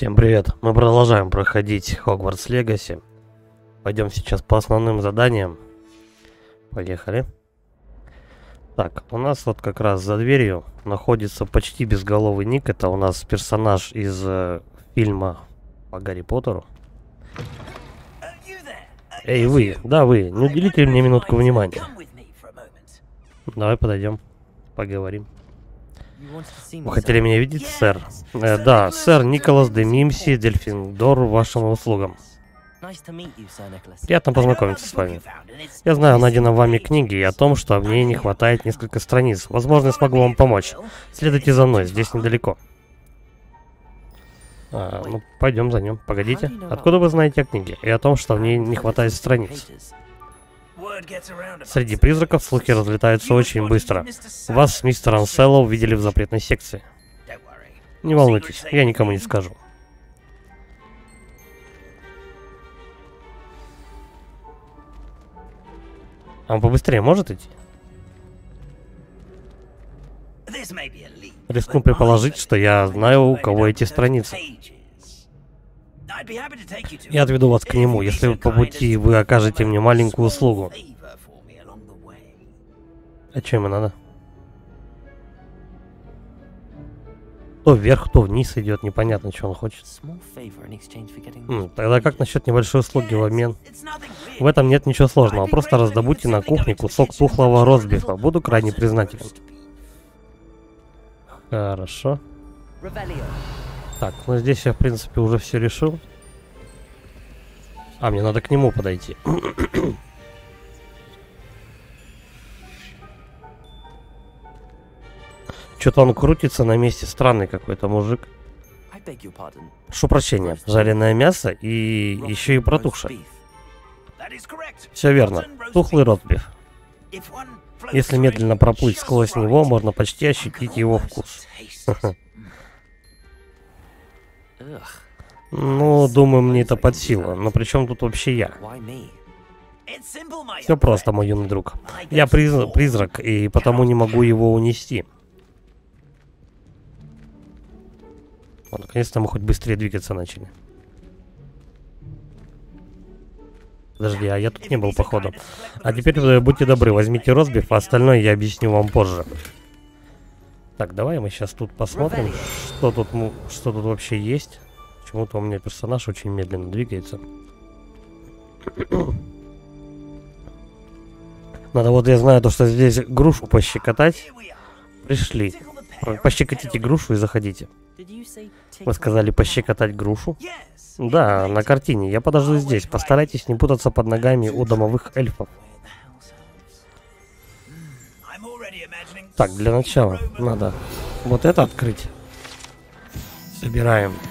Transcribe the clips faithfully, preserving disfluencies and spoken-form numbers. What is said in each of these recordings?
Всем привет! Мы продолжаем проходить Хогвартс Легаси. Пойдем сейчас по основным заданиям. Поехали. Так, у нас вот как раз за дверью находится почти безголовый Ник. Это у нас персонаж из э, фильма по Гарри Поттеру. Эй, вы! Да, вы! Не уделите мне минутку внимания. Давай подойдем, поговорим. Вы хотели меня видеть, сэр? Э, да, сэр Николас де Мимси, Дельфиндор, вашим услугам. Приятно познакомиться с вами. Я знаю о найденном вами книге и о том, что в ней не хватает несколько страниц. Возможно, я смогу вам помочь. Следуйте за мной, здесь недалеко. А, ну, пойдем за ним. Погодите. Откуда вы знаете о книге и о том, что в ней не хватает страниц? Среди призраков слухи разлетаются очень быстро. Вас с мистером Селлоу видели в запретной секции. Не волнуйтесь, я никому не скажу. А он побыстрее может идти? Рискну предположить, что я знаю, у кого эти страницы. Я отведу вас к нему, если по пути вы окажете мне маленькую услугу. А что ему надо? То вверх, то вниз идет, непонятно, что он хочет. М, тогда как насчет небольшой услуги в обмен? В этом нет ничего сложного, просто раздобудьте на кухне кусок тухлого ростбифа. Буду крайне признателен. Хорошо. Так, ну здесь я, в принципе, уже все решил. А, мне надо к нему подойти. Что-то он крутится на месте. Странный какой-то мужик. Прошу прощения. Жареное мясо и еще и протухшее. Все верно. Тухлый ростбиф. Если медленно проплыть сквозь него, можно почти ощутить его вкус. Ну, думаю, мне это под силу. Но при чем тут вообще я? Все просто, мой юный друг. Я приз призрак, и потому не могу его унести. Вот, наконец-то мы хоть быстрее двигаться начали. Подожди, а я тут не был, походу. А теперь, будьте добры, возьмите ростбиф, а остальное я объясню вам позже. Так, давай мы сейчас тут посмотрим, что тут, что тут вообще есть. Почему-то у меня персонаж очень медленно двигается. Надо, вот я знаю то, что здесь грушу пощекотать. Пришли. Пощекотите грушу и заходите. Вы сказали пощекотать грушу? Да, на картине. Я подожду здесь. Постарайтесь не путаться под ногами у домовых эльфов. Так, для начала надо вот это открыть. Собираем.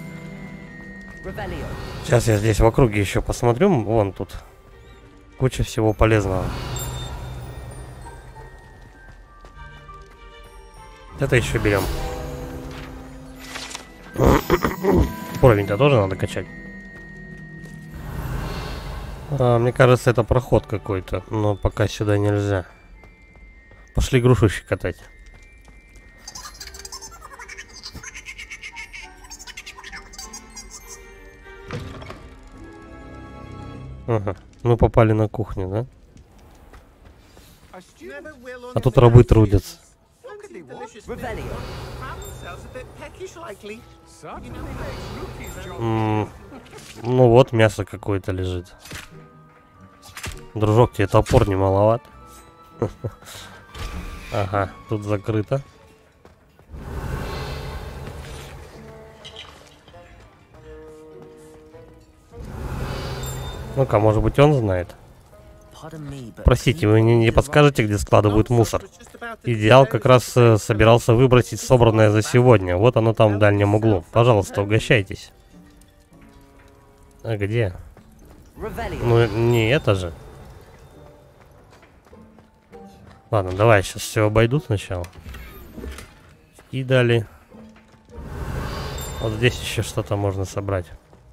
Сейчас я здесь в округе еще посмотрю. Вон тут куча всего полезного. Это еще берем. Уровень-то тоже надо качать. А, мне кажется, это проход какой-то, но пока сюда нельзя. Пошли грушу щекотать. Ага, мы попали на кухню, да? А тут рабы трудятся. М-м, ну вот, мясо какое-то лежит. Дружок, тебе топор не маловат? Ага, тут закрыто. Ну-ка, может быть, он знает? Простите, вы мне не подскажете, где складывают мусор? Идеал как раз э, собирался выбросить собранное за сегодня. Вот оно там в дальнем углу. Пожалуйста, угощайтесь. А где? Ну, не это же. Ладно, давай сейчас все обойду сначала. И далее. Вот здесь еще что-то можно собрать.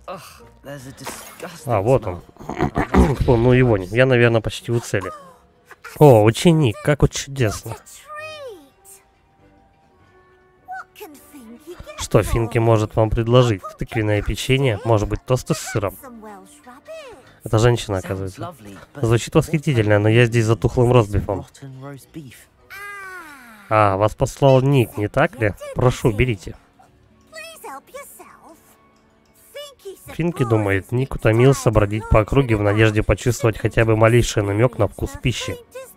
А, вот он. Кто? Ну его нет. Я, наверное, почти у цели. О, ученик, как вот чудесно. что Финки может вам предложить? Тыквенное печенье, может быть, тосты с сыром? Это женщина, оказывается. Звучит восхитительно, но я здесь за тухлым ростбифом. А, вас послал Ник, не так ли? Прошу, берите. Финки думает, Ник утомился бродить по округе в надежде почувствовать хотя бы малейший намек на вкус пищи.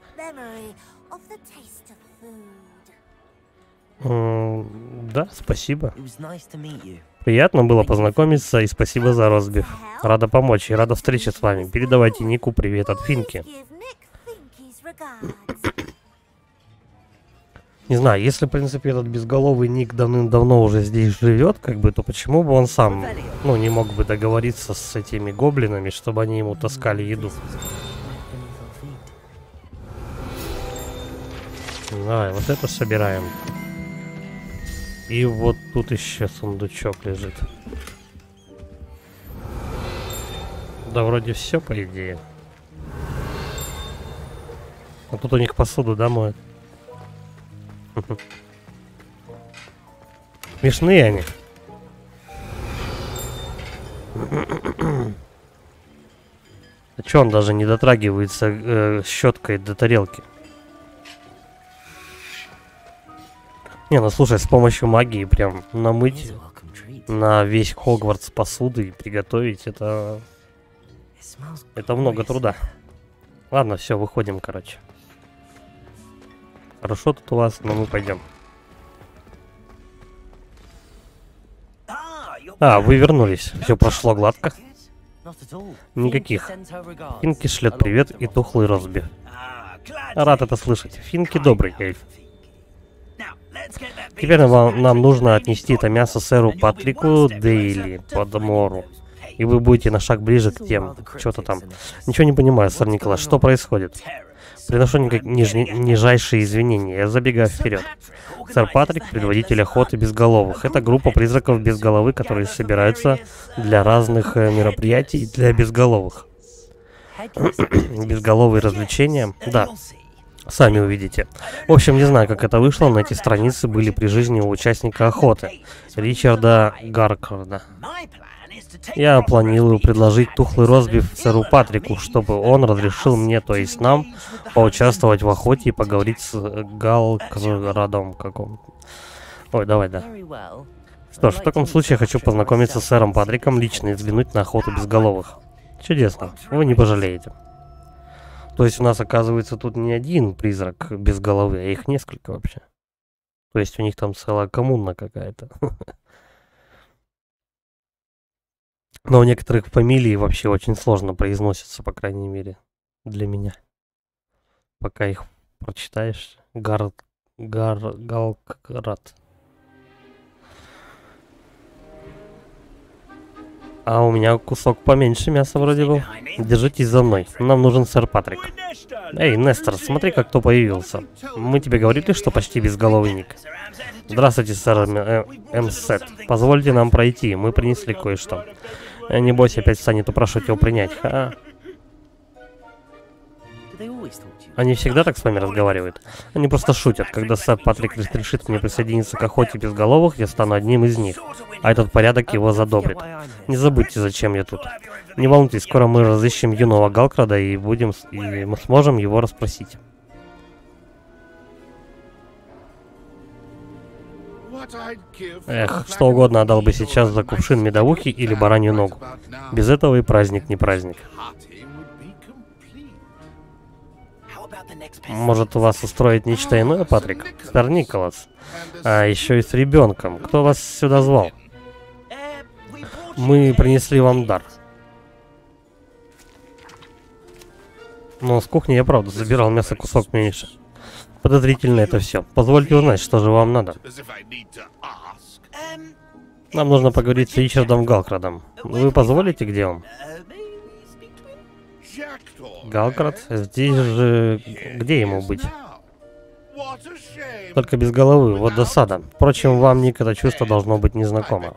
М да, спасибо. Приятно было познакомиться и спасибо за ростбиф. Рада помочь и рада встрече с вами. Передавайте Нику привет от Финки. Не знаю, если, в принципе, этот безголовый Ник давным-давно уже здесь живет, как бы, то почему бы он сам, ну, не мог бы договориться с этими гоблинами, чтобы они ему таскали еду? Давай, вот это собираем. И вот тут еще сундучок лежит. Да, вроде все, по идее. А тут у них посуду, да, моют? Смешные они. А чё он даже не дотрагивается э, щеткой до тарелки? Не, ну слушай, с помощью магии прям намыть на весь Хогвартс посуды и приготовить, это... Это много труда. Ладно, все, выходим, короче. Хорошо тут у вас, но мы пойдем. А, вы вернулись. Все прошло гладко. Никаких. Финки шлет привет и тухлый ростбиф. Рад это слышать. Финки добрый эльф. Теперь нам, нам нужно отнести это мясо сэру Патрику Дейли по Мору. И вы будете на шаг ближе к тем. Что-то там. Ничего не понимаю, сэр Николас. Что происходит? Приношу ниж... нижайшие извинения. Я забегаю вперед. Сэр Патрик, предводитель охоты безголовых. Это группа призраков без головы, которые собираются для разных э, мероприятий для безголовых. Безголовые развлечения? Да. Сами увидите. В общем, не знаю, как это вышло, но эти страницы были при жизни у участника охоты, Ричарда Гаркарда. Я планирую предложить тухлый ростбиф сэру Патрику, чтобы он разрешил мне, то есть нам, поучаствовать в охоте и поговорить с Галкрадом каком-то. Ой, давай, да. Что ж, в таком случае я хочу познакомиться с сэром Патриком лично и взглянуть на охоту безголовых. Чудесно, вы не пожалеете. То есть у нас, оказывается, тут не один призрак без головы, а их несколько вообще. То есть у них там целая коммуна какая-то. Но у некоторых фамилий вообще очень сложно произносятся, по крайней мере, для меня. Пока их прочитаешь. Гар... Гар... Галкрат. А у меня кусок поменьше мяса вроде был. Держитесь за мной. Нам нужен сэр Патрик. Эй, Нестор, смотри, как кто появился. Мы тебе говорили, что почти безголовый Ник. Здравствуйте, сэр Эмсет. Позвольте нам пройти. Мы принесли кое-что. Небось, опять станет упрашивать его принять. Ха. Они всегда так с вами разговаривают? Они просто шутят. Когда сэр Патрик решит мне присоединиться к охоте безголовых, я стану одним из них. А этот порядок его задобрит. Не забудьте, зачем я тут. Не волнуйтесь, скоро мы разыщем юного Галкрада и будем, и мы сможем его расспросить. Эх, что угодно отдал бы сейчас за кувшин медовухи или баранью ногу. Без этого и праздник не праздник. Может, у вас устроить нечто иное, Патрик? Сэр Николас. А еще и с ребенком. Кто вас сюда звал? Мы принесли вам дар. Но с кухни я правда забирал мясо кусок меньше. Подозрительно это все. Позвольте узнать, что же вам надо. Нам нужно поговорить с Ричардом Галкрадом. Вы позволите, где он? Галкрад? Здесь же... Где ему быть? Только без головы, вот досада. Впрочем, вам, Ник, это чувство должно быть незнакомо.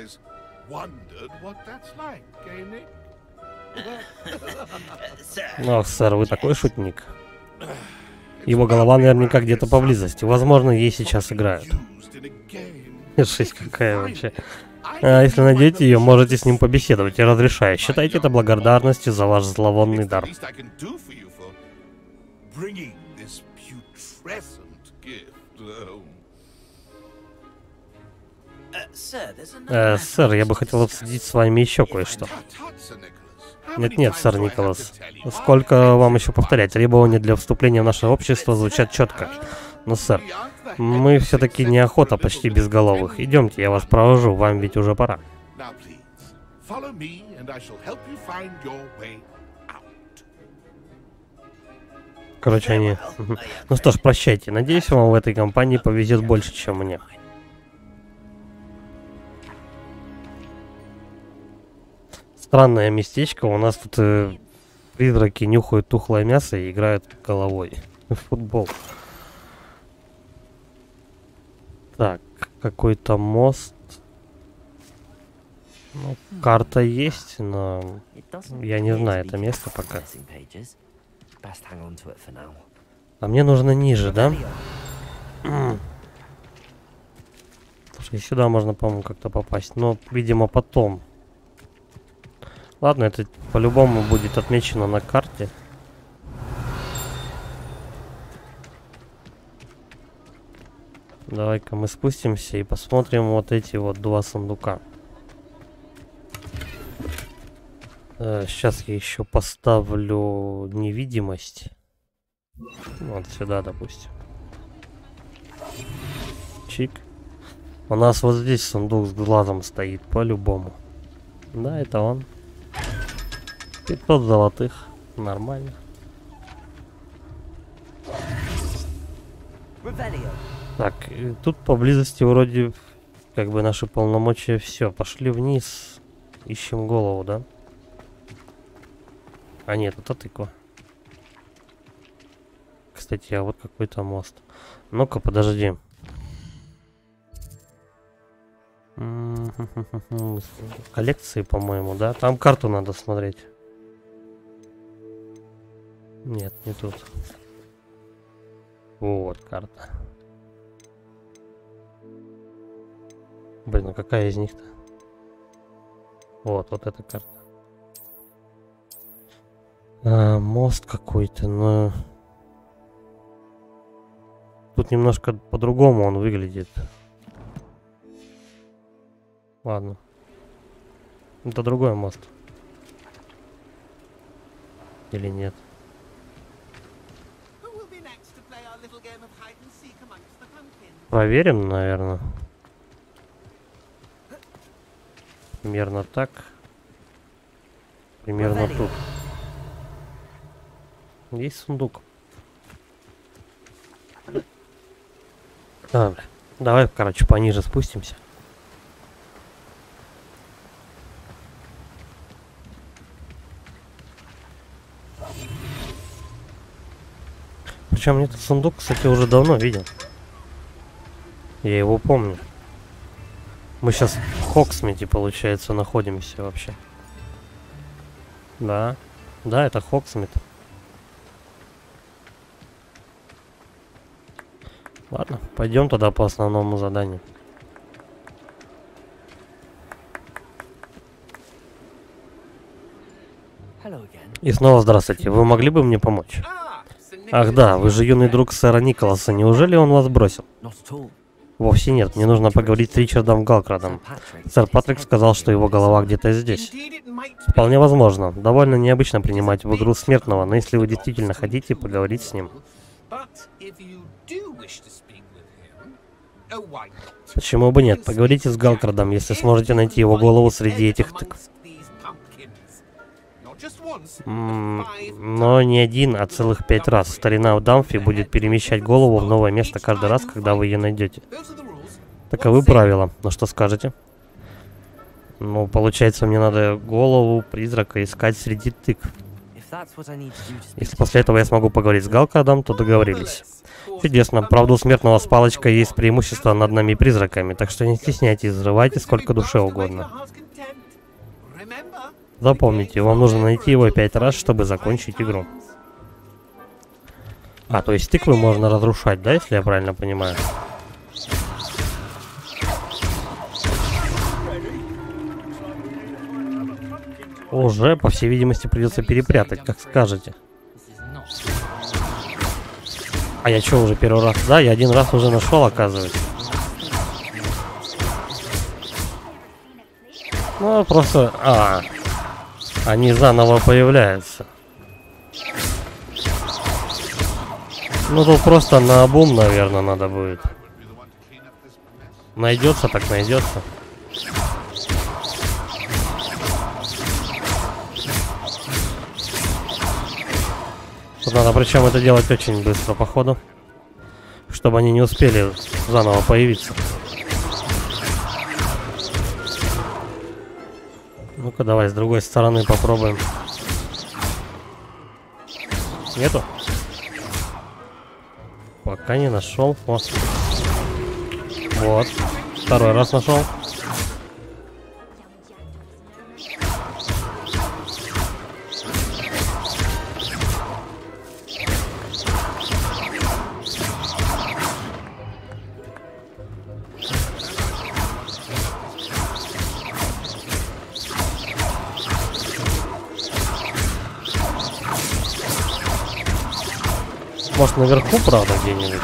Ох, сэр, вы такой шутник. Его голова наверняка где-то поблизости. Возможно, ей сейчас играют. Шесть какая вообще. А если найдете ее, можете с ним побеседовать. Я разрешаю. Считайте это благодарностью за ваш зловонный дар. Э, сэр, я бы хотел обсудить с вами еще кое-что. Нет-нет, сэр Николас. Сколько вам еще повторять? Требования для вступления в наше общество звучат четко. Но, сэр, мы все-таки неохота почти безголовых. Идемте, я вас провожу, вам ведь уже пора. Короче, они... Ну что ж, прощайте. Надеюсь, вам в этой компании повезет больше, чем мне. Странное местечко. У нас тут э, призраки нюхают тухлое мясо и играют головой в футбол. Так, какой-то мост. Ну, карта есть, но я не знаю это место пока. А мне нужно ниже, да? Слушай, сюда можно, по-моему, как-то попасть. Но, видимо, потом. Ладно, это по-любому будет отмечено на карте. Давай-ка мы спустимся и посмотрим вот эти вот два сундука. Э, сейчас я еще поставлю невидимость. Вот сюда, допустим. Чик. У нас вот здесь сундук с глазом стоит, по-любому. Да, это он. пятьсот золотых. Нормально. Так, тут поблизости вроде как бы наши полномочия все. Пошли вниз. Ищем голову, да? А нет, это тыква. Кстати, а вот какой-то мост. Ну-ка, подожди. Коллекции, по-моему, да? Там карту надо смотреть. Нет, не тут. Вот карта. Блин, ну какая из них-то? Вот, вот эта карта. А, мост какой-то, но... Тут немножко по-другому он выглядит. Ладно. Это другой мост. Или нет? Проверим, наверное. Примерно так. Примерно тут. Есть сундук. А, давай, короче, пониже спустимся. Причем этот сундук, кстати, уже давно видел. Я его помню. Мы сейчас в Хоксмите, получается, находимся вообще. Да. Да, это Хоксмит. Ладно, пойдем тогда по основному заданию. И снова здравствуйте. Вы могли бы мне помочь? Ах да, вы же юный друг сэра Николаса. Неужели он вас бросил? Вовсе нет. Мне нужно поговорить с Ричардом Галкрадом. Сэр Патрик сказал, что его голова где-то здесь. Вполне возможно. Довольно необычно принимать в игру смертного, но если вы действительно хотите поговорить с ним... Почему бы нет? Поговорите с Галкрадом, если сможете найти его голову среди этих тыкв. М-м, но не один, а целых пять раз. Старина в Дамфи будет перемещать голову в новое место каждый раз, когда вы ее найдете. Таковы правила. Ну что скажете? Ну, получается, мне надо голову призрака искать среди тыкв. Если после этого я смогу поговорить с Галкрадом, то договорились. Чудесно. Правда, у смертного с палочкой есть преимущество над нами призраками, так что не стесняйтесь, взрывайте сколько душе угодно. Запомните, вам нужно найти его пять раз, чтобы закончить игру. А, то есть тыквы можно разрушать, да, если я правильно понимаю? Уже, по всей видимости, придется перепрятать, как скажете. А я что, уже первый раз? Да, я один раз уже нашел, оказывается. Ну, просто... А, они заново появляются. Ну, тут просто наобум, наверное, надо будет. Найдется, так найдется. Тут надо, причем это делать очень быстро, походу, чтобы они не успели заново появиться. Ну-ка, давай с другой стороны попробуем. Нету? Пока не нашел. О. Вот. Второй раз нашел. Может, наверху, правда, где-нибудь?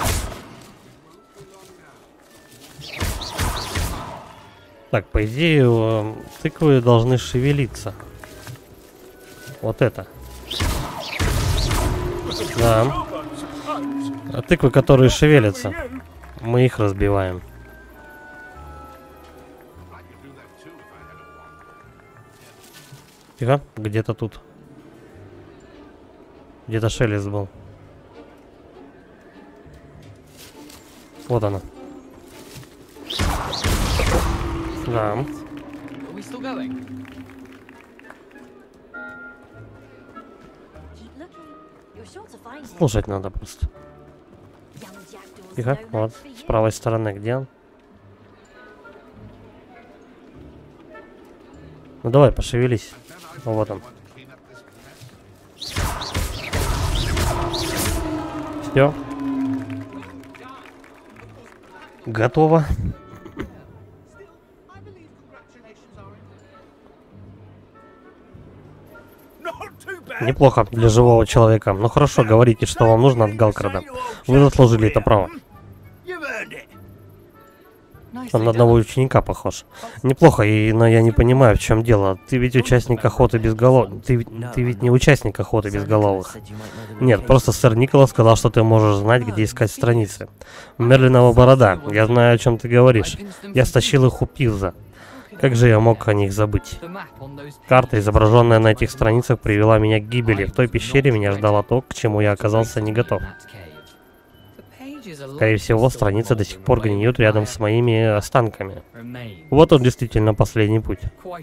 Так, по идее, тыквы должны шевелиться. Вот это. Да. А тыквы, которые шевелятся, мы их разбиваем. Тихо, где-то тут. Где-то шелест был. Вот она. Да. Слушать надо просто. Тихо, вот, с правой стороны, где он? Ну давай, пошевелись. Вот он. Все. Готово. Неплохо для живого человека. Ну хорошо, говорите, что вам нужно от Галкрада. Вы заслужили это право. Он на одного ученика похож. Неплохо, и, но я не понимаю, в чем дело. Ты ведь участник охоты безголовых. Ты, ты ведь не участник охоты безголовых. Нет, просто сэр Николас сказал, что ты можешь знать, где искать страницы. Мерлинова борода. Я знаю, о чем ты говоришь. Я стащил их у Пивза. Как же я мог о них забыть? Карта, изображенная на этих страницах, привела меня к гибели. В той пещере меня ждало то, к чему я оказался не готов. Скорее всего, страницы до сих пор гниют рядом с моими останками. Вот он действительно последний путь.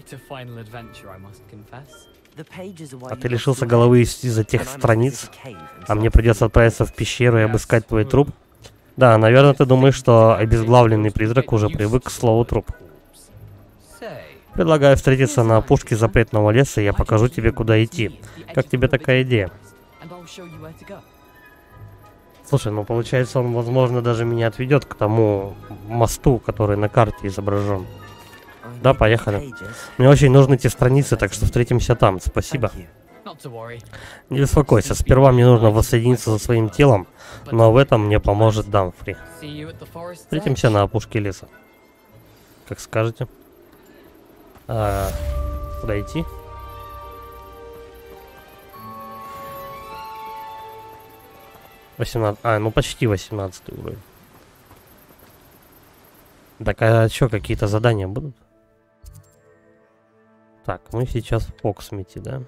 А ты лишился головы из-за тех страниц? А мне придется отправиться в пещеру и обыскать твой труп? Да, наверное, ты думаешь, что обезглавленный призрак уже привык к слову труп. Предлагаю встретиться на опушке запретного леса, и я покажу тебе, куда идти. Как тебе такая идея? Слушай, ну получается, он, возможно, даже меня отведет к тому мосту, который на карте изображен. Да, поехали. Мне очень нужны эти страницы, так что встретимся там. Спасибо. Не беспокойся, сперва мне нужно воссоединиться со своим телом, но в этом мне поможет Дамфри. Встретимся на опушке леса. Как скажете. А, куда идти? восемнадцать. А, ну почти восемнадцатый уровень. Так, а что, какие-то задания будут? Так, мы сейчас в Фоксмите, да?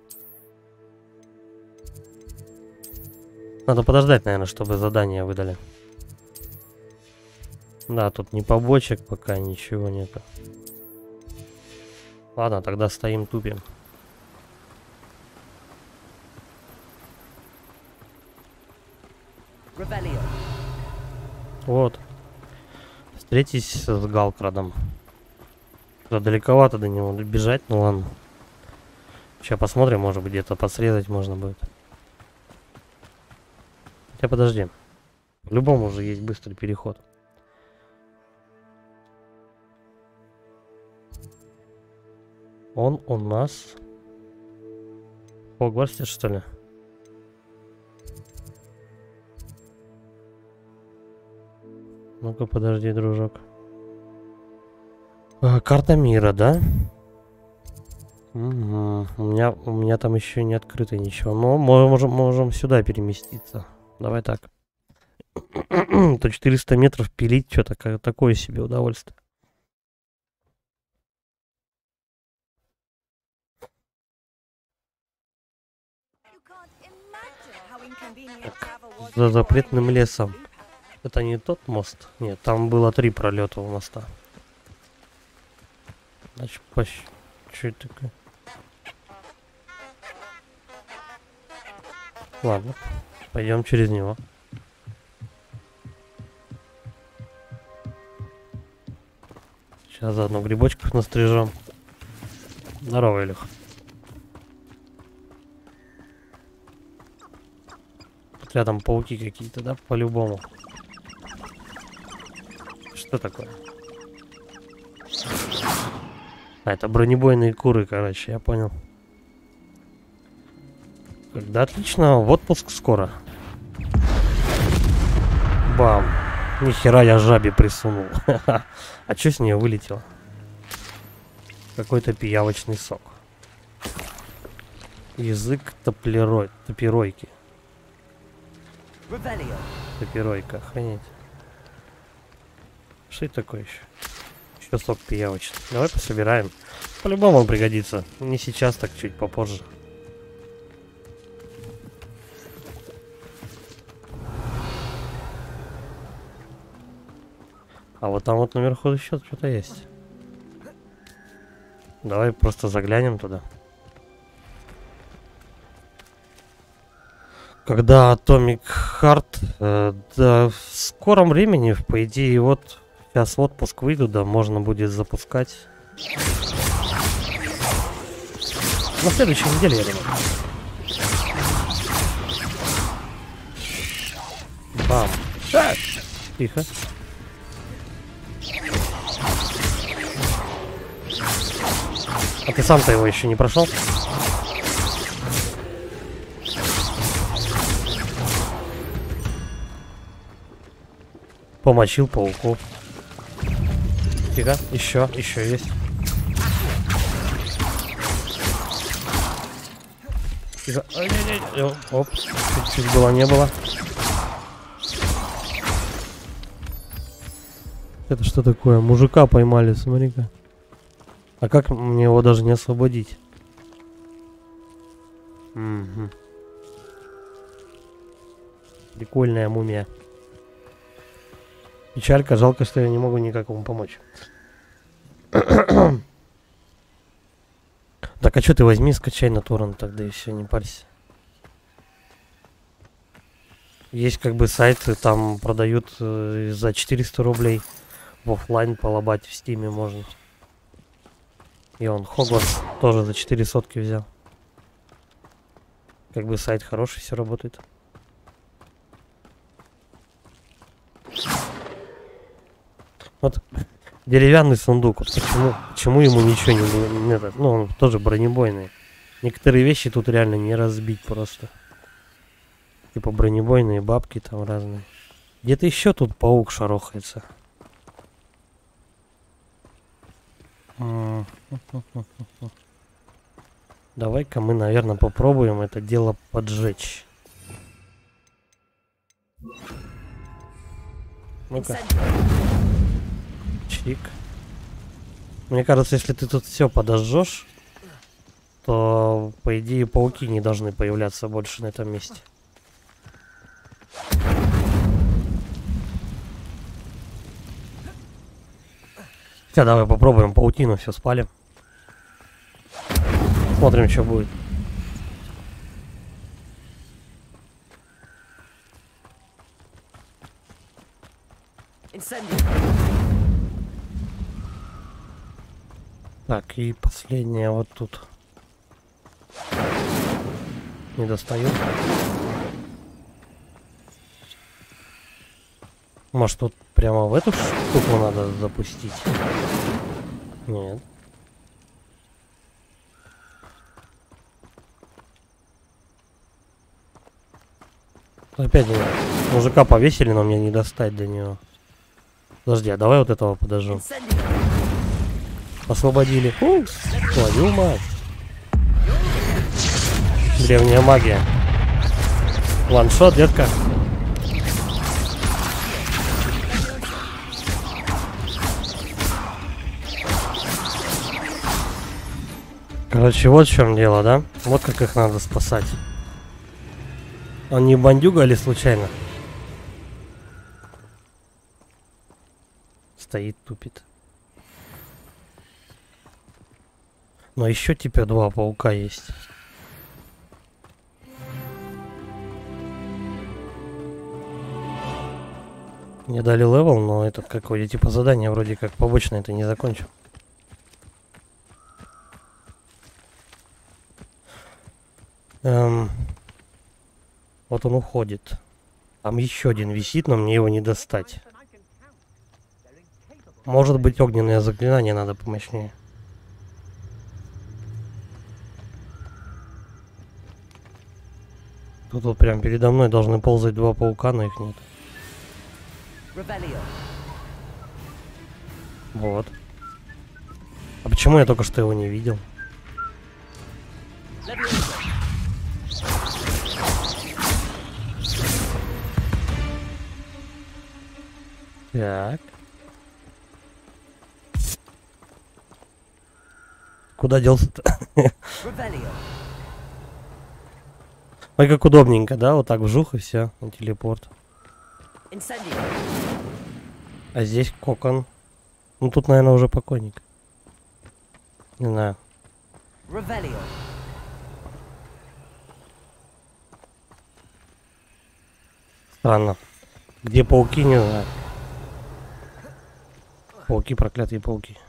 Надо подождать, наверное, чтобы задания выдали. Да, тут ни побочек пока, ничего нету. Ладно, тогда стоим, тупим. Вот. Встретись с Галкрадом. Да, далековато до него бежать, ну ладно. Сейчас посмотрим, может быть, где-то посрезать можно будет. Хотя подожди. По-любому уже есть быстрый переход. Он у нас Хогвартсе, что ли? Ну-ка, подожди, дружок. А, карта мира, да? Угу. У меня, у меня там еще не открыто ничего. Но мы можем, можем сюда переместиться. Давай так. То четыреста метров пилить, что-то такое себе удовольствие. Так, за запретным лесом. Это не тот мост? Нет, там было три пролета у моста. Значит, почти... Что это такое? Ладно, пойдем через него. Сейчас заодно грибочков настрижем. Здорово, Илюх. Тут рядом пауки какие-то, да, по-любому. Что такое? А, это бронебойные куры, короче, я понял. Да, отлично, в отпуск скоро. Бам. Нихера я жабе присунул. А что с нее вылетело? Какой-то пиявочный сок. Язык топлерой... топиройки. Топиройка, охренеть. Что это такое еще? Еще сок пиявочный. Давай пособираем. По-любому он пригодится. Не сейчас, так чуть попозже. А вот там вот наверху еще что-то есть. Давай просто заглянем туда. Когда Atomic Heart, э, да, в скором времени, по идее, вот сейчас в отпуск выйду, да, можно будет запускать. На следующей неделе, я думаю. Бам. А! Тихо. А ты сам-то его еще не прошел? Помочил пауков. Фига, еще, еще есть. Фига. Ай-яй-яй. Оп, чуть-чуть было, не было. Это что такое? Мужика поймали, смотри-ка. А как мне его даже не освободить? Угу. Прикольная мумия. Печалька, жалко, что я не могу никак ему помочь. Так, а что ты возьми, скачай на торрент тогда и все, не парься. Есть как бы сайты, там продают э, за четыреста рублей. В оффлайн полобать в стиме можно. И он Хогвартс тоже за четыре сотки взял. Как бы сайт хороший, все работает. Вот деревянный сундук. Вот почему, почему ему ничего не, не это, ну он тоже бронебойный. Некоторые вещи тут реально не разбить просто. Типа бронебойные бабки там разные. Где-то еще тут паук шарохается. Давай-ка мы, наверное, попробуем это дело поджечь. Ну-ка. Чик. Мне кажется, если ты тут все подожжешь, то, по идее, пауки не должны появляться больше на этом месте. Сейчас давай попробуем паутину, все спалим. Смотрим, что будет. Так, и последнее вот тут. Не достаю. Может, тут прямо в эту штуку надо запустить? Нет. Опять меня. Мужика повесили, но мне не достать до него. Подожди, а давай вот этого подожжу. Освободили. У, твою мать. Древняя магия. Ваншот, детка. Короче, вот в чем дело, да? Вот как их надо спасать. Он не бандюга или случайно? Стоит, тупит. Но еще теперь два паука есть. Мне дали левел, но этот какой-то типа задание вроде как побочное, это не закончил. Эм, вот он уходит. Там еще один висит, но мне его не достать. Может быть, огненное заклинание надо помощнее. Тут вот прям передо мной должны ползать два паука, но их нет. Вот. А почему я только что его не видел? Так. Куда делся-то? Ой, как удобненько, да? Вот так вжух и все, на телепорт. А здесь кокон. Ну тут, наверное, уже покойник. Не знаю. Странно. Где пауки, не знаю. Пауки, проклятые пауки.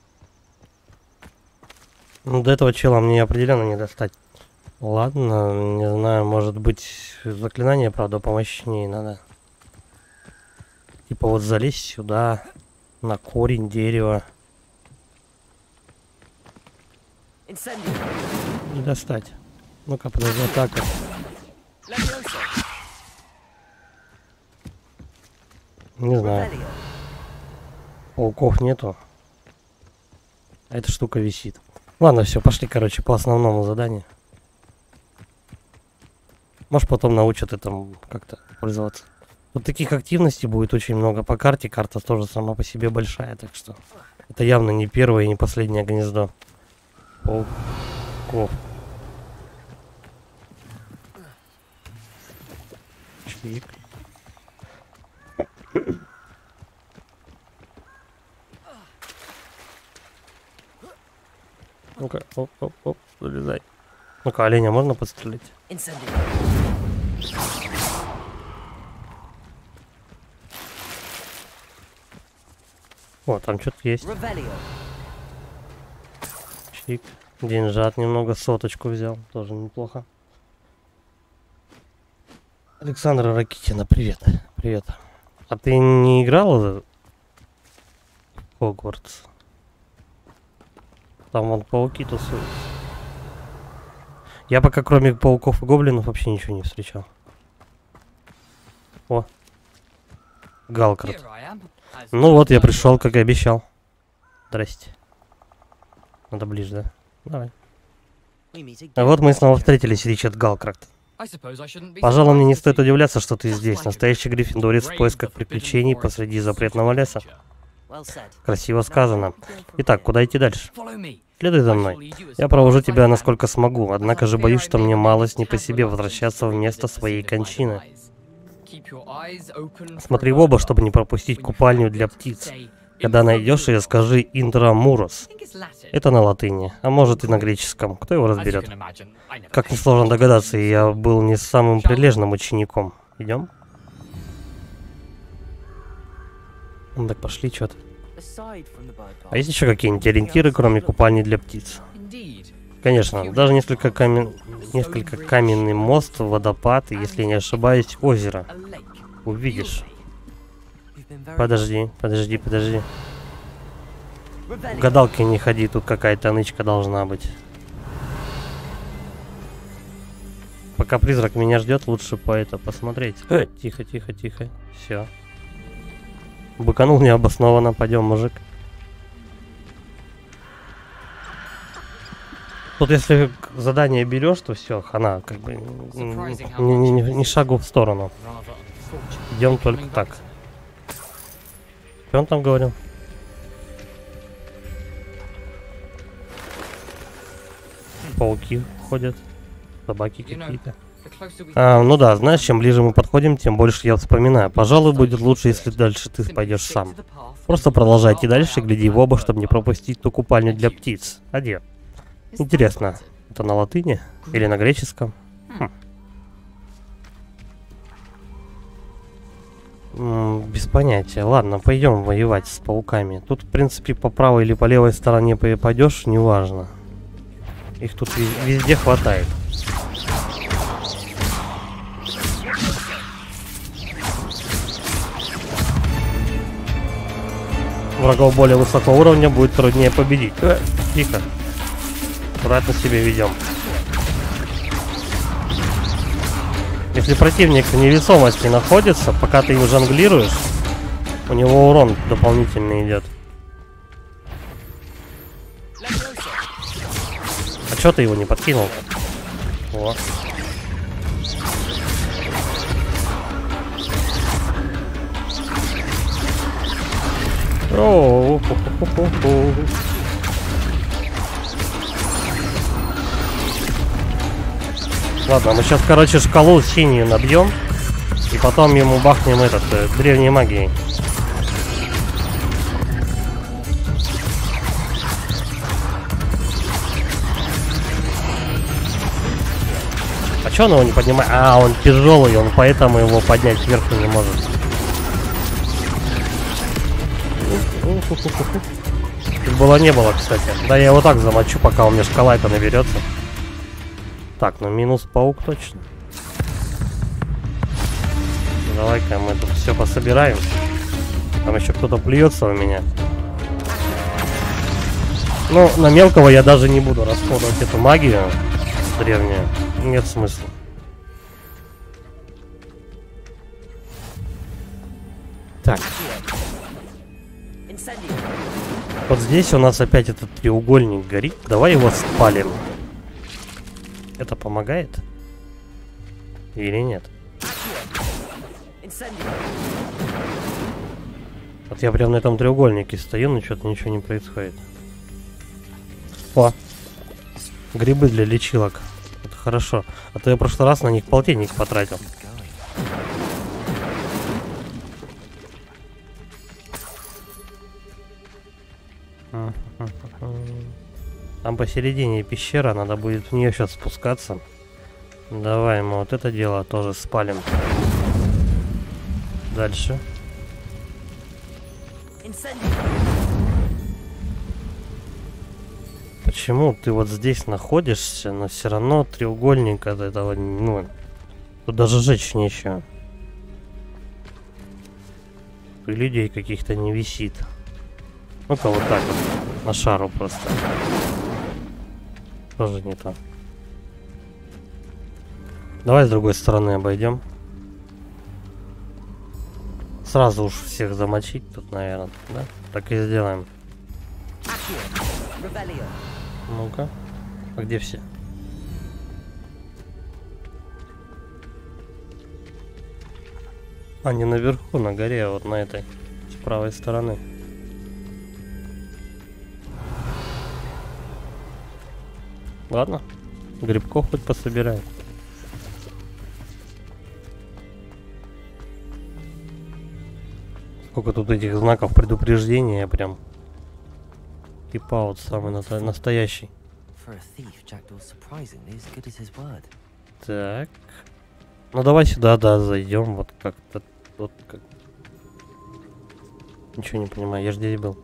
Ну, до этого чела мне определенно не достать. Ладно, не знаю, может быть, заклинание, правда, помощнее надо. Типа вот залезть сюда, на корень дерева. Не достать. Ну-ка, подожди, атака. Не знаю. Пауков нету. А эта штука висит. Ладно, все, пошли, короче, по основному заданию. Может, потом научат этому как-то пользоваться. Вот таких активностей будет очень много по карте. Карта тоже сама по себе большая, так что это явно не первое и не последнее гнездо пауков. Чик. Ну-ка, оп-оп-оп, залезай. Ну-ка, оленя можно подстрелить? О, там что-то есть. Чик. Деньжат немного, соточку взял. Тоже неплохо. Александра Ракитина, привет. Привет. А ты не играл в Хогвартс? Там вон пауки тусуются. Я пока кроме пауков и гоблинов вообще ничего не встречал. О. Галкрат. Ну вот, я пришел, как и обещал. Здрасте. Надо ближе, да? Давай. А вот мы снова встретились, Ричард Галкрат. Пожалуй, мне не стоит удивляться, что ты здесь. Настоящий гриффиндорец в поисках приключений посреди запретного леса. Красиво сказано. Итак, куда идти дальше? Следуй за мной. Я провожу тебя насколько смогу, однако же боюсь, что мне малость не по себе возвращаться в место своей кончины. Смотри в оба, чтобы не пропустить купальню для птиц. Когда найдешь ее, скажи «Интрамурос». Это на латыни, а может и на греческом. Кто его разберет? Как несложно догадаться, я был не самым прилежным учеником. Идем? Ну так пошли, что-то. А есть еще какие-нибудь ориентиры, кроме купальни для птиц? Конечно, даже несколько, камен... несколько каменный мост, водопад, и, если не ошибаюсь, озеро. Увидишь. Подожди, подожди, подожди. В гадалки не ходи, тут какая-то нычка должна быть. Пока призрак меня ждет, лучше по это посмотреть. Э, тихо, тихо, тихо. Все. Быканул необоснованно. Пойдем, мужик. Тут если задание берешь, то все, хана, как бы ни, ни, ни шагу в сторону. Идем только так. Что он там говорил? Пауки ходят, собаки какие-то. А, ну да, знаешь, чем ближе мы подходим, тем больше я вспоминаю. Пожалуй, будет лучше, если дальше ты пойдешь сам. Просто продолжайте дальше, гляди в оба, чтобы не пропустить ту купальню для птиц. А где? Интересно, это на латыни или на греческом? Хм. М-м, без понятия. Ладно, пойдем воевать с пауками. Тут, в принципе, по правой или по левой стороне пойдешь, неважно. Их тут везде хватает. Врагов более высокого уровня будет труднее победить. Э, тихо. Аккуратно себя ведем. Если противник в невесомости находится, пока ты им жонглируешь, у него урон дополнительный идет. А чё ты его не подкинул? О. О, ладно, мы сейчас, короче, шкалу синюю набьем. И потом ему бахнем этот, э, древней магией. А чё он его не поднимает? А, он тяжелый, он поэтому его поднять вверх не может. Тут было не было, кстати. Да, я его так замочу, пока у меня шкала это наберется. Так, ну минус паук точно. Давай-ка мы тут все пособираем. Там еще кто-то плюется у меня. Ну, на мелкого я даже не буду расходовать эту магию древнюю. Нет смысла. Так. Вот здесь у нас опять этот треугольник горит. Давай его спалим. Это помогает? Или нет? Вот я прям на этом треугольнике стою, но что-то ничего не происходит. О! Грибы для лечилок. Это хорошо. А то я в прошлый раз на них полтинник потратил. Там посередине пещера, надо будет в нее сейчас спускаться. Давай мы вот это дело тоже спалим. Дальше. Почему ты вот здесь находишься, но все равно треугольник от этого, ну, тут даже жечь нечего. И людей каких-то не висит. Ну-ка вот так вот, на шару просто. Тоже не то. Давай с другой стороны обойдем. Сразу уж всех замочить тут, наверное, да? Так и сделаем. Ну-ка. А где все? А, не наверху, на горе, а вот на этой, с правой стороны. Ладно, грибков хоть пособираем. Сколько тут этих знаков предупреждения, прям. Типа вот самый на настоящий. Так. Ну давай сюда, да, зайдем. Вот как-то. Вот как. Ничего не понимаю, я же здесь был.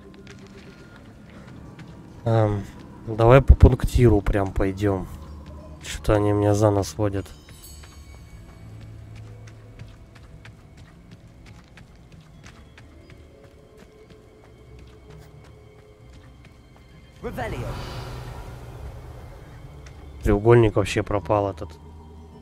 Эм, давай по пунктиру прям пойдем. Что-то они меня за нос водят. Треугольник вообще пропал этот.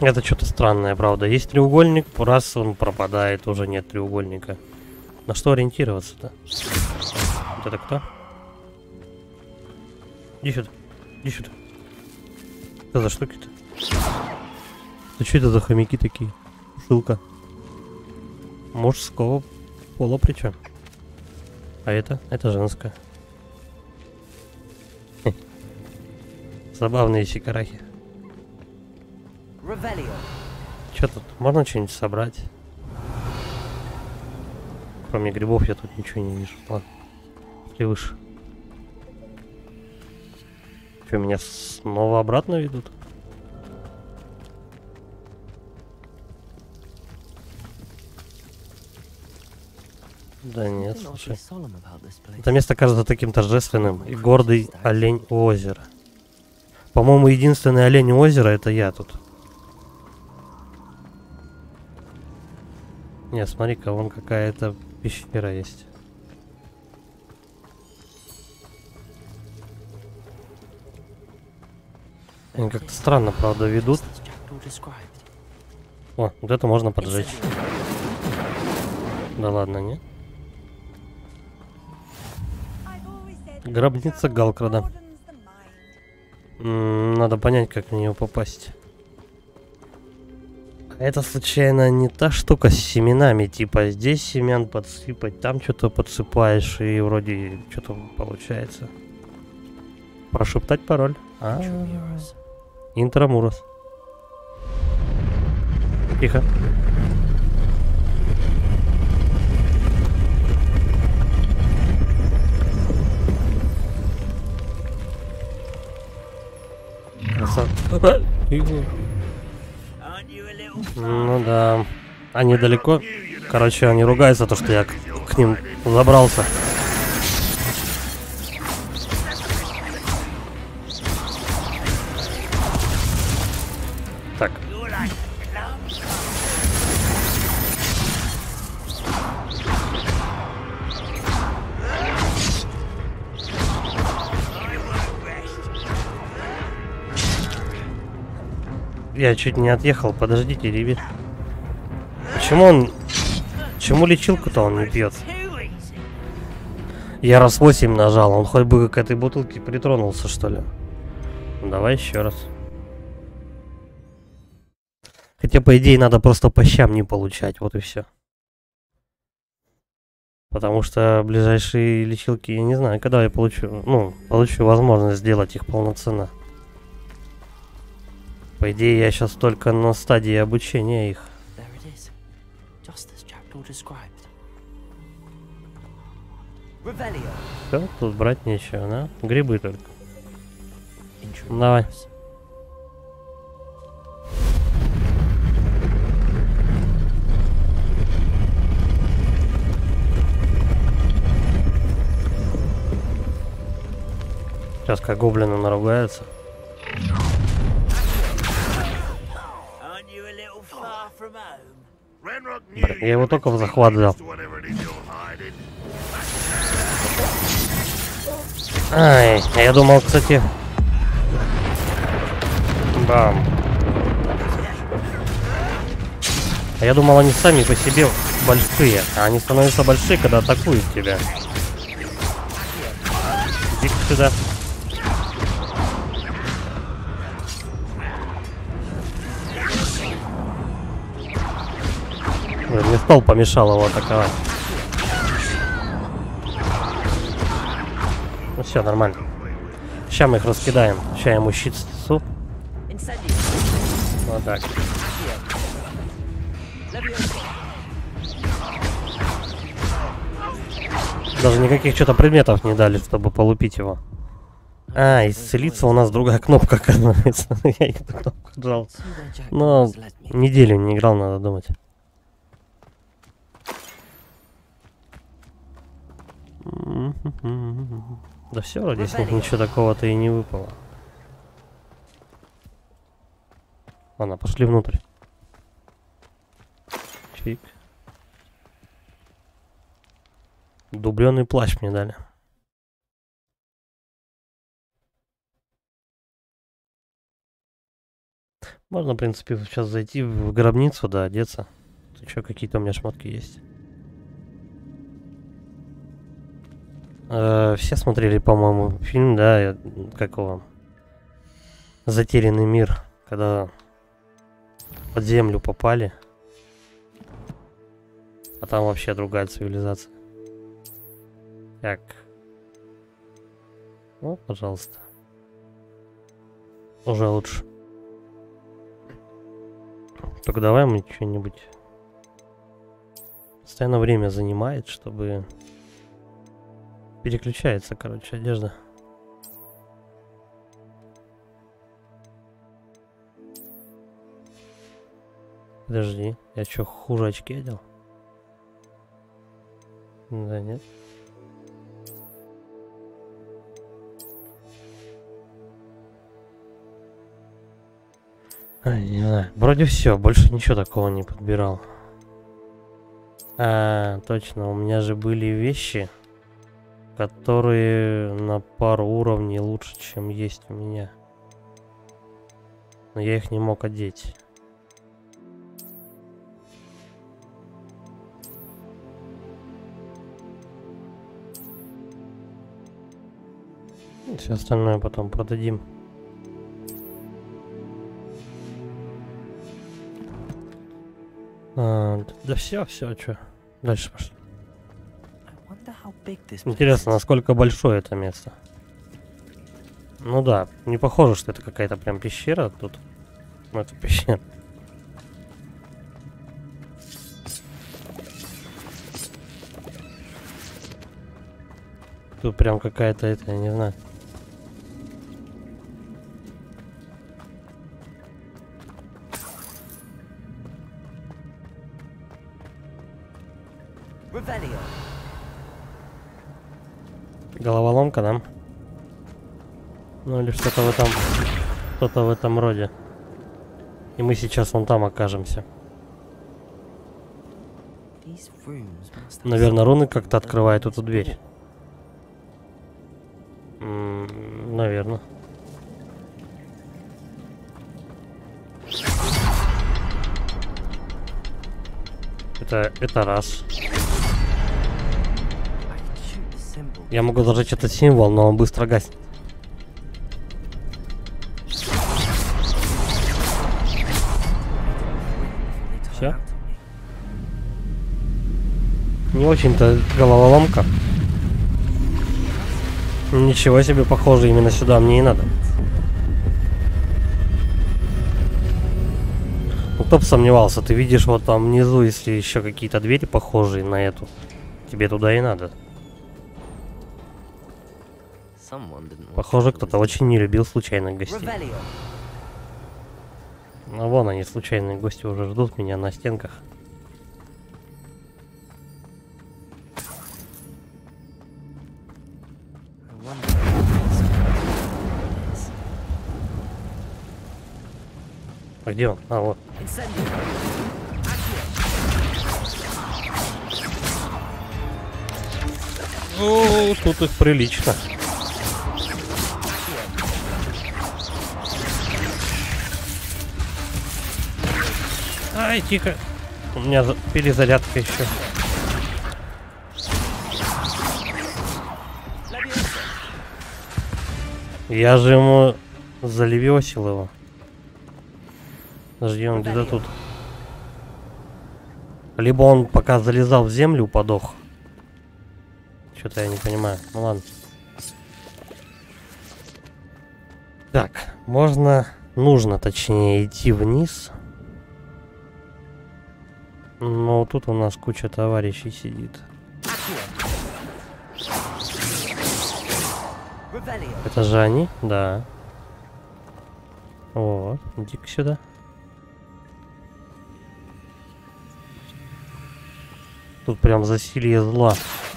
Это что-то странное, правда. Есть треугольник, раз он пропадает, уже нет треугольника. На что ориентироваться-то? Вот это кто? Иди сюда. Иди сюда. Что за штуки-то? Да что это за хомяки такие? Шилка. Мужского пола причем. А это? Это женское. Забавные сикарахи. Что тут? Можно что-нибудь собрать? Кроме грибов я тут ничего не вижу. Ладно. Пошли выше. Что, меня снова обратно ведут? Да нет, слушай. Это место кажется таким торжественным. И гордый олень у озера. По-моему, единственный олень у озера это я тут. Не, смотри-ка, вон какая-то пещера есть. Они как-то странно, правда, ведут. О, вот это можно поджечь. Да ладно, нет? Гробница Галкрада. М-м, надо понять, как в нее попасть. Это случайно не та штука с семенами, типа здесь семян подсыпать, там что-то подсыпаешь и вроде что-то получается. Прошептать пароль. А, Интрамурос. Тихо. Ну да. Они далеко. Короче, они ругаются, то, что я к, к ним забрался. Так. Я чуть не отъехал, подождите, ребят. Почему он... Почему лечилку-то он не пьет? Я раз восемь нажал, он хоть бы к этой бутылке притронулся, что ли. Давай еще раз. Хотя, по идее, надо просто по щам не получать, вот и все. Потому что ближайшие лечилки, я не знаю, когда я получу, ну, получу возможность сделать их полноценно. По идее, я сейчас только на стадии обучения их. Все, тут брать нечего, да? Грибы только. Давай. Сейчас как гоблины наругаются. Блин, я его только в захват взял. Ай, я думал, кстати... Бам. А я думал, они сами по себе большие. А они становятся большие, когда атакуют тебя. Иди сюда. Мне стол помешал его атаковать. Ну все, нормально. Сейчас мы их раскидаем. Сейчас я ему щит снесу. Вот так. Даже никаких что-то предметов не дали, чтобы полупить его. А, исцелиться у нас другая кнопка, оказывается. Я эту кнопку жал. Но неделю не играл, надо думать. Да все, вроде с них ничего такого-то и не выпало. Ладно, пошли внутрь. Чик. Дубленый плащ мне дали. Можно, в принципе, сейчас зайти в гробницу, да, одеться. Еще какие-то у меня шмотки есть. Э, все смотрели, по-моему, фильм, да, как его? Затерянный мир, когда под землю попали. А там вообще другая цивилизация. Так. Ну, пожалуйста. Уже лучше. Только давай мы что-нибудь... Постоянно время занимает, чтобы... Переключается, короче, одежда. Подожди, я что, хуже очки одел? Да нет. А, не знаю. Вроде все, больше ничего такого не подбирал. А, точно, у меня же были вещи, которые на пару уровней лучше, чем есть у меня. Но я их не мог одеть. Все остальное потом продадим. А, да все, все, что. Дальше пошли. Интересно, насколько большое это место. Ну да, не похоже, что это какая-то прям пещера тут. Ну, это пещера. Тут прям какая-то, это, я не знаю. Головоломка, да? Ну или что-то в этом, что-то в этом роде. И мы сейчас вон там окажемся. Наверное, руны как-то открывают эту дверь. М-м, наверное. Это, это раз. Я могу зажечь этот символ, но он быстро гаснет. Все? Не очень-то головоломка. Ничего себе, похоже, именно сюда мне и надо. Ну, кто бы сомневался, ты видишь вот там внизу, если еще какие-то двери похожие на эту, тебе туда и надо. Похоже, кто-то очень не любил случайных гостей. Ну вон они, случайные гости, уже ждут меня на стенках. А где он? А, вот. Ну, тут их прилично. Ай, тихо. У меня перезарядка еще. Я же ему залевесил его. Подожди, он где-то тут. Либо он пока залезал в землю, подох. Что-то я не понимаю. Ну ладно. Так, можно, нужно точнее идти вниз. Но тут у нас куча товарищей сидит. Это же они? Да. Вот, иди-ка сюда. Тут прям засилье зла.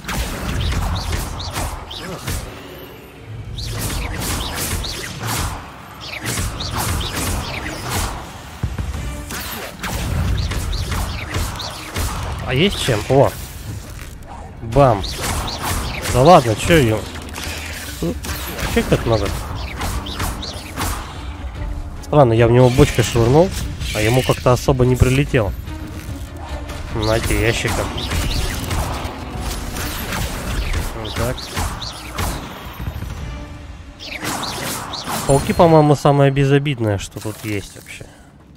А есть чем? О! Бам! Да ладно, чё ее? Чё их так много? Странно, я в него бочкой швырнул, а ему как-то особо не прилетел. Знаете, ящиком. Вот так. Пауки, по-моему, самое безобидное, что тут есть вообще.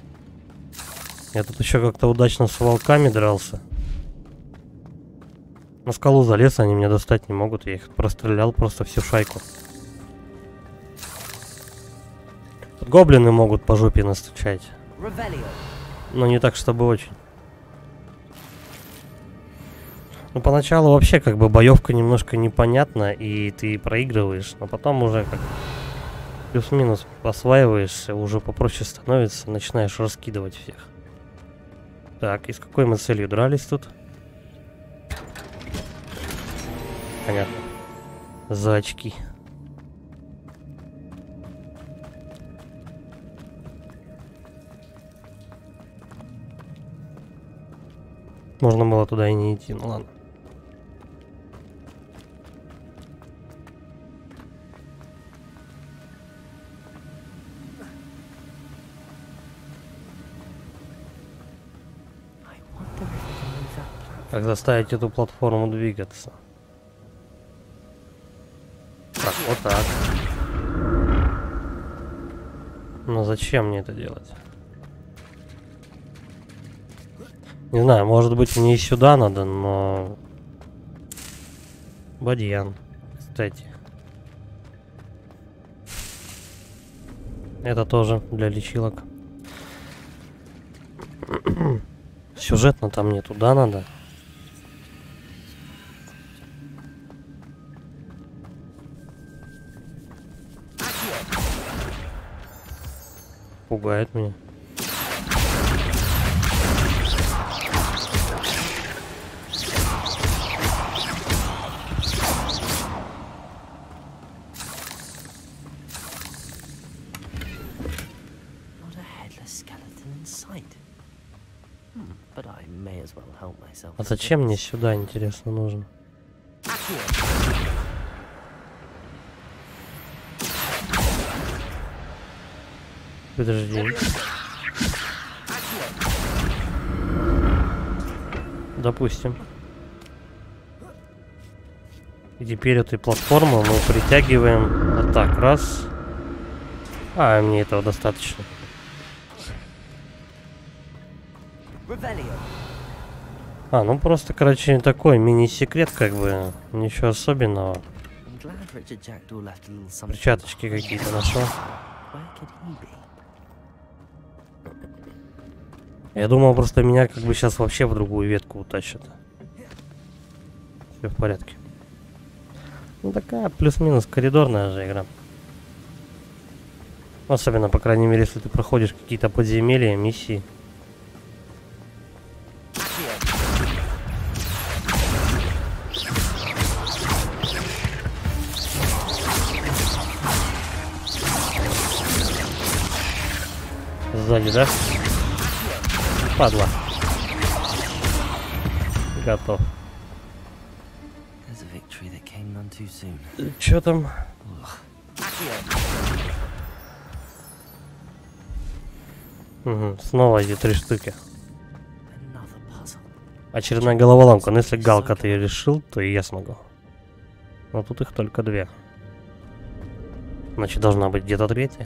Я тут еще как-то удачно с волками дрался. На скалу залез, они меня достать не могут. Я их прострелял просто всю шайку. Гоблины могут по жопе настучать. Но не так, чтобы очень. Ну, поначалу вообще как бы боевка немножко непонятна, и ты проигрываешь. Но потом уже как плюс-минус осваиваешься, уже попроще становится, начинаешь раскидывать всех. Так, и с какой мы целью дрались тут? Понятно. За очки. Можно было туда и не идти, ну ладно. Как заставить эту платформу двигаться? Так, вот так. Но зачем мне это делать? Не знаю, может быть мне и сюда надо, но... Бадьян, кстати. Это тоже для лечилок. Сюжетно там не туда надо. Пугает меня. А зачем мне сюда, интересно, нужно? Подожди. Допустим. И теперь этой платформу мы притягиваем. Вот так, раз. А, мне этого достаточно. А, ну просто, короче, такой мини-секрет, как бы. Ничего особенного. Перчаточки какие-то нашел. Я думал, просто меня как бы сейчас вообще в другую ветку утащат. Все в порядке. Ну такая плюс-минус коридорная же игра. Особенно, по крайней мере, если ты проходишь какие-то подземелья, миссии. Сзади, да? Падла. Готов. Чё там? Угу, снова эти три штуки. Очередная головоломка. Но если Галка ты ее решил, то и я смогу. Но тут их только две. Значит, должна быть где-то третья.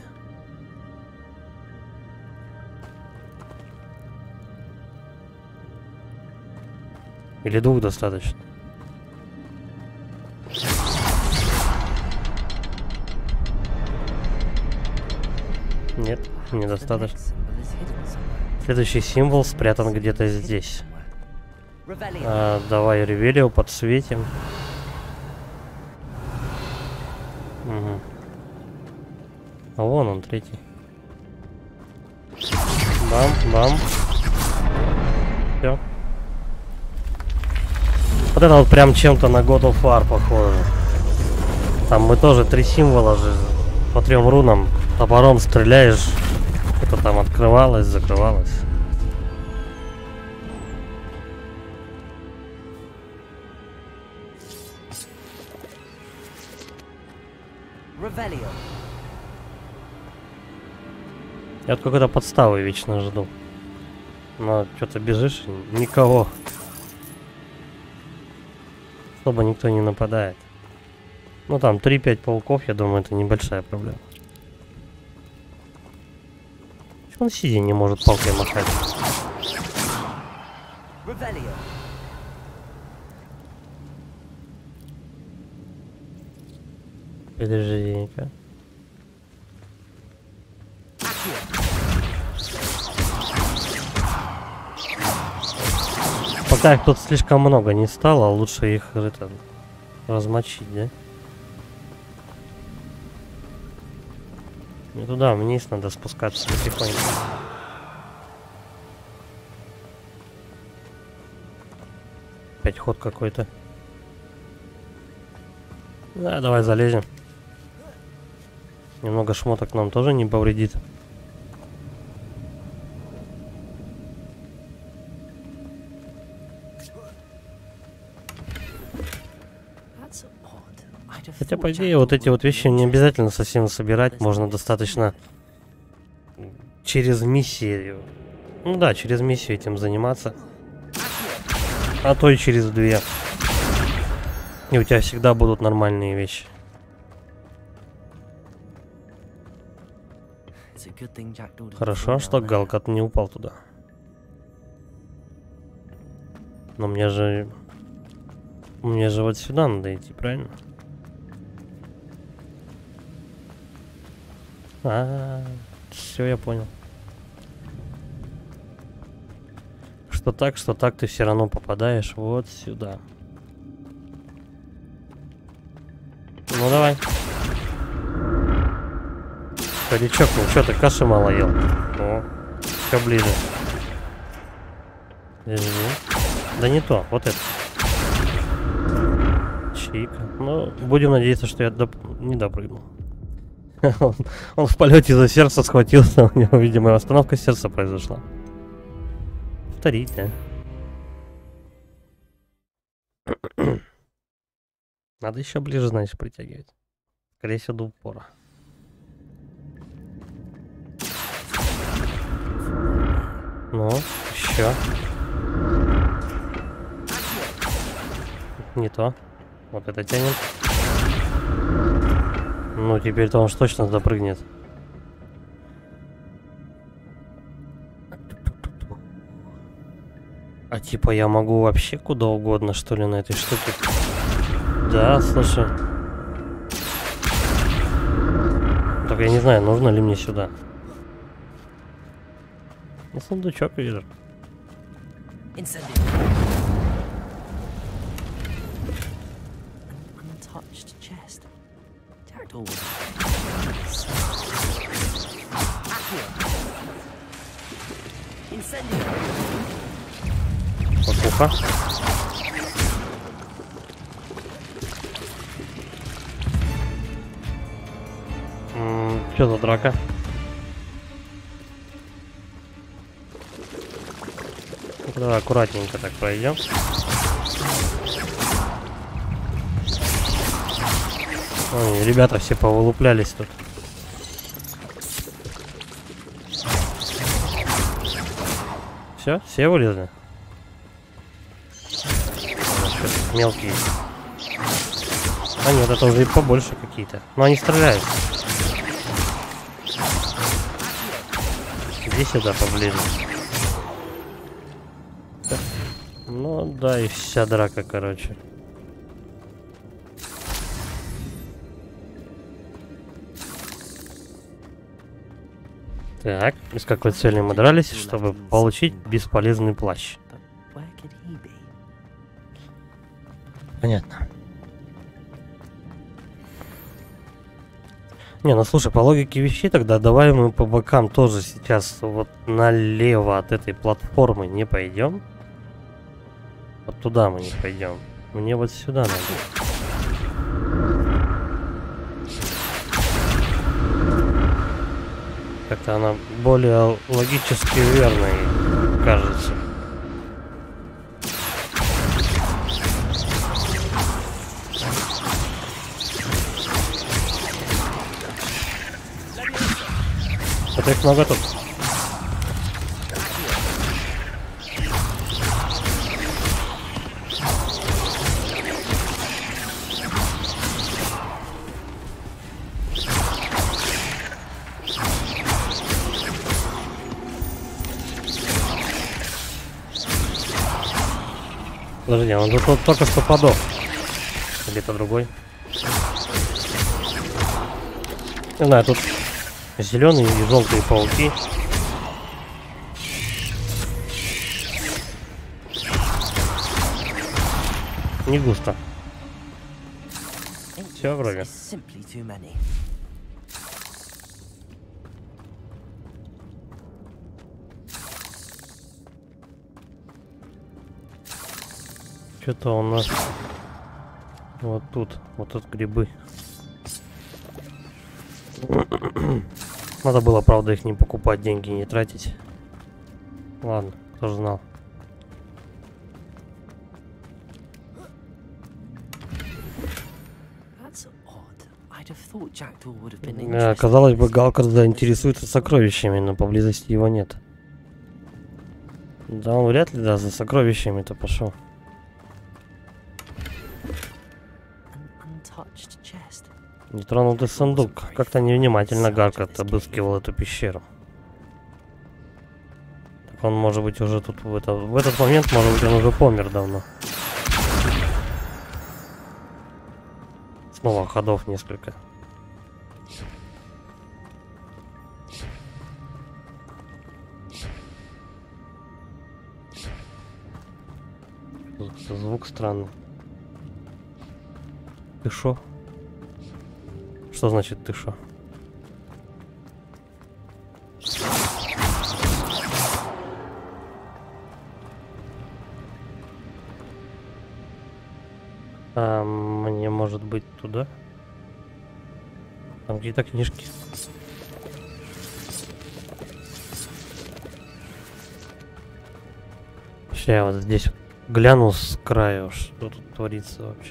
Или двух достаточно? Нет, недостаточно. Следующий символ спрятан где-то здесь. А, давай Ревелио подсветим. Угу. А вон он, третий. Бам, бам. Все. Вот это вот прям чем-то на God of War похоже. Там мы тоже три символа же по трем рунам топором стреляешь. Это там открывалось, закрывалось. Я вот какой-то подставы вечно жду. Но что-то бежишь, никого. Особо никто не нападает. Ну там три-пять пауков, я думаю, это небольшая проблема. Почему он сидя не может палкой махать? Подожди-ка. Пока их тут слишком много не стало, лучше их это, размочить, да? Не туда, вниз надо спускаться потихоньку. Опять ход какой-то. Да, давай залезем. Немного шмоток нам тоже не повредит. Хотя, по идее, вот эти вот вещи не обязательно совсем собирать. Можно достаточно через миссию. Ну да, через миссию этим заниматься. А то и через две. И у тебя всегда будут нормальные вещи. Хорошо, что Галкат не упал туда. Но мне же... Мне же вот сюда надо идти, правильно? А, все, я понял. Что так, что так, ты все равно попадаешь вот сюда. Ну давай. Старичок, ну что ты каши мало ел? О, все ближе. Держи. Да не то, вот это. Чика. Ну, будем надеяться, что я доп... не допрыгнул. он, он в полете за сердце схватился, у него, видимо, остановка сердца произошла. Повторить, да? Надо еще ближе, значит, притягивать. Скорее всего, до упора. Ну, еще. Не то. Вот это тянет. Ну, теперь-то он ж точно допрыгнет. А типа я могу вообще куда угодно, что ли, на этой штуке? Да, слушай. Так я не знаю, нужно ли мне сюда. Ну, сундучок вижу. Покуха. Что за драка? Давай аккуратненько так пройдем. Ой, ребята все повылуплялись тут. Все, все вылезли. Мелкие. А нет, это уже и побольше какие-то. Но они стреляют. Иди сюда поближе. Ну да, и вся драка, короче. Так, и с какой целью мы дрались, чтобы получить бесполезный плащ? Понятно. Не, ну слушай, по логике вещей тогда давай мы по бокам тоже сейчас вот налево от этой платформы не пойдем. Вот туда мы не пойдем. Мне вот сюда надо. Как-то она более логически верной кажется. Это их много тут. Подожди, он тут только что подох. Где-то другой. Не знаю, тут зеленые и желтые пауки. Не густо. Все вроде. Что-то у нас вот тут, вот тут грибы. Надо было, правда, их не покупать, деньги не тратить. Ладно, кто же знал. А, казалось бы, Галкер заинтересуется сокровищами, но поблизости его нет. Да он вряд ли, да, за сокровищами-то пошел. Нетронутый сундук. Как-то невнимательно Галкер обыскивал эту пещеру. Так он, может быть, уже тут в, это, в этот момент, может быть, он уже помер давно. Снова ходов несколько. Звук странный. Ты шо? Что значит ты шо? А мне, может быть, туда? Там где-то книжки. Сейчас я вот здесь гляну с краю, что тут творится вообще.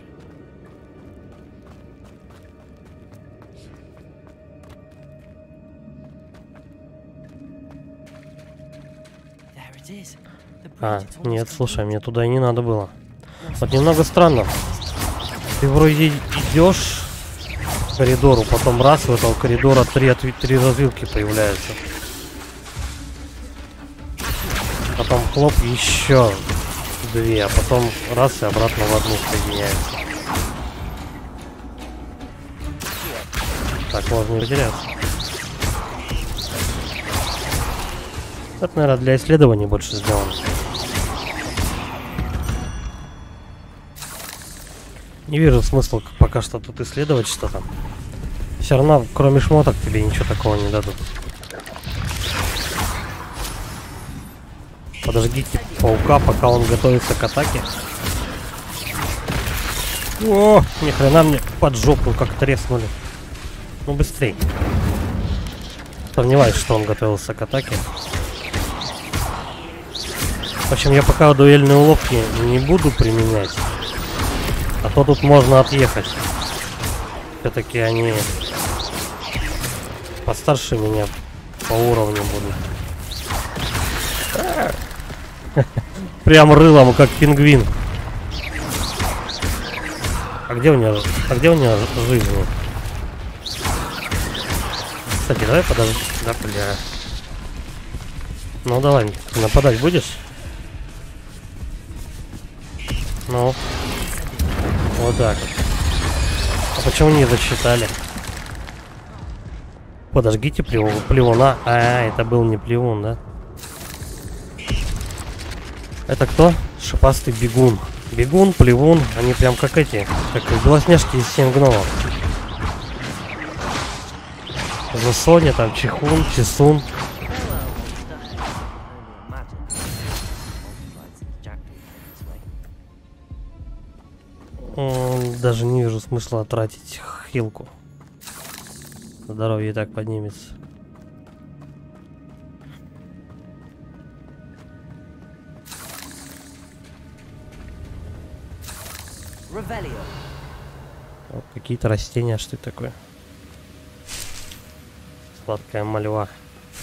А, нет, слушай, мне туда и не надо было. Вот немного странно. Ты вроде идешь по коридору, потом раз, в этого коридора три, три развилки появляются. Потом хлоп, еще две, а потом раз и обратно в одну соединяется. Так можно выделяться. Это, наверное, для исследований больше сделано. Не вижу смысла пока что тут исследовать что-то. Все равно, кроме шмоток, тебе ничего такого не дадут. Подождите паука, пока он готовится к атаке. О, ни хрена мне под жопу как треснули. Ну быстрей. Сомневаюсь, что он готовился к атаке. В общем, я пока дуэльные уловки не буду применять. А то тут можно отъехать. Все-таки они постарше меня по уровню будут. Прям рылом, как пингвин. А где у меня, а где у меня жизнь? Кстати, давай подожди. Да, бля. Ну давай, нападать будешь? Ну. Вот так. А почему не засчитали? Подожгите плев... плевуна. А, это был не плевун, да? Это кто? Шипастый бегун. Бегун, плевун, они прям как эти, как белоснежки из семь гномов. Засоня, там Чихун, Чесун. Даже не вижу смысла тратить хилку. Здоровье и так поднимется. Вот какие-то растения, что это такое? Сладкая мальва.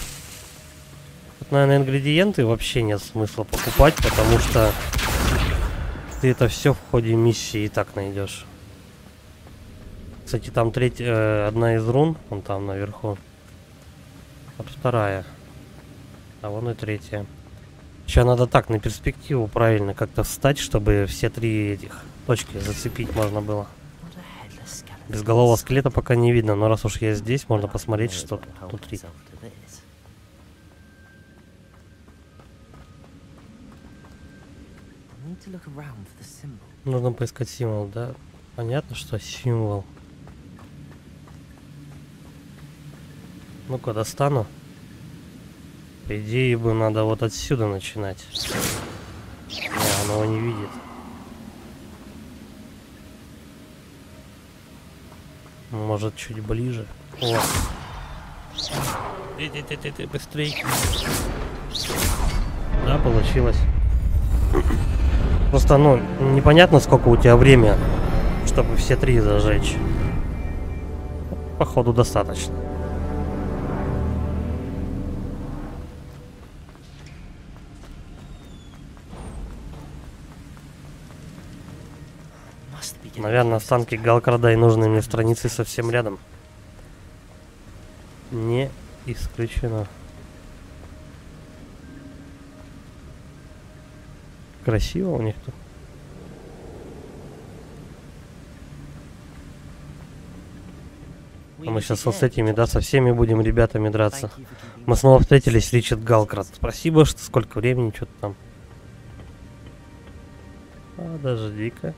Тут, наверное, ингредиенты вообще нет смысла покупать, потому что ты это все в ходе миссии и так найдешь. Кстати, там третья, э, одна из рун, вон там наверху. Вот вторая. А вон и третья. Сейчас надо так, на перспективу правильно как-то встать, чтобы все три этих точки зацепить можно было. Безголового скелета пока не видно, но раз уж я здесь, можно посмотреть, что тут внутри. Нужно поискать символ, да? Понятно, что символ. Ну-ка, достану. По идее бы надо вот отсюда начинать. Не, она его не видит. Может, чуть ближе. О. Ты, ты, ты, ты, ты, быстрей. Да, получилось. Просто, ну, непонятно, сколько у тебя время, чтобы все три зажечь. Походу, достаточно. Наверное, останки Галкрада и нужные мне страницы совсем рядом. Не исключено. Красиво у них тут. А мы сейчас вот с этими, да, со всеми будем ребятами драться. Мы снова встретились, Ричард Галкрад. Спасибо, что сколько времени, что-то там. А, дожди-ка.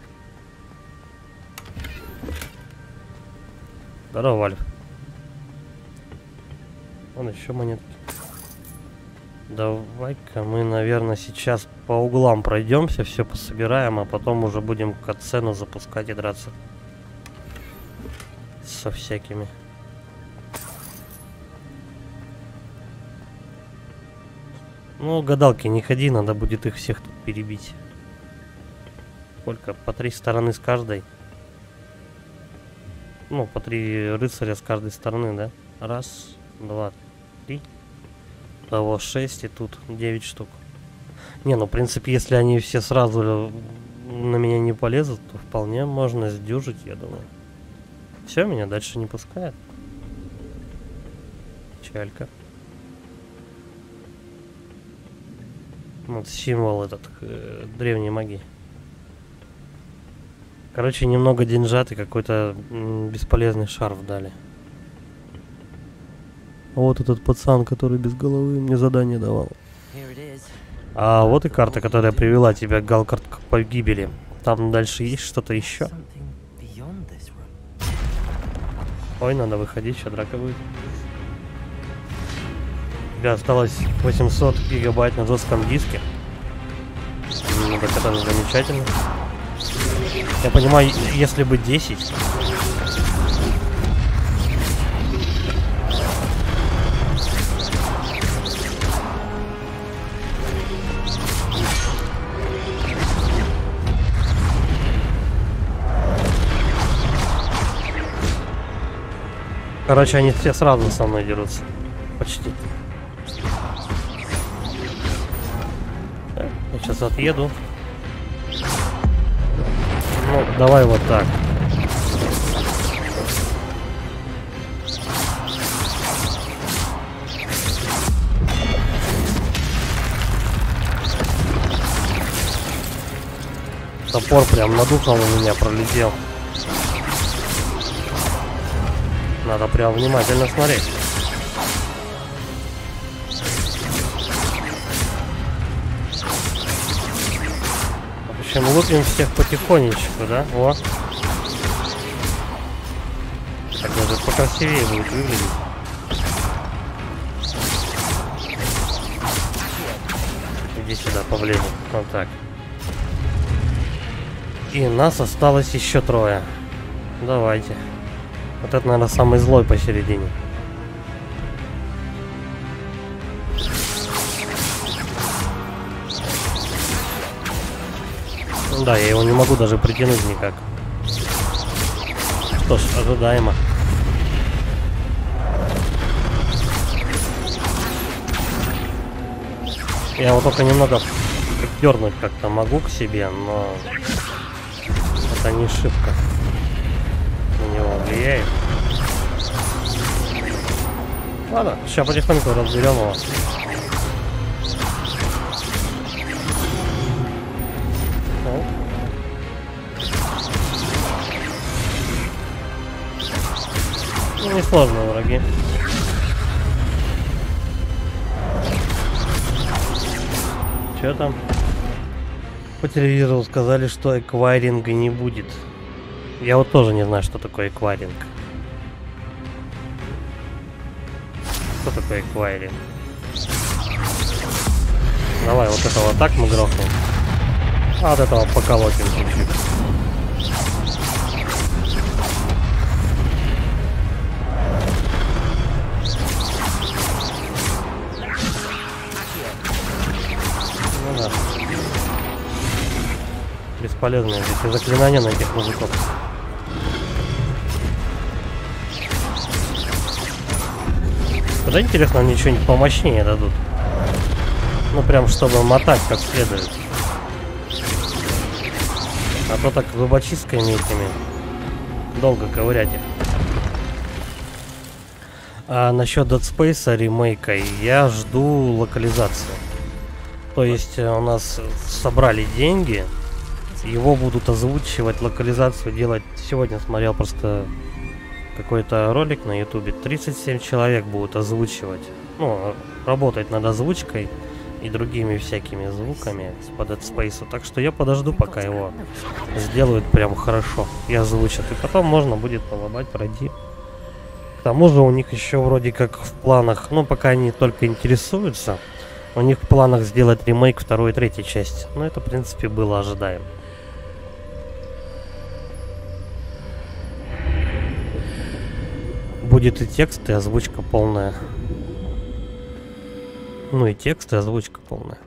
Здорово, Вальф. Вон еще монетки. Давай-ка мы, наверное, сейчас по углам пройдемся, все пособираем, а потом уже будем катсцену запускать и драться. Со всякими. Ну, гадалки, не ходи, надо будет их всех тут перебить. Сколько? По три стороны с каждой. Ну, по три рыцаря с каждой стороны, да? Раз, два, три. Того шесть, и тут девять штук. Не, ну, в принципе, если они все сразу на меня не полезут, то вполне можно сдюжить, я думаю. Все, меня дальше не пускает. Чалька. Вот символ этот э, древней магии. Короче, немного деньжат и какой-то бесполезный шарф дали. Вот этот пацан, который без головы, мне задание давал. А вот и карта, которая привела тебя, Галкрад, к погибели. Там дальше есть что-то еще? Ой, надо выходить, сейчас драка будет. У тебя осталось восемьсот гигабайт на жестком диске. Ну, так это замечательно. Я понимаю, если бы десять. Короче, они все сразу со мной дерутся. Почти. Так, я сейчас отъеду. Ну, давай вот так. Топор прям над ухом у меня пролетел. Надо прям внимательно смотреть. В общем, лупим всех потихонечку, да? О. Так даже покрасивее будет выглядеть. Иди сюда, поближе. Вот так. И нас осталось еще трое. Давайте. Вот это, наверное, самый злой посередине. Да, я его не могу даже притянуть никак. Что ж, ожидаемо. Я его только немного дернуть как-то могу к себе, но это не шибко на него влияет. Ладно, сейчас потихоньку разберем его. Ну, несложные враги. Че там? По телевизору сказали, что эквайринга не будет. Я вот тоже не знаю, что такое эквайринг. Что такое эквайринг? Давай вот этого так мы грохнем. А от этого поколотим чуть-чуть. Ну да. Бесполезные эти заклинания на этих мужиков. Куда интересно, они что-нибудь помощнее дадут. Ну прям чтобы мотать как следует. А то так зубочистками этими долго ковырять их. А насчет Dead Space ремейка я жду локализацию. То есть у нас собрали деньги, его будут озвучивать, локализацию делать. Сегодня смотрел просто какой-то ролик на ютубе. тридцать семь человек будут озвучивать. Ну, работать над озвучкой и другими всякими звуками по Dead Space. Так что я подожду, пока его сделают прям хорошо и озвучат. И потом можно будет поломать, пройти. К тому же у них еще вроде как в планах, ну пока они только интересуются, у них в планах сделать ремейк второй и третьей части. Но это в принципе было ожидаемо. Будет и текст, и озвучка полная. Ну и текст, и озвучка полная.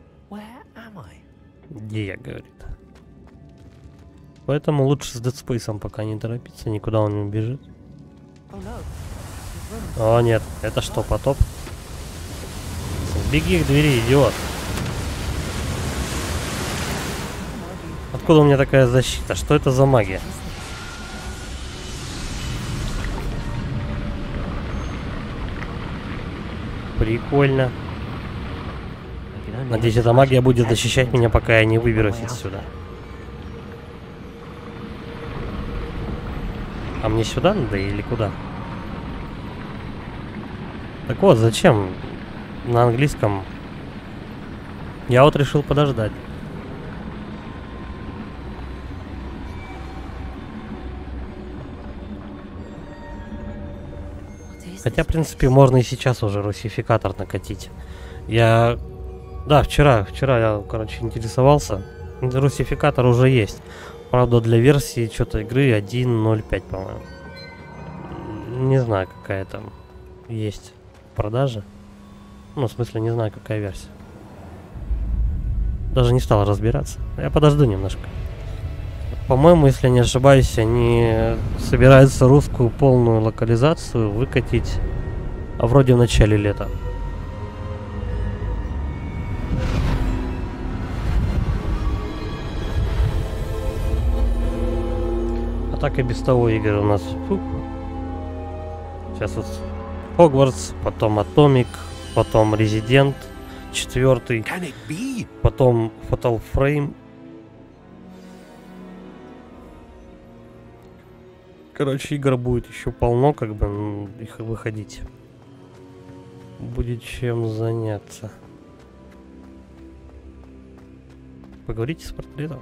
Где я, говорит. Поэтому лучше с Dead Space пока не торопиться, никуда он не убежит. О нет, это что, потоп? Беги к двери, идиот. Откуда у меня такая защита? Что это за магия? Прикольно. Надеюсь, эта магия будет защищать меня, пока я не выберусь отсюда. А мне сюда надо или куда? Так вот, зачем на английском? Я вот решил подождать. Хотя, в принципе, можно и сейчас уже русификатор накатить. Я... Да, вчера, вчера я, короче, интересовался. Русификатор уже есть. Правда, для версии что-то игры один ноль пять, по-моему. Не знаю, какая там есть в продаже. Ну, в смысле, не знаю, какая версия. Даже не стал разбираться. Я подожду немножко. По-моему, если не ошибаюсь, они собираются русскую полную локализацию выкатить, а вроде в начале лета. А так и без того игры у нас. Фух. Сейчас вот Хогвартс, потом Атомик, потом Резидент четвертый, потом Fatal Frame. Короче, игр будет еще полно, как бы их выходить. Будет чем заняться. Поговорите с портретом.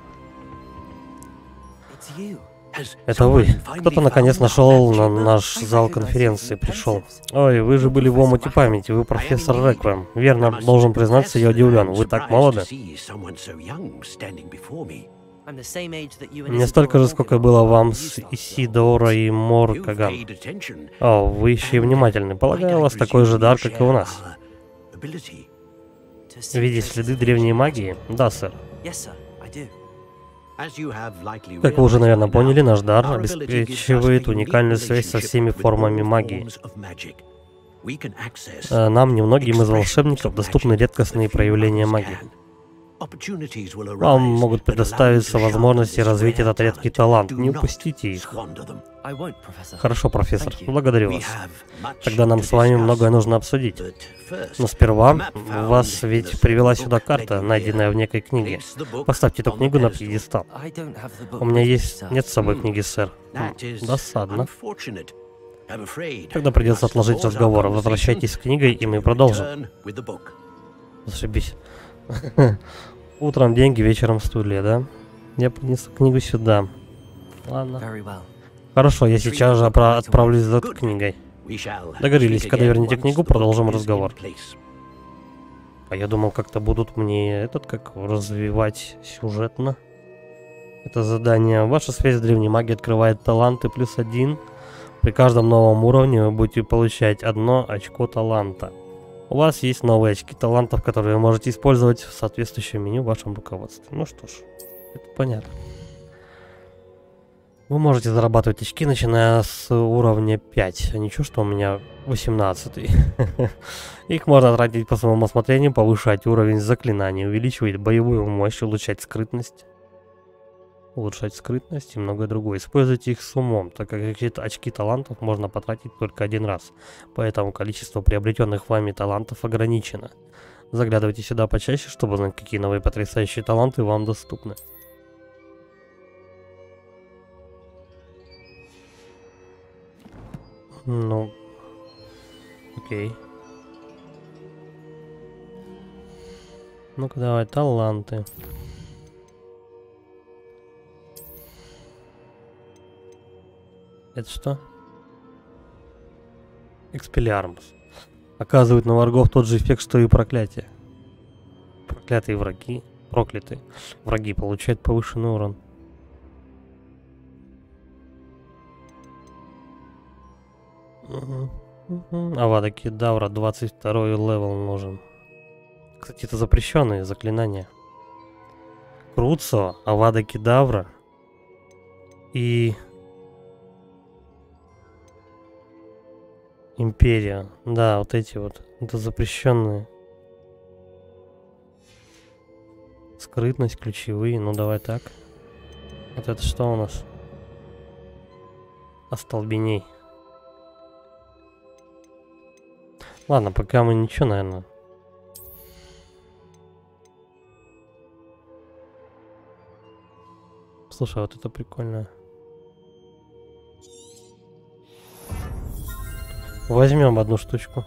Это вы. Кто-то наконец нашел на наш зал конференции, пришел. Ой, вы же были в омуте памяти, вы профессор Реквием. Верно, должен признаться, я удивлен. Вы так молоды. Мне столько же, сколько было вам с Исидора и Моркаган. О, вы еще и внимательны. Полагаю, у вас такой же дар, как и у нас. Видеть следы древней магии? Да, сэр. Как вы уже, наверное, поняли, наш дар обеспечивает уникальную связь со всеми формами магии. Э, Нам, немногим из волшебников, доступны редкостные проявления магии. Вам могут предоставиться возможности развить этот редкий талант. Не упустите их. Хорошо, профессор. Благодарю вас. Тогда нам с вами многое нужно обсудить. Но сперва, вас ведь привела сюда карта, найденная в некой книге. Поставьте эту книгу на пьедестал. У меня есть... Нет с собой книги, сэр. Хм, досадно. Тогда придется отложить разговор. Возвращайтесь с книгой, и мы продолжим. Зашибись. Утром деньги, вечером стулья, да? Я принесу книгу сюда. Ладно. Хорошо, я сейчас же отправлюсь за книгой. Договорились, когда вернете книгу, продолжим разговор. А я думал, как-то будут мне этот, как развивать сюжетно. Это задание. Ваша связь с древней магией открывает таланты плюс один. При каждом новом уровне вы будете получать одно очко таланта. У вас есть новые очки талантов, которые вы можете использовать в соответствующем меню в вашем руководстве. Ну что ж, это понятно. Вы можете зарабатывать очки, начиная с уровня пять. А ничего, что у меня восемнадцатый. Их можно тратить по своему усмотрению, повышать уровень заклинаний, увеличивать боевую мощь, улучшать скрытность. Улучшать скрытность и многое другое. Используйте их с умом, так как очки талантов можно потратить только один раз. Поэтому количество приобретенных вами талантов ограничено. Заглядывайте сюда почаще, чтобы узнать, какие новые потрясающие таланты вам доступны. Ну, окей. Ну-ка давай, таланты. Это что? Экспеллиармус. Оказывает на врагов тот же эффект, что и проклятие. Проклятые враги, проклятые враги получают повышенный урон. Угу. Угу. Авада Кедавра, двадцать второй левел нужен. Кстати, это запрещенные заклинания. Круцо, Авада Кедавра и... Империя. Да, вот эти вот. Это запрещенные. Скрытность, ключевые. Ну, давай так. Вот это что у нас? Остолбеней. Ладно, пока мы ничего, наверное. Слушай, вот это прикольно. Возьмем одну штучку.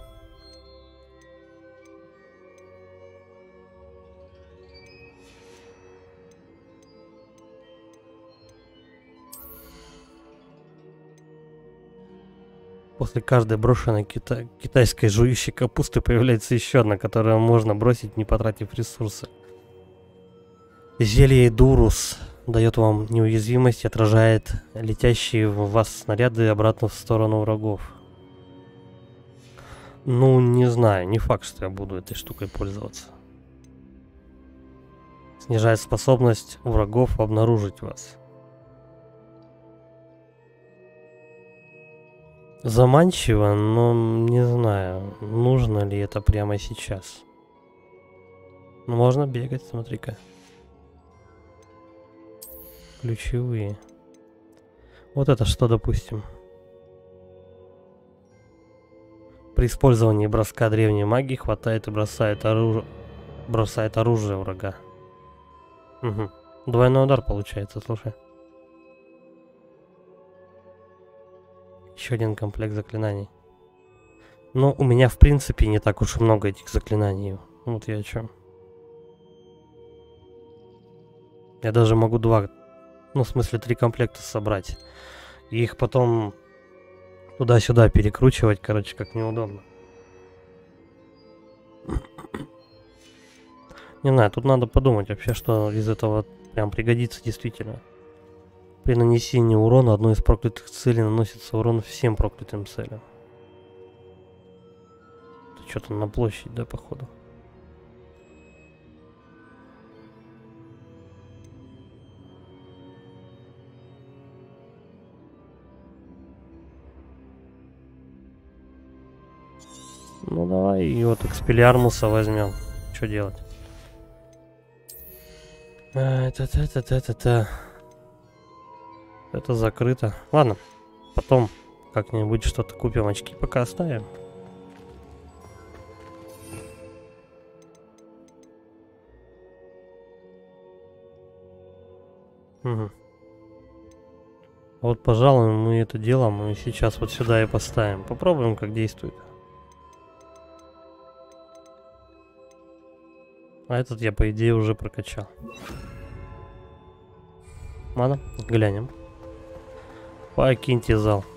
После каждой брошенной кита китайской жующей капусты появляется еще одна, которую можно бросить, не потратив ресурсы. Зелье Дурус дает вам неуязвимость и отражает летящие в вас снаряды обратно в сторону врагов. Ну, не знаю, не факт, что я буду этой штукой пользоваться. Снижает способность врагов обнаружить вас. Заманчиво, но не знаю, нужно ли это прямо сейчас. Можно бегать, смотри-ка. Ключевые. Вот это что, допустим. При использовании броска древней магии хватает и бросает оружие, бросает оружие врага. Угу. Двойной удар получается, слушай. Еще один комплект заклинаний. Ну, у меня в принципе не так уж и много этих заклинаний. Вот я о чем. Я даже могу два, ну в смысле три комплекта собрать. И их потом туда-сюда перекручивать, короче, как неудобно. Не знаю, тут надо подумать вообще, что из этого прям пригодится действительно. При нанесении урона одной из проклятых целей наносится урон всем проклятым целям. Это что-то на площадь, да, походу? Ну давай и вот Экспеллиармуса возьмем. Что делать? А, это, это, это, это, это. Это закрыто. Ладно, потом как-нибудь что-то купим, очки пока оставим. Угу. Вот, пожалуй, мы это дело мы сейчас вот сюда и поставим. Попробуем, как действует. А этот я, по идее, уже прокачал. Ладно, глянем. Покиньте зал.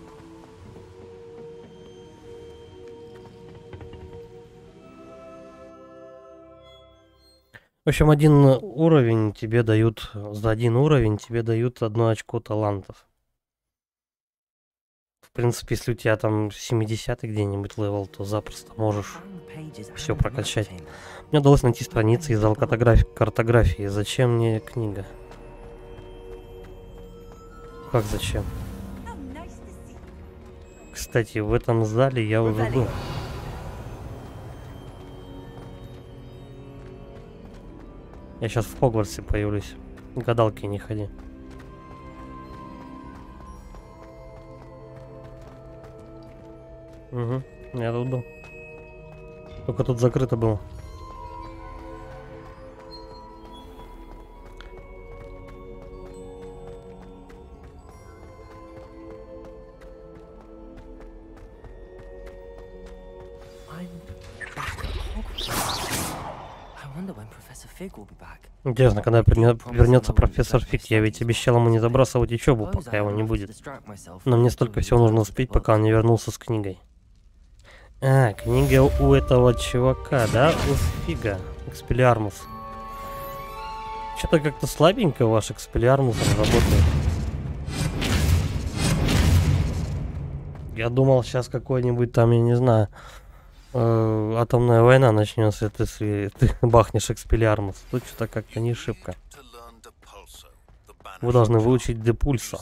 В общем, один уровень тебе дают, за один уровень тебе дают одно очко талантов. В принципе, если у тебя там семидесятый где-нибудь левел, то запросто можешь все прокачать. Мне удалось найти страницы из зала картографии. Зачем мне книга? Как зачем? Кстати, в этом зале я уже был. Я сейчас в Хогвартсе появлюсь. Гадалки не ходи. Угу, я тут был. Только тут закрыто было. Интересно, когда вернется профессор Фиг, я ведь обещал ему не забрасывать учебу, пока его не будет. Но мне столько всего нужно успеть, пока он не вернулся с книгой. А, книга у этого чувака, да? У Фига. Экспеллиармус. Что-то как-то слабенько ваш Экспеллиармус работает. Я думал, сейчас какой-нибудь там, я не знаю, э, атомная война начнется, если ты бахнешь Экспеллиармус. Тут что-то как-то не шибко. Вы должны выучить Депульсо.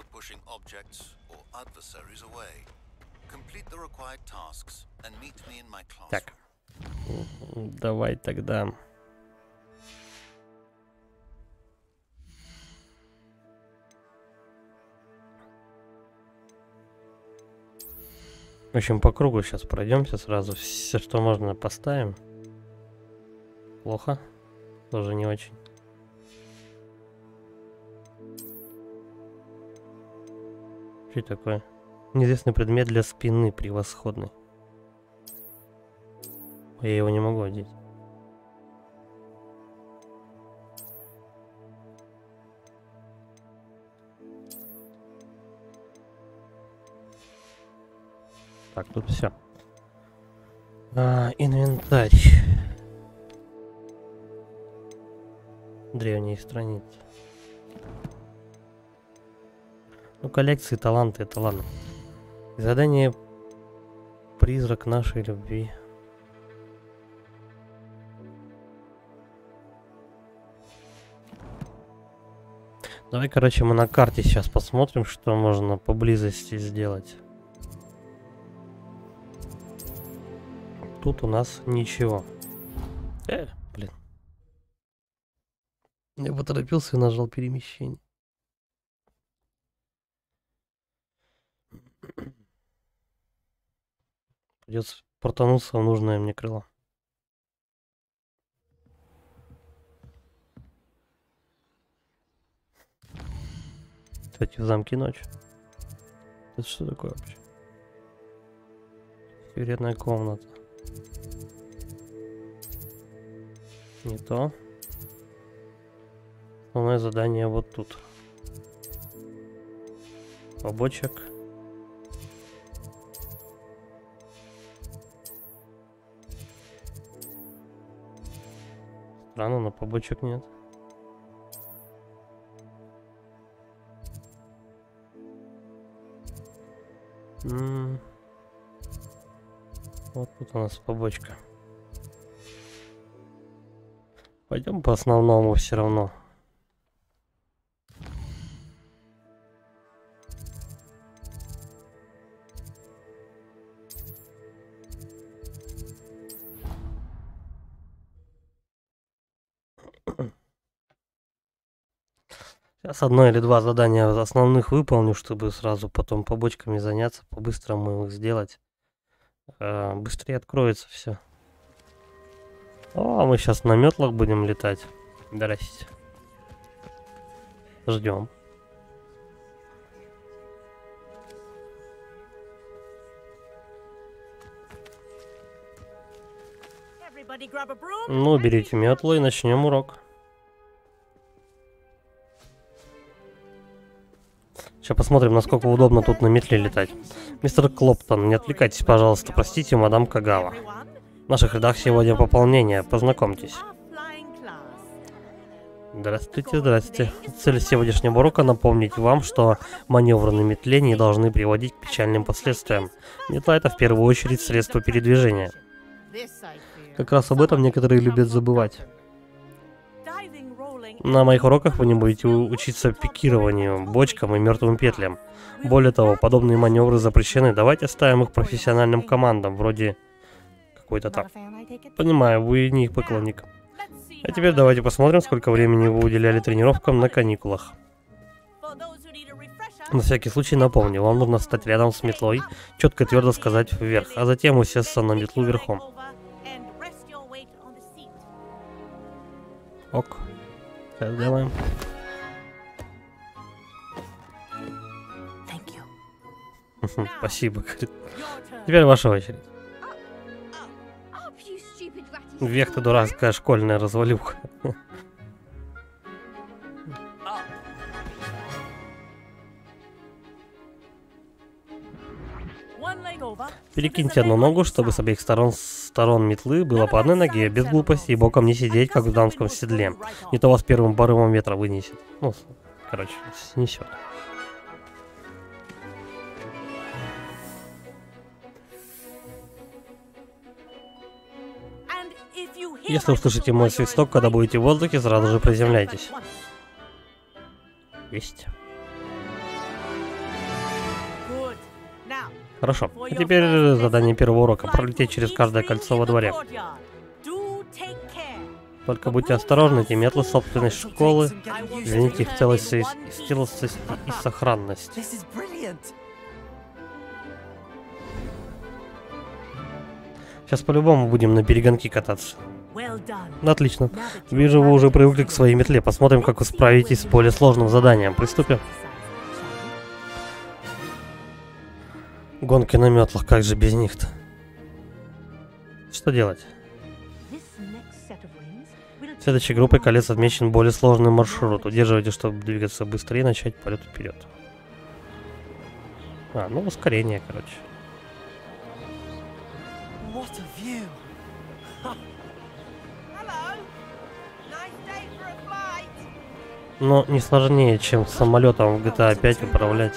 Так. Давай тогда. В общем, по кругу сейчас пройдемся сразу. Все, что можно, поставим. Плохо. Тоже не очень. Что это такое? Неизвестный предмет для спины превосходный. Я его не могу одеть. Так, тут все. А, инвентарь. Древние страницы. Ну, коллекции, таланты, это ладно. Задание «Призрак нашей любви». Давай, короче, мы на карте сейчас посмотрим, что можно поблизости сделать. Тут у нас ничего. Э, блин. Я поторопился и нажал перемещение. Придется портануться в нужное мне крыло. Кстати, в замке ночь. Это что такое вообще? Секретная комната. Не то. Основное задание вот тут. Побочек. Странно, но побочек нет. М-м. Вот тут у нас побочка. Пойдем по основному все равно. Сейчас одно или два задания основных выполню, чтобы сразу потом побочками заняться, по-быстрому их сделать. Э, быстрее откроется все. О, мы сейчас на метлах будем летать. Здрасте. Ждем. Ну, берите метлу и начнем урок. Сейчас посмотрим, насколько удобно тут на метле летать. Мистер Клоптон, не отвлекайтесь, пожалуйста. Простите, мадам Кагава. В наших рядах сегодня пополнение. Познакомьтесь. Здравствуйте, здравствуйте. Цель сегодняшнего урока напомнить вам, что маневры на метле не должны приводить к печальным последствиям. Метла — это в первую очередь средство передвижения. Как раз об этом некоторые любят забывать. На моих уроках вы не будете учиться пикированию, бочкам и мертвым петлям. Более того, подобные маневры запрещены. Давайте оставим их профессиональным командам, вроде какой-то там. Понимаю, вы не их поклонник. А теперь давайте посмотрим, сколько времени вы уделяли тренировкам на каникулах. На всякий случай напомню, вам нужно встать рядом с метлой, четко и твердо сказать вверх, а затем усесться на метлу верхом. Ок. Сейчас сделаем. Спасибо. Теперь ваша очередь. Вверх ты дурацкая школьная развалюха. Перекиньте одну ногу, чтобы с обеих сторон, сторон метлы было по одной ноге, без глупости и боком не сидеть, как в дамском седле. Не то вас первым порывом ветра вынесет. Ну, короче, снесет. Если услышите мой свисток, когда будете в воздухе, сразу же приземляйтесь. Есть. Хорошо. А теперь задание первого урока. Пролететь через каждое кольцо во дворе. Только будьте осторожны, эти метлы собственной школы. Извините их целости и сохранность. Сейчас по-любому будем на перегонки кататься. Отлично. Вижу, вы уже привыкли к своей метле. Посмотрим, как вы справитесь с более сложным заданием. Приступим. Гонки на метлах, как же без них-то? Что делать? Следующей группой колец отмечен более сложный маршрут. Удерживайте, чтобы двигаться быстрее и начать полет вперед. А, ну ускорение, короче. Но не сложнее, чем самолетом в джи ти эй пять управлять.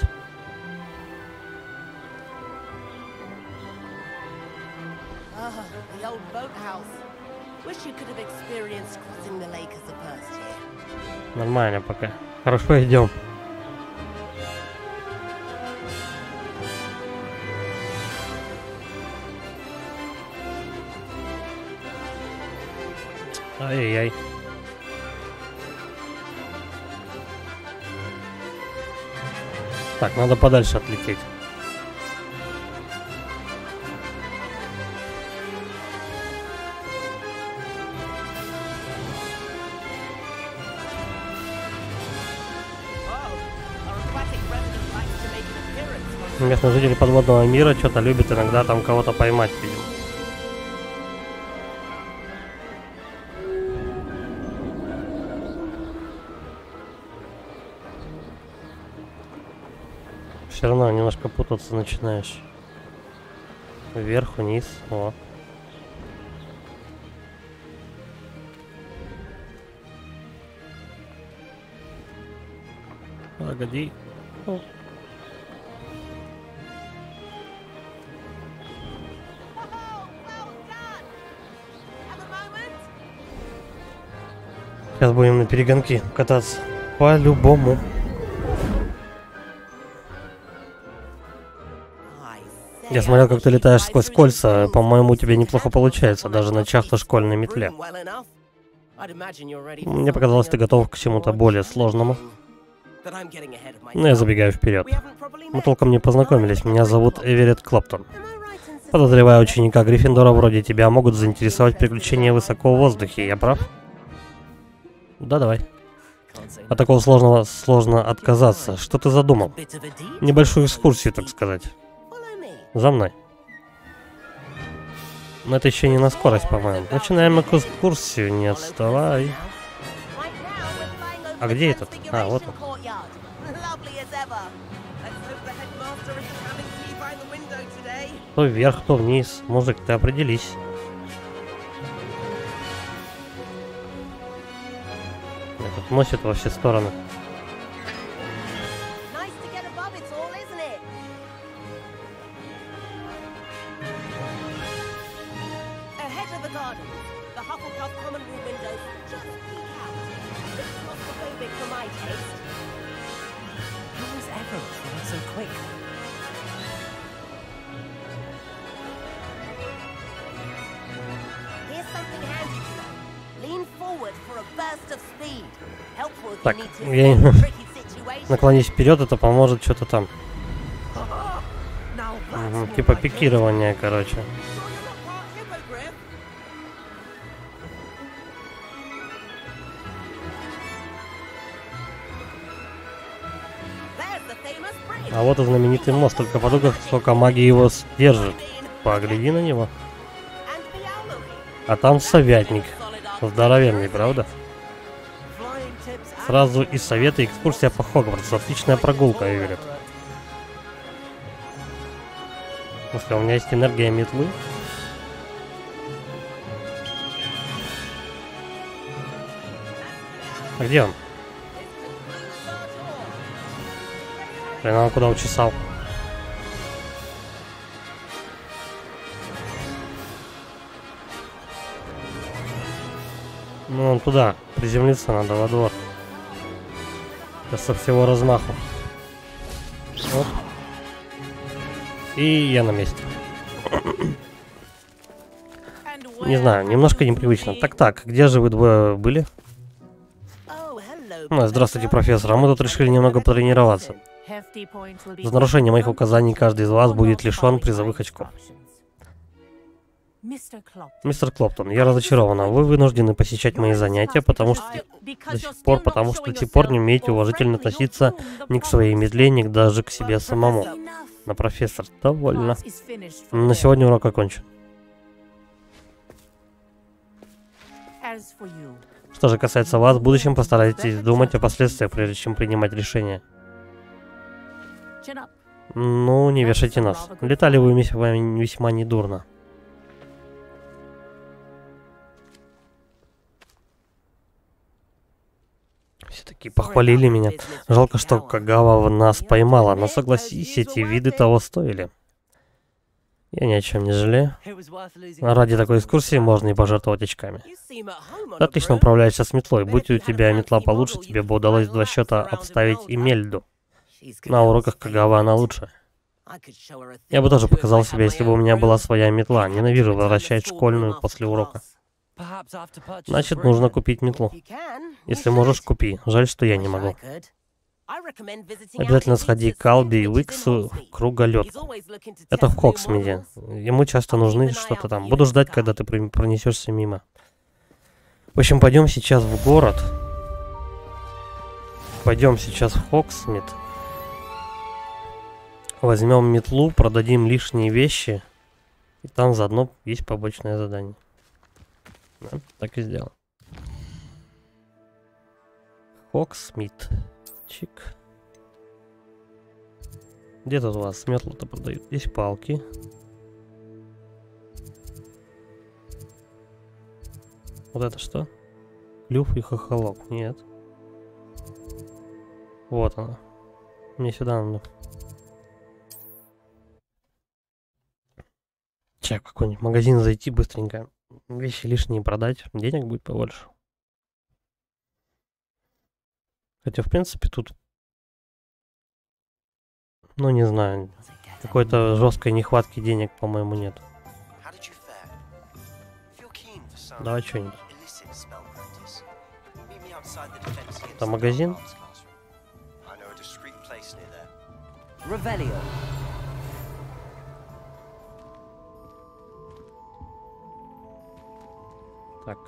Нормально пока. Хорошо, идем. Ай-яй-яй. Так, надо подальше отлететь. Местные жители подводного мира что-то любят иногда там кого-то поймать, видимо. Все равно немножко путаться начинаешь. Вверх, вниз, о. Погоди. О. Сейчас будем на перегонки кататься. По-любому. Я смотрел, как ты летаешь сквозь кольца. По-моему, у тебя неплохо получается, даже на чахлой школьной метле. Мне показалось, ты готов к чему-то более сложному. Но я забегаю вперед. Мы толком не познакомились. Меня зовут Эверетт Клоптон. Подозреваю, ученика Гриффиндора вроде тебя могут заинтересовать приключения высоко в воздухе. Я прав? Да, давай. От такого сложного сложно отказаться. Что ты задумал? Небольшую экскурсию, так сказать. За мной. Но это еще не на скорость, по-моему. Начинаем экскурсию, не отставай. А где этот? А, вот он. То вверх, то вниз. Мужик, ты определись. Этот носит во все стороны. Так, я наклонись вперед, это поможет что-то там. Угу, типа пикирование, короче. А вот и знаменитый мост, только подумай, сколько магии его сдержит. Погляди на него. А там совятник. Здоровенный, правда? Сразу и советы, экскурсия по Хогвартсу. Отличная прогулка, Эверетт. Слушай, у меня есть энергия метлы. А где он? Блин, он куда учесал? Ну, он туда. Приземлиться надо во двор. Сейчас со всего размаху. Вот. И я на месте. Не знаю, немножко непривычно. Так-так, где же вы двое были? Ну, здравствуйте, профессор. А мы тут решили немного потренироваться. За нарушение моих указаний каждый из вас будет лишен призовых очков. Мистер Клоптон, я разочарована. Вы вынуждены посещать мои занятия, потому что до сих пор, потому что до сих пор не умеете уважительно относиться ни к своей метле, ни даже к себе самому. На профессор, довольно. На сегодня урок окончен. Что же касается вас, в будущем постарайтесь думать о последствиях, прежде чем принимать решение. Ну, не вешайте нас. Летали вы весьма, весьма недурно. Все-таки похвалили меня. Жалко, что Кагава нас поймала, но согласись, эти виды того стоили. Я ни о чем не жалею. Ради такой экскурсии можно и пожертвовать очками. Ты отлично управляешься с метлой. Будь у тебя метла получше, тебе бы удалось в два счета обставить Имельду. На уроках Кагава она лучше. Я бы тоже показал себя, если бы у меня была своя метла. Ненавижу возвращать школьную после урока. Значит, нужно купить метлу. Если можешь, купи. Жаль, что я не могу. Обязательно сходи к Алби и Уиксу в круголёд. Это в Хоксмиде. Ему часто нужны что-то там. Буду ждать, когда ты пронесешься мимо. В общем, пойдем сейчас в город. Пойдем сейчас в Хоксмид. Возьмем метлу, продадим лишние вещи. И там заодно есть побочное задание. Да, так и сделал. Хоксмид. Чик. Где тут у вас метлу-то продают? Здесь палки. Вот это что? Клюв и хохолок. Нет. Вот она. Мне сюда надо. Сейчас в какой-нибудь магазин зайти быстренько. Вещи лишние продать. Денег будет побольше. Хотя, в принципе, тут... Ну, не знаю. Какой-то жесткой нехватки денег, по-моему, нет. Давай что-нибудь. Это магазин? Revelio. Так.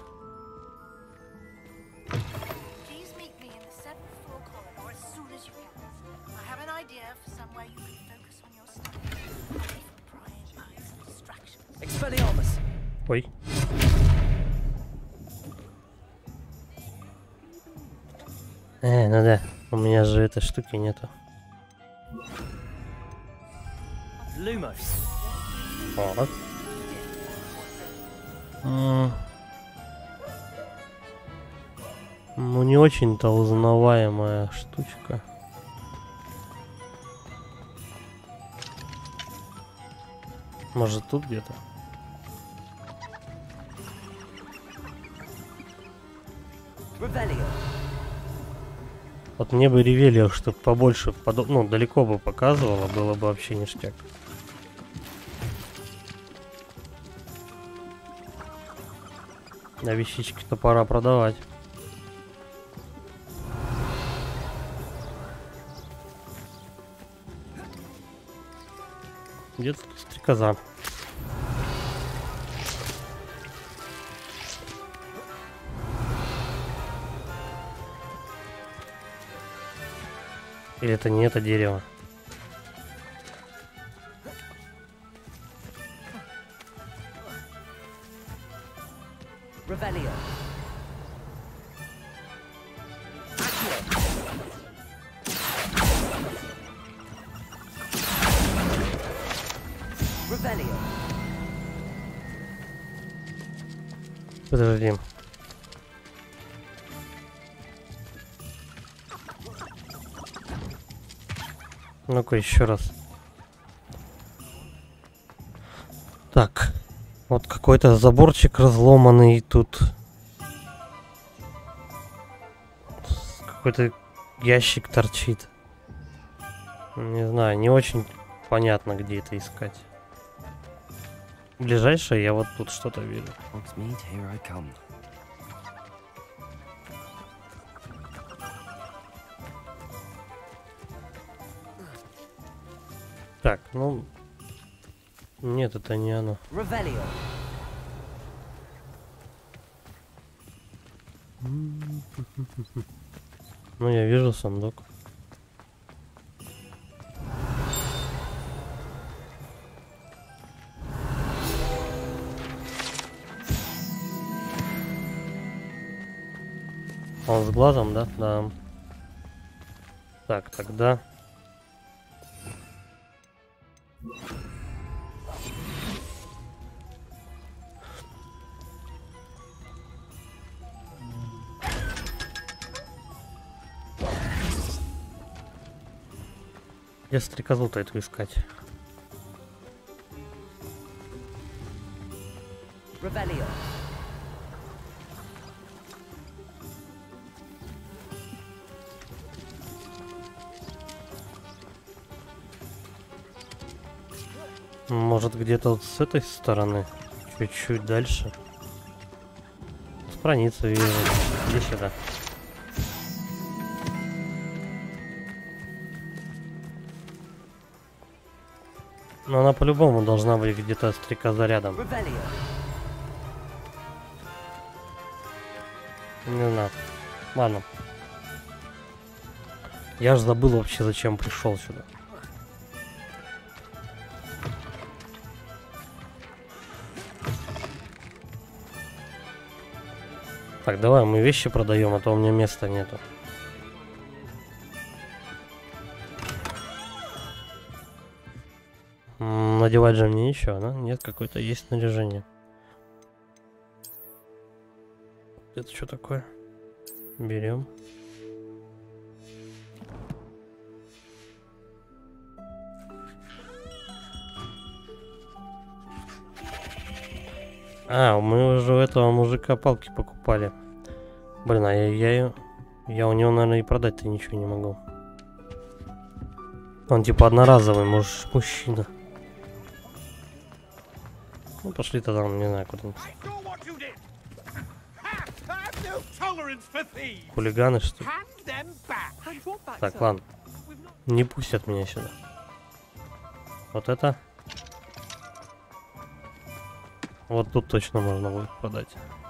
Please meet me in the seventh floor corridor as soon as you can. I have an idea for somewhere you can focus on your studies, away from prying eyes and distractions. Expelliarmus. Ой. Э, ну да, у меня же этой штуки нету. Lumos. О. М. Ну, не очень-то узнаваемая штучка. Может, тут где-то? Revelio. Вот мне бы ревелио, чтобы побольше, подо... ну, далеко бы показывало, было бы вообще ништяк. А вещички-то пора продавать. Где-то тут стрекоза. Или это не это дерево? Revelio. Revelio. Подожди. Ну-ка еще раз. Так. Вот какой-то заборчик разломанный тут. Какой-то ящик торчит. Не знаю, не очень понятно, где это искать. Ближайшее я вот тут что-то вижу. Так, ну... Нет, это не оно. Revelio. Ну, я вижу сундук. Он с глазом, да? Да. Так, тогда... Где стрекозу-то эту искать? Revelio. Может, где-то вот с этой стороны? Чуть-чуть дальше. Страницу вижу. Иди сюда. Но она по-любому должна быть где-то стрекоза рядом. Revelio. Не знаю. Ладно. Я же забыл вообще, зачем пришел сюда. Так, давай мы вещи продаем, а то у меня места нету. М, надевать же мне ничего, да? Нет, какое-то есть снаряжение. Это что такое? Берем. А, мы уже у этого мужика палки покупали. Блин, а я, я, я у него, наверное, и продать-то ничего не могу. Он типа одноразовый, муж, мужчина. Ну, пошли тогда, не знаю, куда-нибудь. Хулиганы, что ли? Так, ладно. Не пустят меня сюда. Вот это. Вот тут точно можно будет продать.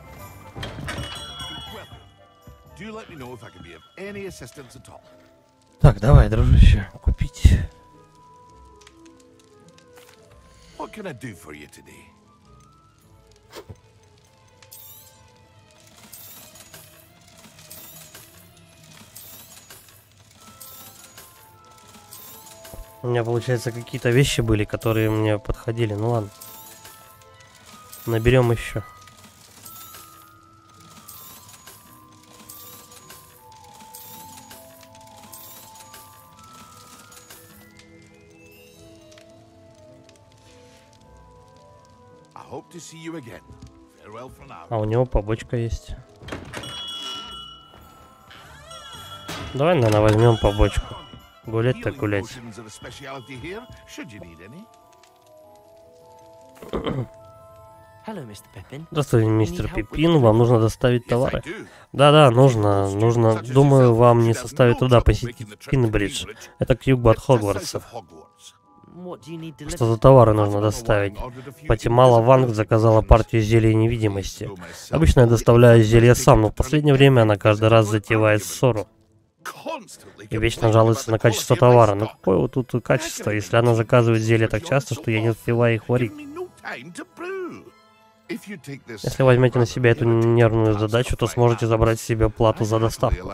Так, давай, дружище, купить. What can I do for you today? У меня, получается, какие-то вещи были, которые мне подходили. Ну ладно. Наберем еще. Hope to see you again. Farewell for now. А у него побочка есть. Давай, наверное, возьмем побочку. Гулять так гулять. Hello, мистер Pippin. Здравствуйте, мистер Пиппин. Вам нужно доставить товары. Да-да, нужно. Нужно. Думаю, вам не составит труда посетить Кинбридж. Это к югу от Хогвартса. What do you need delivered? Что за товары нужно доставить? Патимала Ванг заказала партию зелья невидимости. Обычно я доставляю зелье сам, но в последнее время она каждый раз затевает ссору. И вечно жалуется на качество товара. Но какое вот тут качество, если она заказывает зелья так часто, что я не успеваю их варить? Если возьмете на себя эту нервную задачу, то сможете забрать себе плату за доставку.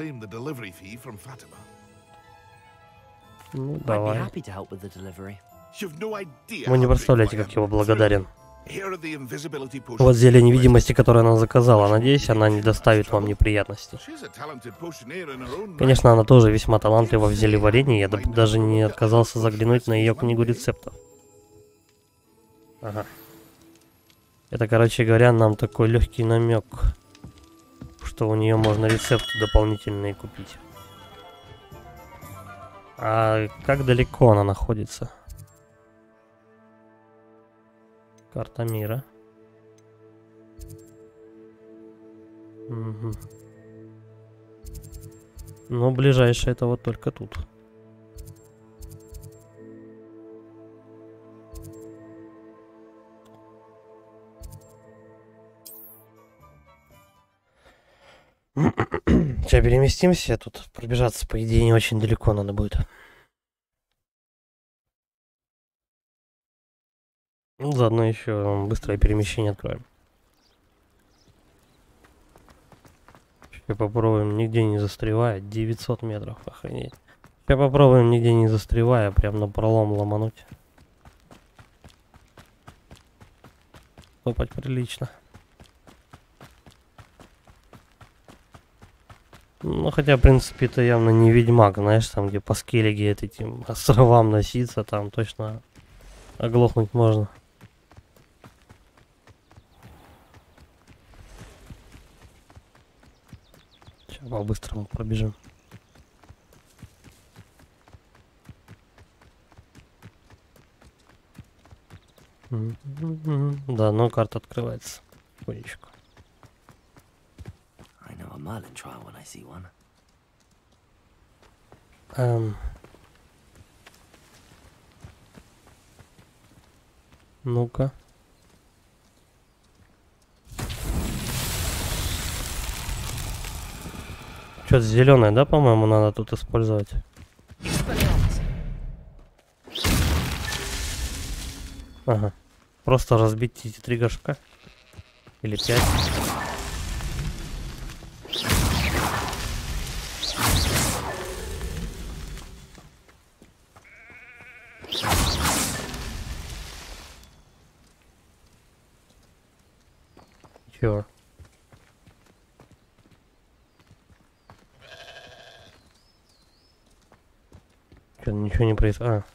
Ну, I'd be давай. happy to help with the delivery. Вы не представляете, как я его благодарен. Вот зелье невидимости, которое она заказала. Надеюсь, она не доставит вам неприятностей. Конечно, она тоже весьма талантлива в зельеварении. Я даже не отказался заглянуть на ее книгу рецептов. Ага. Это, короче говоря, нам такой легкий намек, что у нее можно рецепты дополнительные купить. А как далеко она находится? Карта мира. Угу. Ну, ближайшее это вот только тут. Сейчас переместимся, тут пробежаться, по идее, не очень далеко надо будет. Ну, заодно еще быстрое перемещение откроем. Сейчас попробуем, нигде не застревая. девятьсот метров, охренеть. Сейчас попробуем, нигде не застревая, прям на пролом ломануть. Топать прилично. Ну, хотя, в принципе, это явно не Ведьмак, знаешь, там, где по скеллиге этим островам носиться, там точно оглохнуть можно. Сейчас по-быстрому пробежим. Да, но карта открывается. Потихонечку. I know a Merlin trial when I see one. Эм. Ну-ка. Что-то зеленое, да, по-моему, надо тут использовать. Ага. Просто разбить эти три горшка. Или пять. Чего? Что, ничего не происходит? А.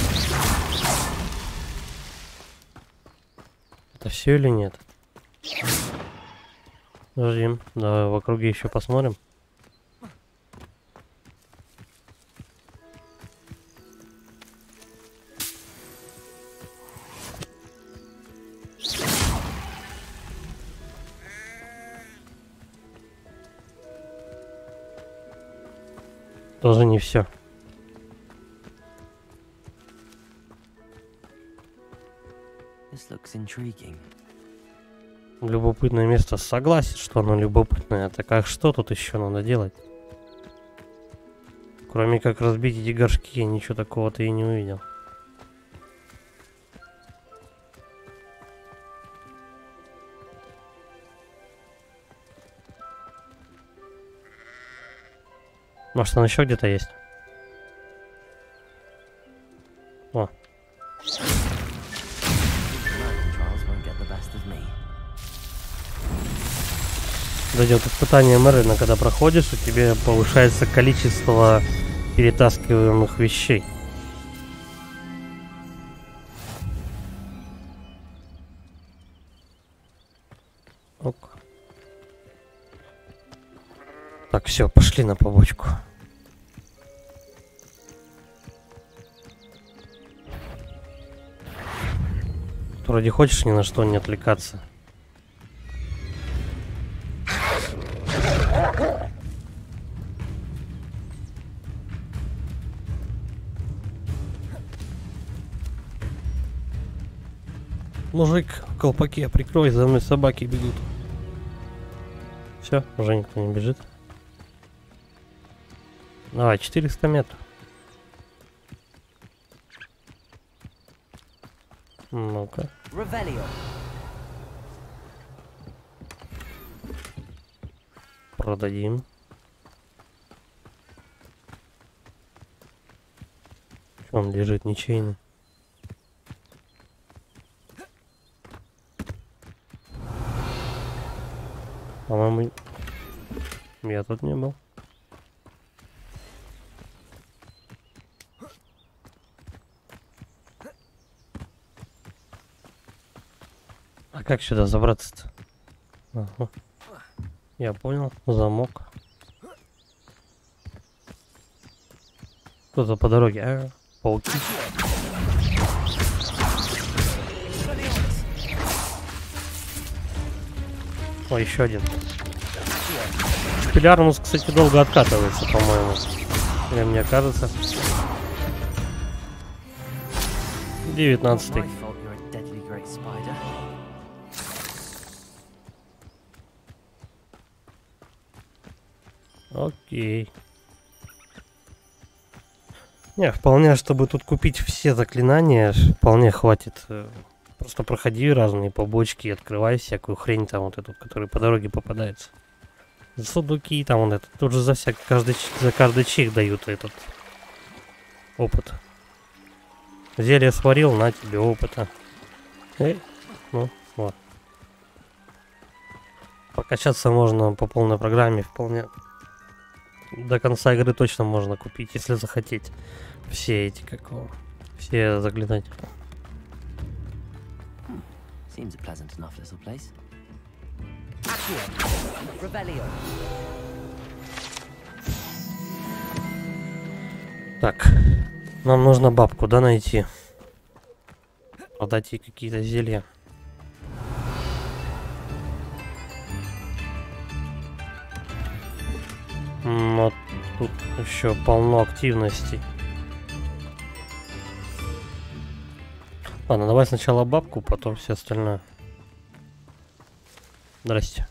Это все или нет? Подождем. Давай в округе еще посмотрим. Тоже не все. looks intriguing. Любопытное место. Согласен, что оно любопытное. Так а что тут еще надо делать? Кроме как разбить эти горшки, я ничего такого-то и не увидел. Может, он еще где-то есть? О. Дойдет испытание Мерлина, когда проходишь, у тебя повышается количество перетаскиваемых вещей. Ок. Так, все, пошли на побочку. Вроде хочешь ни на что не отвлекаться. Мужик, в колпаке, прикрой, за мной собаки бегут. Все, уже никто не бежит. Давай, четыреста метров. Ну-ка. Продадим. Он лежит ничейный. По-моему, я тут не был. А как сюда забраться-то? Ага. Я понял. Замок. Кто-то по дороге. А, пауки. О, еще один. Шпилярмус, кстати, долго откатывается, по-моему. Или мне кажется. девятнадцатый. Окей. Не, вполне, чтобы тут купить все заклинания, вполне хватит. Просто проходи разные побочки, открывай всякую хрень там вот эту, которая по дороге попадается. Сундуки там вот это. Тут же за всяк каждый за каждый чих дают этот опыт. Зелье сварил, на тебе опыта. Эй, ну вот. Покачаться можно по полной программе вполне. До конца игры точно можно купить, если захотеть. Все эти, как его, все заглянуть. Seems a pleasant enough little place. Так, нам нужно бабку, да, найти? Продать ей какие-то зелья. Вот тут еще полно активностей. Ладно, давай сначала бабку, потом все остальное. Здрасте.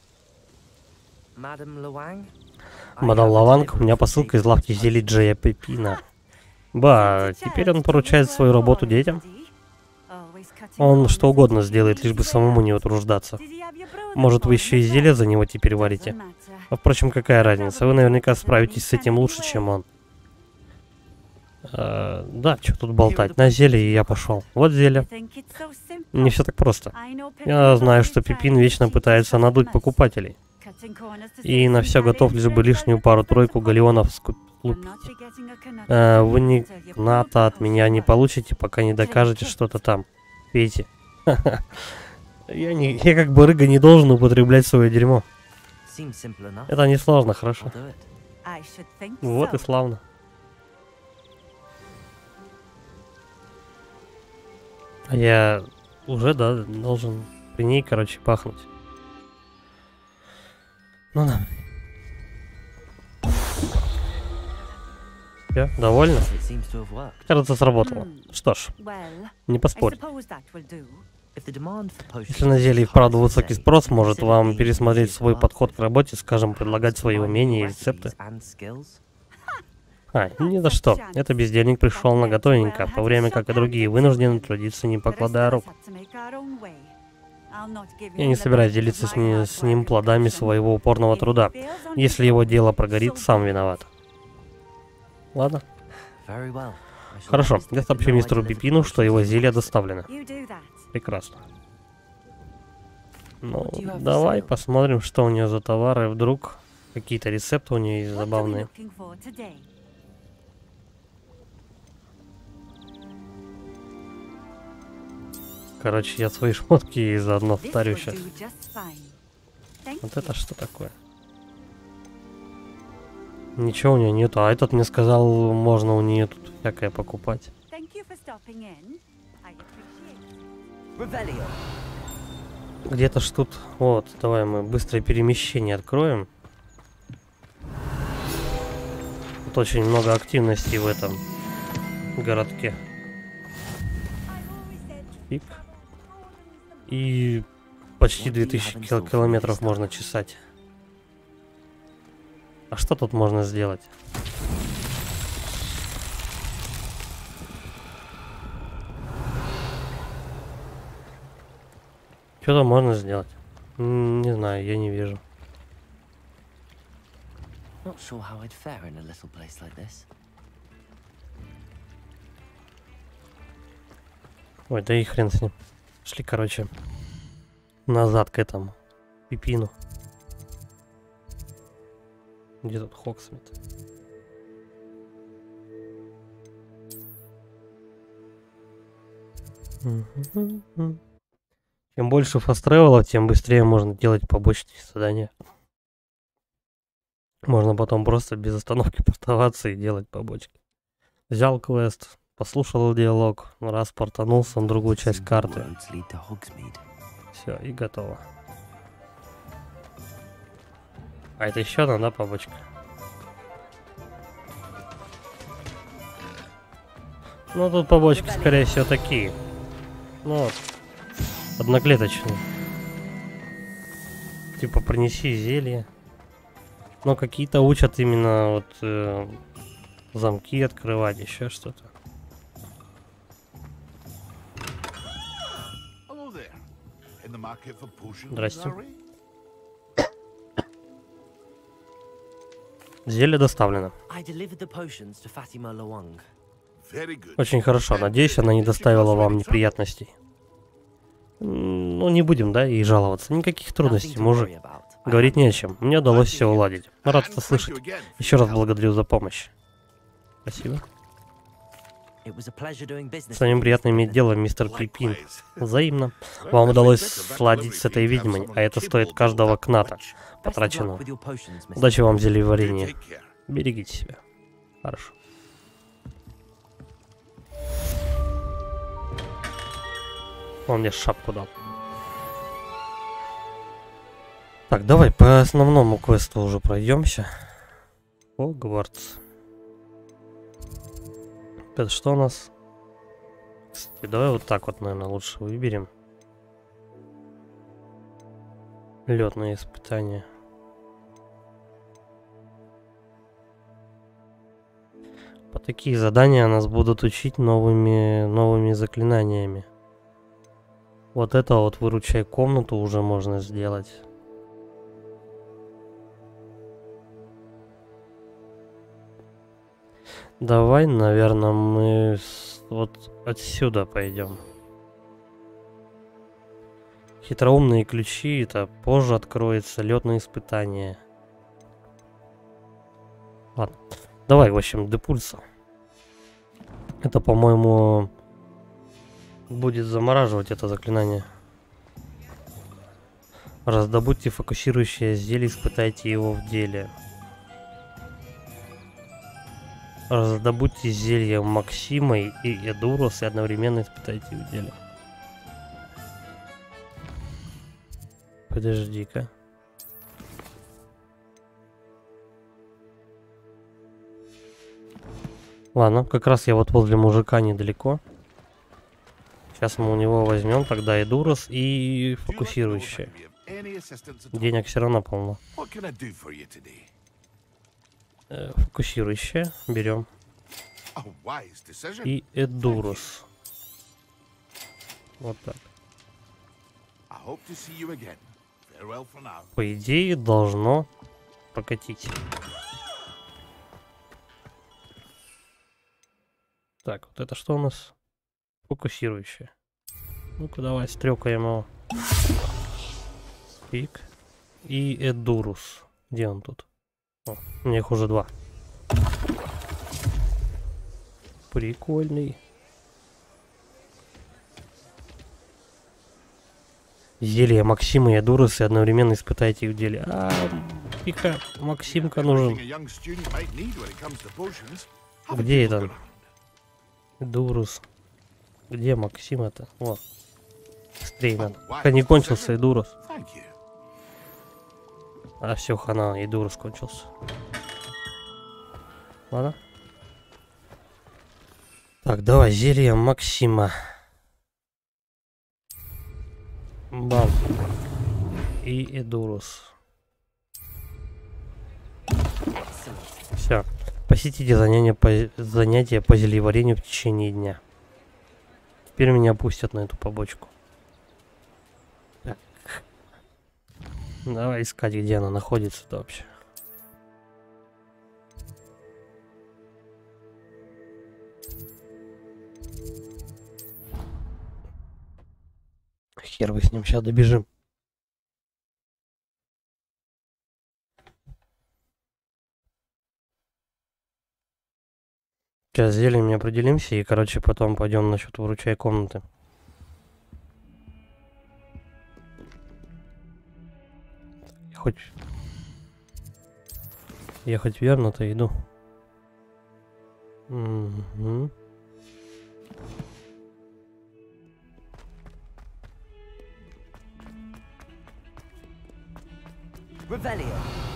Мадам Лаванг, у меня посылка из лавки зелий Джея Пепина. Ба, теперь он поручает свою работу детям. Он что угодно сделает, лишь бы самому не утруждаться. Может, вы еще и зелье за него теперь варите? А впрочем, какая разница? Вы наверняка справитесь с этим лучше, чем он. А, да, что тут болтать? На зелье, и я пошел. Вот зелье. Не все так просто. Я знаю, что Пепин вечно пытается надуть покупателей. И на все готов, лишь бы лишнюю пару-тройку галеонов скупить. А, вы ни ната от меня не получите, пока не докажете что-то там. Пейте. Я, не, я как бы рыга не должен употреблять свое дерьмо. Это не сложно, хорошо. Вот и славно. А я уже, да, должен при ней, короче, пахнуть. Ну да. Все, довольно? Кажется, сработало. Что ж, не поспорь. Если на зелье и вправду высокий спрос, может вам пересмотреть свой подход к работе, скажем, предлагать свои умения и рецепты. А, ни за что. Это бездельник пришел на готовенько, в то время как и другие вынуждены трудиться, не покладая рук. Я не собираюсь делиться с, ни, с ним плодами своего упорного труда. Если его дело прогорит, сам виноват. Ладно. Хорошо, я сообщу мистеру Пипину, что его зелье доставлено. Прекрасно. Ну, давай посмотрим, что у нее за товары. Вдруг какие-то рецепты у нее есть забавные. Короче, я свои шмотки заодно втарю сейчас. Вот это что такое? Ничего у нее нету. А этот мне сказал, можно у нее тут всякое покупать. Где-то ж тут... Вот, давай мы быстрое перемещение откроем. Тут очень много активности в этом городке. Пик. И почти две тысячи кил километров можно чесать. А что тут можно сделать? Что-то можно сделать. М, не знаю, я не вижу. Ой, да и хрен с ним. Шли, короче, назад к этому Пипину. Где тут Хоксмит? Чем больше фаст-тревелов, тем быстрее можно делать побочные задания. Можно потом просто без остановки портоваться и делать побочки. Взял квест, послушал диалог, раз портанулся на другую часть карты. Все, и готово. А это еще одна, да, побочка? Ну, тут побочки, скорее всего, такие. Ну, вот. Одноклеточные. Типа, принеси зелье. Но какие-то учат именно вот э, замки открывать, еще что-то. Здрасте. Зелье доставлено. Очень хорошо. Надеюсь, она не доставила вам неприятностей. Ну, не будем, да, и жаловаться. Никаких трудностей, мужик. Говорить не о чем. Мне удалось все уладить. Рад это слышать. Еще раз благодарю за помощь. Спасибо. С вами приятно иметь дело, мистер Пипин. Взаимно. Вам удалось сладить с этой ведьмой, а это стоит каждого кната потраченного. Удачи вам в зельеварении. Берегите себя. Хорошо. Он мне шапку дал. Так, давай по основному квесту уже пройдемся. Хогвартс. Это что у нас? Кстати, давай вот так вот, наверное, лучше выберем. Лётные испытания. По такие задания нас будут учить новыми, новыми заклинаниями. Вот это вот выручай комнату уже можно сделать. Давай, наверное, мы с... вот отсюда пойдем. Хитроумные ключи, это позже откроется. Лётные испытания. Ладно. Давай, в общем, до пульса. Это, по-моему, будет замораживать это заклинание. Раздобудьте фокусирующее зелье, испытайте его в деле. Раздобудьте зелье Максимой и Эдурос и одновременно испытайте в деле. Подожди-ка. Ладно, как раз я вот возле мужика недалеко. Сейчас мы у него возьмем тогда Эдурос и фокусирующее. Денег все равно полно. Э, фокусирующее берем. И Эдурос. Вот так. По идее, должно прокатить. Так, вот это что у нас? Фокусирующее. Ну-ка, давай стрелкаем его. Пик. И Эдурус. Где он тут? О, у меня их уже два. Прикольный. Зелье Максима и Эдурус, и одновременно испытайте их в деле. А, тихо, Максимка нужен. Где это? Эдурус. Где Максим это? Вот. Быстрее надо. Пока не кончился Эдурус. А все, хана, Эдурус кончился. Ладно. Так, давай, зелье Максима. Бам. И Эдурус. Все. Посетите занятия по, занятия по зельеварению в течение дня. Теперь меня пустят на эту побочку. Так. Давай искать, где она находится-то вообще. Хер вы с ним, сейчас добежим. Сейчас с зельями определимся и, короче, потом пойдем насчет выручай комнаты. Я хоть... Я хоть верно-то иду. Угу. Revelio.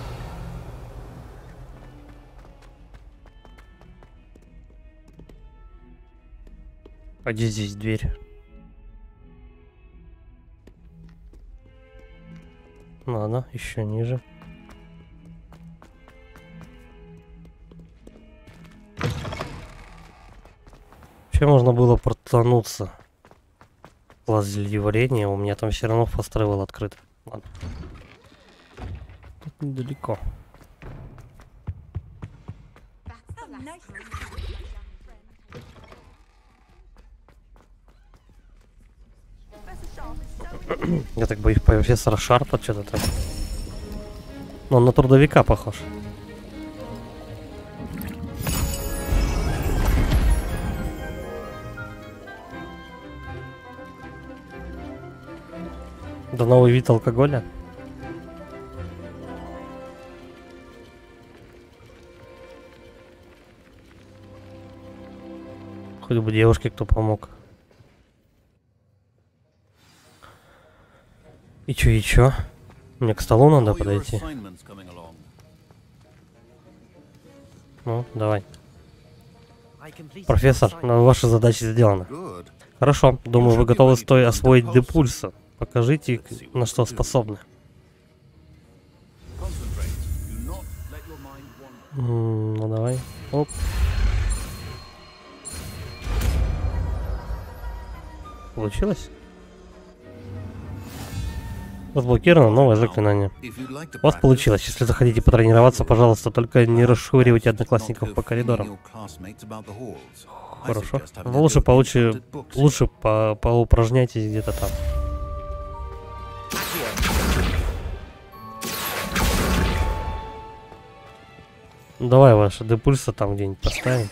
А где здесь дверь? Ладно, еще ниже. Вообще можно было протонуться. Класс зельеварения, у меня там все равно фаст тревел открыт. Ладно. Тут недалеко. Я так боюсь профессора Шарпа что-то там. Но он на трудовика похож. Да новый вид алкоголя. Хоть бы девушке кто помог. И чё, и чё? Мне к столу надо подойти. Ну, давай. Профессор, ваша задача сделана. Хорошо, думаю, вы готовы стоя освоить депульса. Покажите, на что способны. М-м, ну давай. Оп. Получилось? Разблокировано новое заклинание. У вас получилось. Если захотите потренироваться, пожалуйста, только не расшвыривайте одноклассников по коридорам. Хорошо. Вы лучше получше, лучше по поупражняйтесь где-то там. Давай ваши депульса там где-нибудь поставим.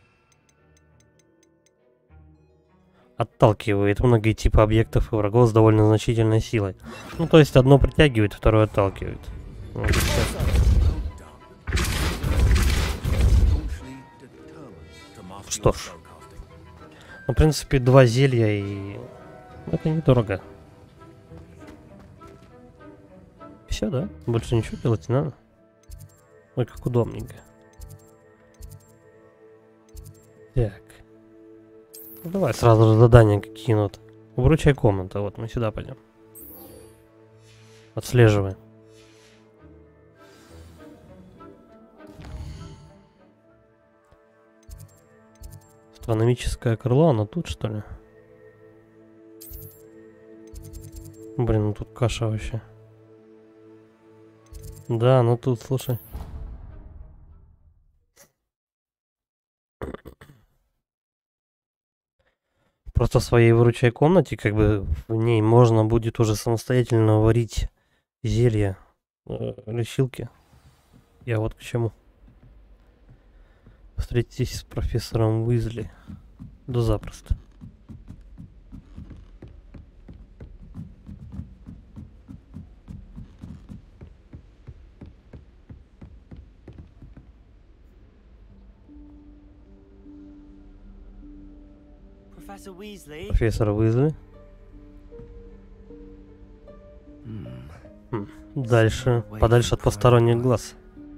Отталкивает многие типы объектов и врагов с довольно значительной силой. Ну, то есть одно притягивает, второе отталкивает. Вот, что ж. Ну, в принципе, два зелья и... Это недорого. Все, да? Больше ничего делать не надо. Ой, как удобненько. Так. Ну, давай сразу же задания какие-нибудь. Выручай комнату. Вот мы сюда пойдем. Отслеживай. Астрономическое крыло, оно тут что ли? Блин, ну тут каша вообще. Да, ну тут, слушай. Просто в своей выручай комнате, как бы в ней можно будет уже самостоятельно варить зелья, э, лечилки. Я вот к чему. Встретитесь с профессором Уизли. Да запросто. Professor Weasley. Профессор Уизли. Hmm. Хм. Дальше. Подальше от посторонних глаз.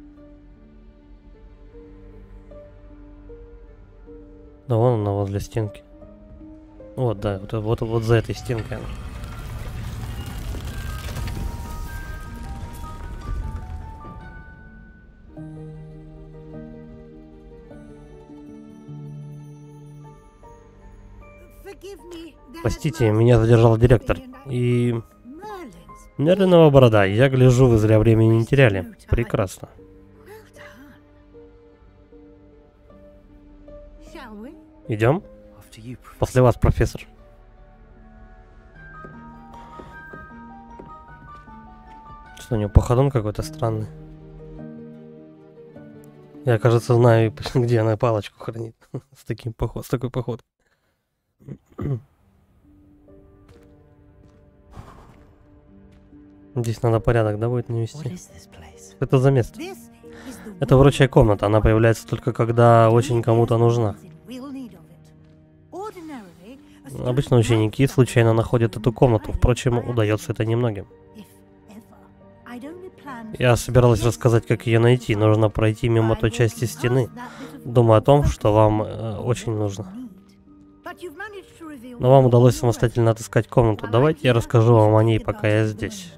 Да вон она возле стенки. Вот, да, вот, вот, вот за этой стенкой она. Простите, меня задержал директор. И... Мерлинова борода. Я гляжу, вы зря времени не теряли. Прекрасно. Идем? После вас, профессор. Что у него походон какой-то странный. Я, кажется, знаю, где она палочку хранит. С таким поход, с такой походкой. Здесь надо порядок, да, будет навести? Это за место. Это врачья комната. Она появляется только когда очень кому-то нужна. Обычно ученики случайно находят эту комнату. Впрочем, удается это немногим. Я собиралась рассказать, как ее найти. Нужно пройти мимо той части стены. Думаю о том, что вам э, очень нужно. Но вам удалось самостоятельно отыскать комнату. Давайте я расскажу вам о ней, пока я здесь.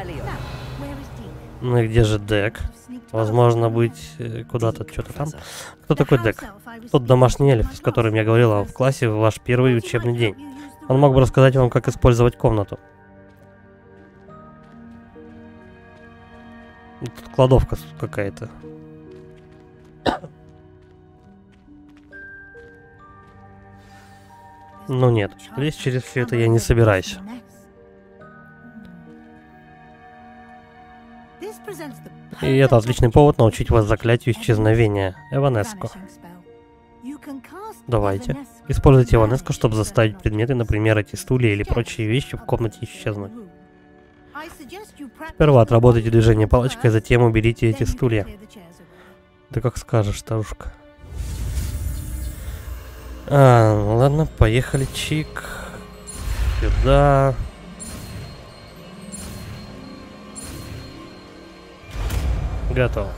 Ну и где же Дек? Возможно, быть э, куда-то, что-то там. Кто такой Дек? Тот домашний эльф, с которым я говорила в классе в ваш первый учебный день. Он мог бы рассказать вам, как использовать комнату. Тут кладовка какая-то. Ну нет, лезть через все это я не собираюсь. И это отличный повод научить вас заклятию исчезновения. Эванеско. Давайте. Используйте Эванеско, чтобы заставить предметы, например, эти стулья или прочие вещи в комнате исчезнуть. Сперва отработайте движение палочкой, затем уберите эти стулья. Да как скажешь, старушка. А, ну ладно, поехали, чик. Сюда. Готово.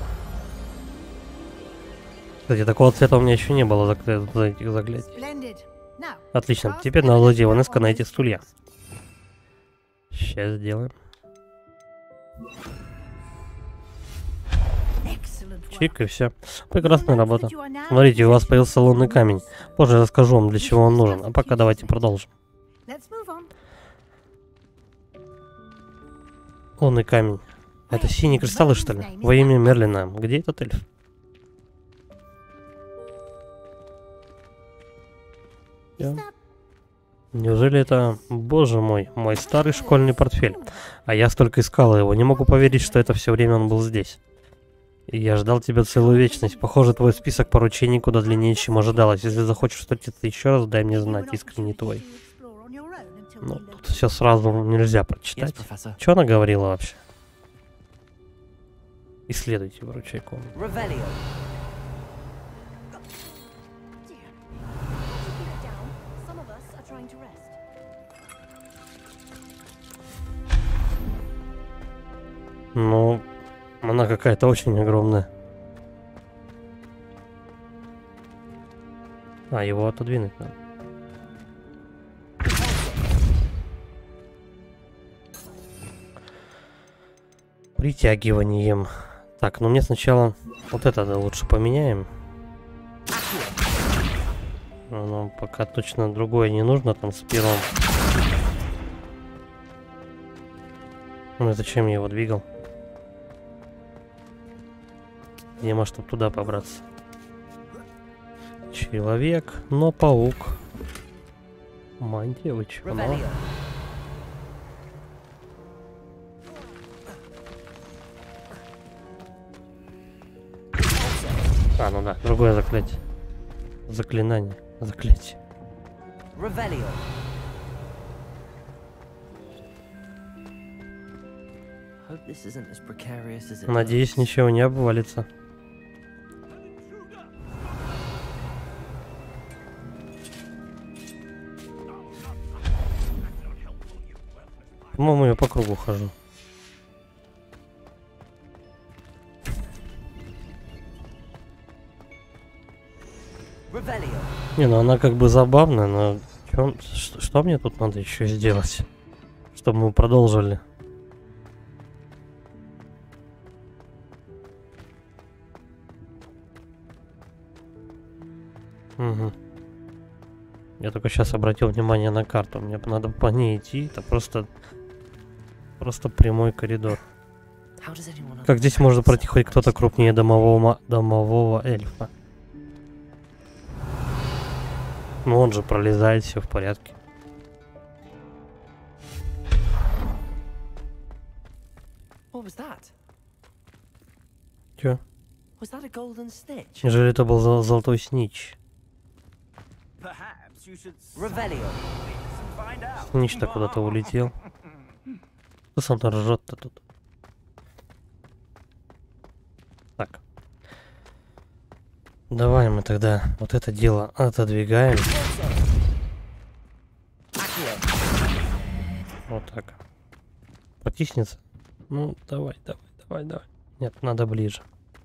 Кстати, такого цвета у меня еще не было за этих заклятий. Отлично, теперь наложите Эванеско на эти стулья. Сейчас сделаем. Чик, и все. Прекрасная работа. Смотрите, у вас появился лунный камень. Позже расскажу вам, для чего он нужен. А пока давайте продолжим. Лунный камень. Это синие кристаллы, что ли? Во имя Мерлина. Где этот эльф? Я... Неужели это... Боже мой, мой старый школьный портфель. А я столько искал его. Не могу поверить, что это все время он был здесь. И я ждал тебя целую вечность. Похоже, твой список поручений куда длиннее, чем ожидалось. Если захочешь встретиться еще раз, дай мне знать. Искренне твой. Ну, тут все сразу нельзя прочитать. Что она говорила вообще? Исследуйте выручай комнату. Ну, она какая-то очень огромная. А, его отодвинуть надо. Притягиванием. Так, ну мне сначала вот это да, лучше поменяем. Нам пока точно другое не нужно, там с первым. Ну зачем я его двигал? Видимо, чтобы туда побраться. Человек, но паук. Мантия, вы чё, ну? А, ну да, другое заклятие. Заклинание. Заклятие. Надеюсь, ничего не обвалится. По-моему, я по кругу хожу. Не, ну она как бы забавная, но чё, что, что мне тут надо еще сделать, чтобы мы продолжили? Угу. Я только сейчас обратил внимание на карту. Мне надо по ней идти. Это просто, просто прямой коридор. Как здесь можно пройти хоть кто-то крупнее домового, домового эльфа? Ну он же пролезает, все в порядке. Чё? Неужели это был зол золотой снич? Снич-то куда-то улетел. Кто сам-то ржет-то тут? Так. Давай мы тогда вот это дело отодвигаем. Вот так. Потиснется. Ну, давай, давай, давай, давай. Нет, надо ближе.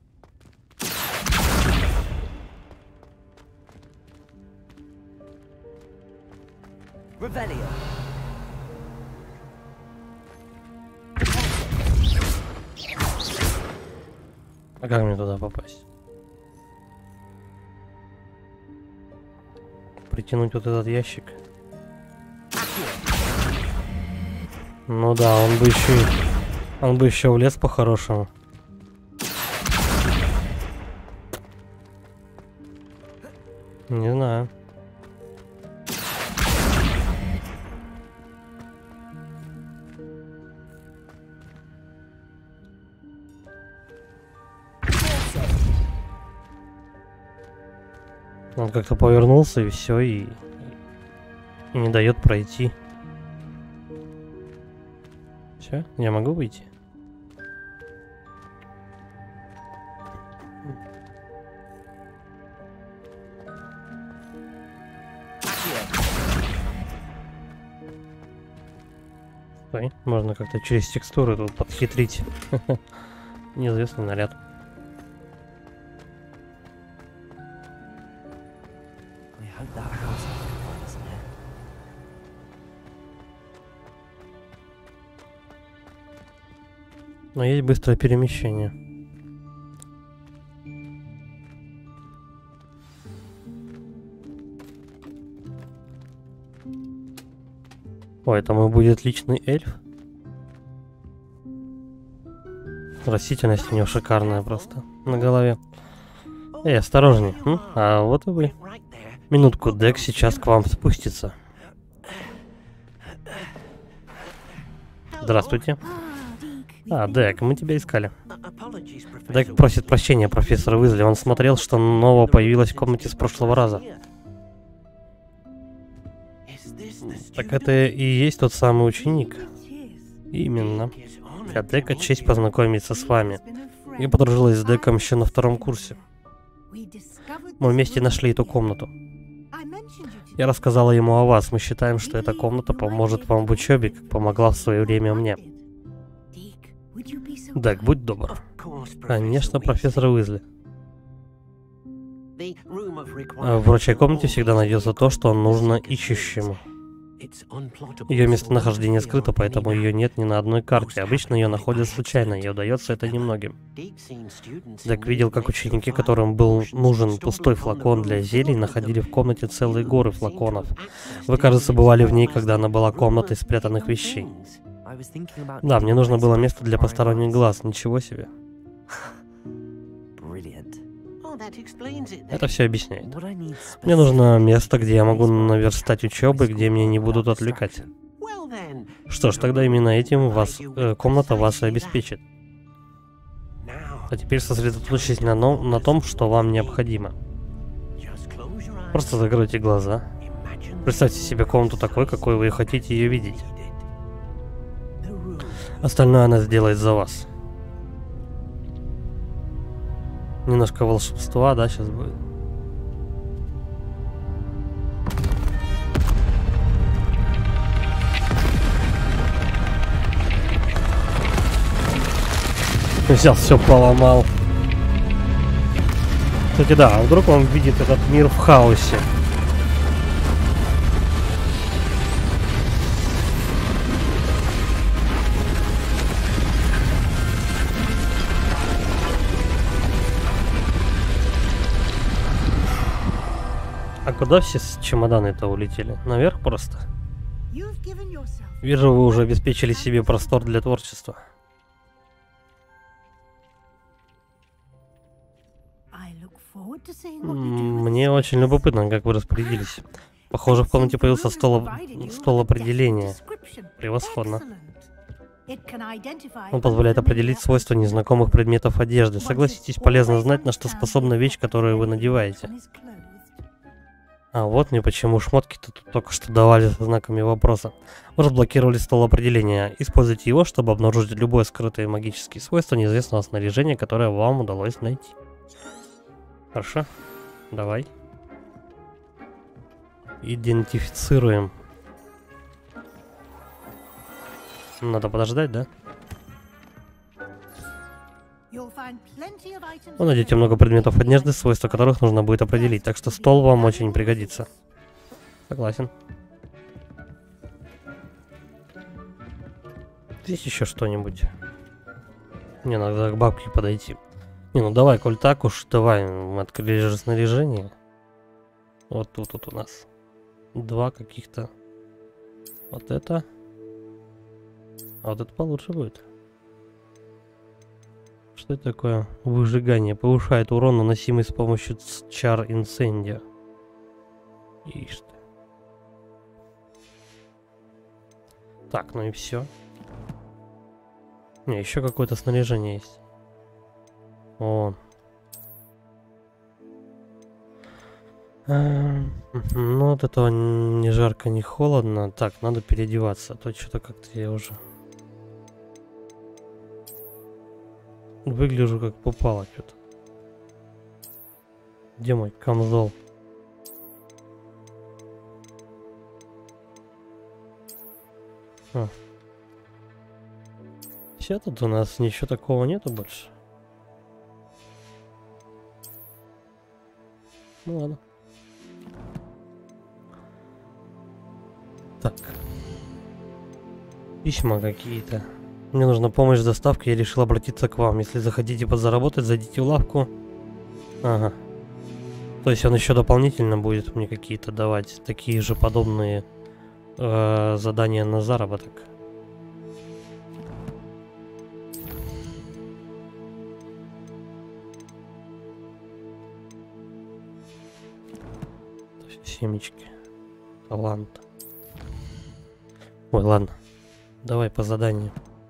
А как мне туда попасть? Притянуть вот этот ящик. Ну да, он бы еще, он бы еще влез по-хорошему. Не знаю. Он как-то повернулся и все, и, и не дает пройти. Все, я могу выйти? Стой, можно как-то через текстуры тут подхитрить. Неизвестный наряд. Но есть быстрое перемещение. Ой, это мой будет личный эльф. Растительность у него шикарная просто на голове. Эй, осторожней. М? А вот и вы. Минутку, Дек сейчас к вам спустится. Здравствуйте. А, Дек, мы тебя искали. Дек просит прощения, профессор Уизли. Он смотрел, что нового появилось в комнате с прошлого раза. Так это и есть тот самый ученик. Именно. Для Дека честь познакомиться с вами. Я подружилась с Деком еще на втором курсе. Мы вместе нашли эту комнату. Я рассказала ему о вас. Мы считаем, что эта комната поможет вам в учебе, как помогла в свое время мне. Дек, будь добр. Конечно, профессор Уизли. В врачей комнате всегда найдется то, что нужно ищущему. Ее местонахождение скрыто, поэтому ее нет ни на одной карте. Обычно ее находят случайно, и удается это немногим. Дек видел, как ученики, которым был нужен пустой флакон для зелий, находили в комнате целые горы флаконов. Вы, кажется, бывали в ней, когда она была комнатой спрятанных вещей. Да, мне нужно было место для посторонних глаз. Ничего себе. Это все объясняет. Мне нужно место, где я могу наверстать учебы, где меня не будут отвлекать. Что ж, тогда именно этим вас э, комната вас и обеспечит. А теперь сосредоточьтесь на, но, на том, что вам необходимо. Просто закройте глаза. Представьте себе комнату такой, какой вы хотите ее видеть. Остальное она сделает за вас. Немножко волшебства, да, сейчас будет. Взял, все поломал. Кстати, да, а вдруг он видит этот мир в хаосе. А куда все чемоданы-то улетели? Наверх просто? Вижу, вы уже обеспечили себе простор для творчества. Мне очень любопытно, как вы распорядились. Похоже, в комнате появился стол, стол определения. Превосходно. Он позволяет определить свойства незнакомых предметов одежды. Согласитесь, полезно знать, на что способна вещь, которую вы надеваете. А вот мне почему шмотки-то тут только что давали со знаками вопроса. Вы разблокировали стол определения. Используйте его, чтобы обнаружить любое скрытое магические свойства неизвестного снаряжения, которое вам удалось найти. Хорошо. Давай. Идентифицируем. Надо подождать, да? Вы найдете много предметов одежды, свойства которых нужно будет определить, так что стол вам очень пригодится. Согласен. Здесь еще что-нибудь. Мне надо к бабке подойти. Не, ну давай, коль так уж, давай, мы открыли же снаряжение. Вот тут вот у нас два каких-то. Вот это. А вот это получше будет. Что это такое? Выжигание. Повышает урон, наносимый с помощью чар инсендия. Ишь ты. Так, ну и все. Не, еще какое-то снаряжение есть. О. А, ну, от этого не жарко, не холодно. Так, надо переодеваться. А то что-то как-то я уже... Выгляжу как попало что-то. Где мой камзол? А. Все тут у нас ничего такого нету больше. Ну ладно. Так. Письма какие-то. Мне нужна помощь с доставкой, я решил обратиться к вам. Если захотите подзаработать, зайдите в лавку. Ага. То есть он еще дополнительно будет мне какие-то давать такие же подобные э, задания на заработок. Семечки. Талант. Ой, ладно. Давай по заданию.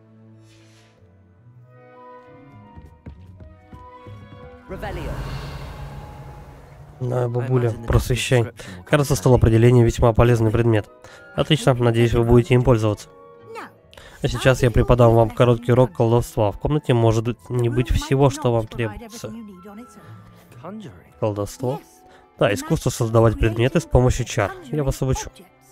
Да, бабуля, просвещай. Кажется, стол определения весьма полезный предмет. Отлично, надеюсь, вы будете им пользоваться. А сейчас я преподам вам короткий урок колдовства. В комнате может не быть всего, что вам требуется. Колдовство? Да, искусство создавать предметы с помощью чар. Я вас обучу.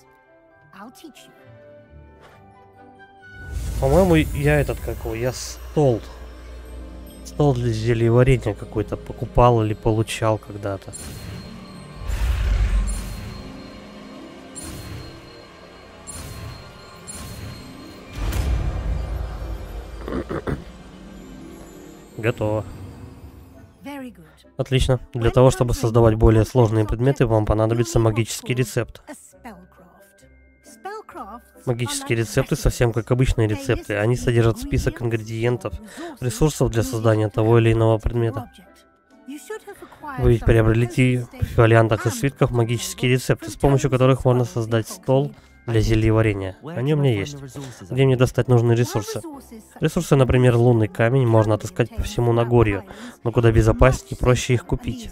По-моему, я этот какой, я стол. Стол для зельеварения какой-то покупал или получал когда-то. Готово. Very good. Отлично. Для того, чтобы создавать более сложные предметы, вам понадобится магический рецепт. A spellcraft. Spellcrafts Магические рецепты совсем как обычные рецепты. Они содержат список ингредиентов, ресурсов для создания того или иного предмета. Вы ведь приобрели в фолиантах и свитках магические рецепты, с помощью которых можно создать стол для зельеварения. Они у меня есть. Где мне достать нужные ресурсы? Ресурсы, например, лунный камень, можно отыскать по всему Нагорью, но куда безопаснее и проще их купить.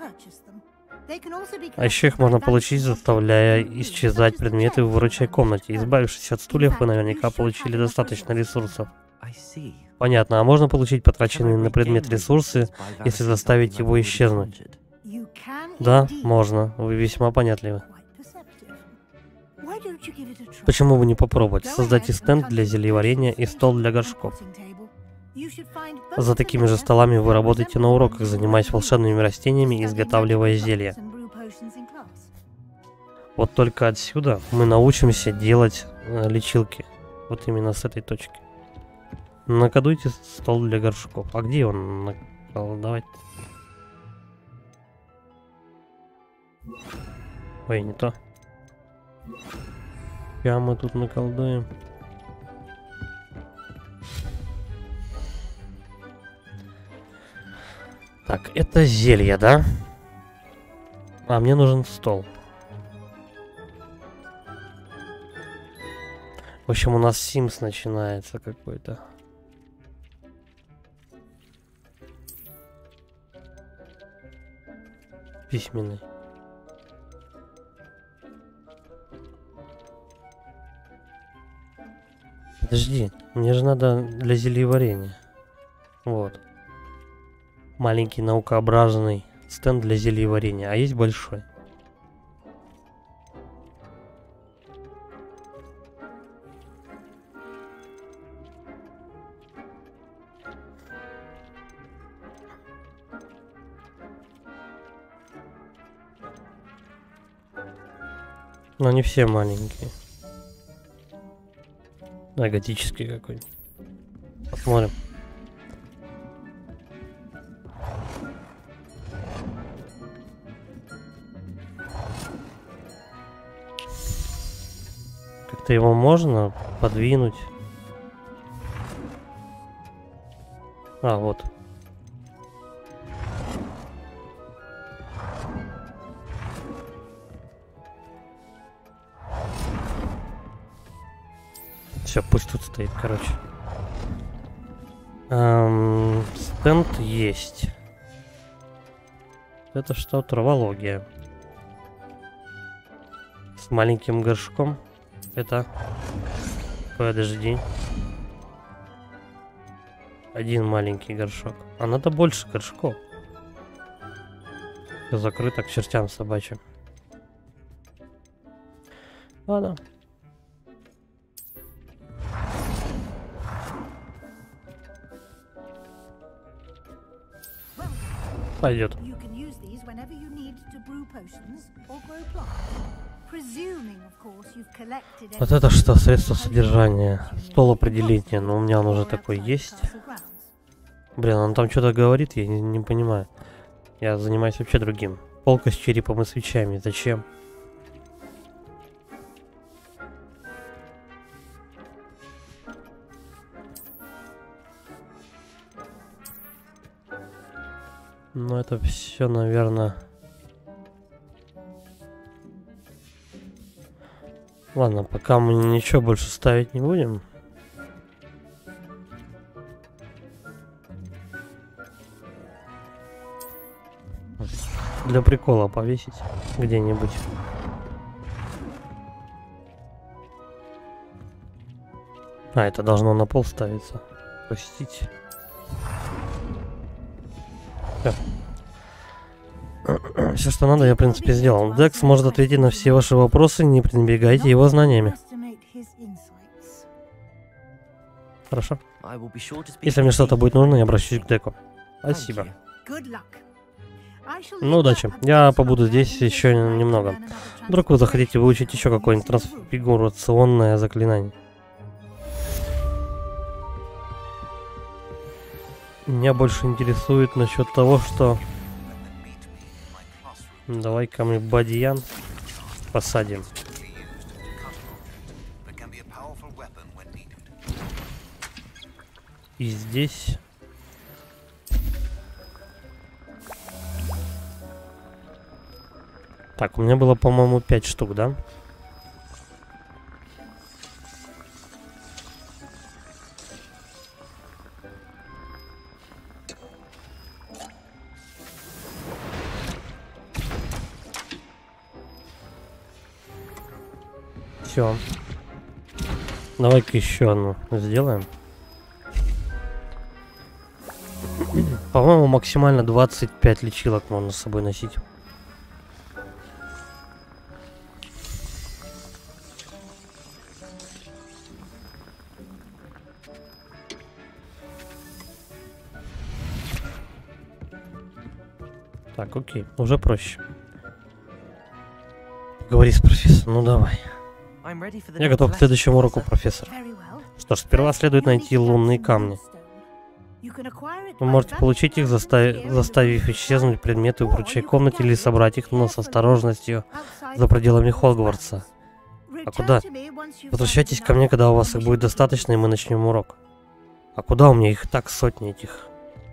А еще их можно получить, заставляя исчезать предметы в выручай комнате. Избавившись от стульев, вы наверняка получили достаточно ресурсов. Понятно, а можно получить потраченные на предмет ресурсы, если заставить его исчезнуть? Да, можно. Вы весьма понятливы. Почему бы не попробовать? Создайте стенд для зельеварения и стол для горшков. За такими же столами вы работаете на уроках, занимаясь волшебными растениями и изготавливая зелья. Вот только отсюда мы научимся делать э, лечилки. Вот именно с этой точки. Накодуйте стол для горшков. А где он? Наколдовать? Ой, не то. Сейчас мы тут наколдуем. Так, это зелье, да? А, мне нужен стол. В общем, у нас Sims начинается какой-то. Письменный. Подожди, мне же надо для зельеварения. Вот. Маленький наукообразный стенд для зельеварения. А есть большой? Но не все маленькие. Да, готический какой-нибудь. Посмотрим. Как-то его можно подвинуть. А, вот. Все, пусть тут стоит, короче. Эм, стенд есть. Это что? Травология. С маленьким горшком. Это... Подожди. Один маленький горшок. А надо больше горшков. Все закрыто к чертям собачьим. Ладно. Пойдет. Вот это что? Средство содержания. Стол определения. Но у меня он уже такой есть. Блин, он там что-то говорит, я не, не понимаю. Я занимаюсь вообще другим. Полка с черепом и свечами. Зачем? Ну, это все, наверное... Ладно, пока мы ничего больше ставить не будем. Для прикола повесить где-нибудь. А, это должно на пол ставиться. Простите. Все. Все, что надо, я, в принципе, сделал. Декс может ответить на все ваши вопросы, не пренебрегайте его знаниями. Хорошо. Если мне что-то будет нужно, я обращусь к Деку. Спасибо. Ну, удачи. Я побуду здесь еще немного. Вдруг вы захотите выучить еще какое-нибудь трансфигурационное заклинание. Меня больше интересует насчет того, что... Давай-ка мы бадьян посадим. И здесь... Так, у меня было, по-моему, пять штук, да? Все. Давай-ка еще одну сделаем. По-моему, максимально двадцать пять лечилок можно с собой носить. Так, окей, уже проще. Говори с профессором, ну давай. Я готов к следующему уроку, профессор. Что ж, сперва следует найти лунные камни. Вы можете получить их, застав... заставив исчезнуть предметы в ручей комнате или собрать их, но с осторожностью за пределами Хогвартса. А куда? Возвращайтесь ко мне, когда у вас их будет достаточно, и мы начнем урок. А куда у меня их так сотни этих?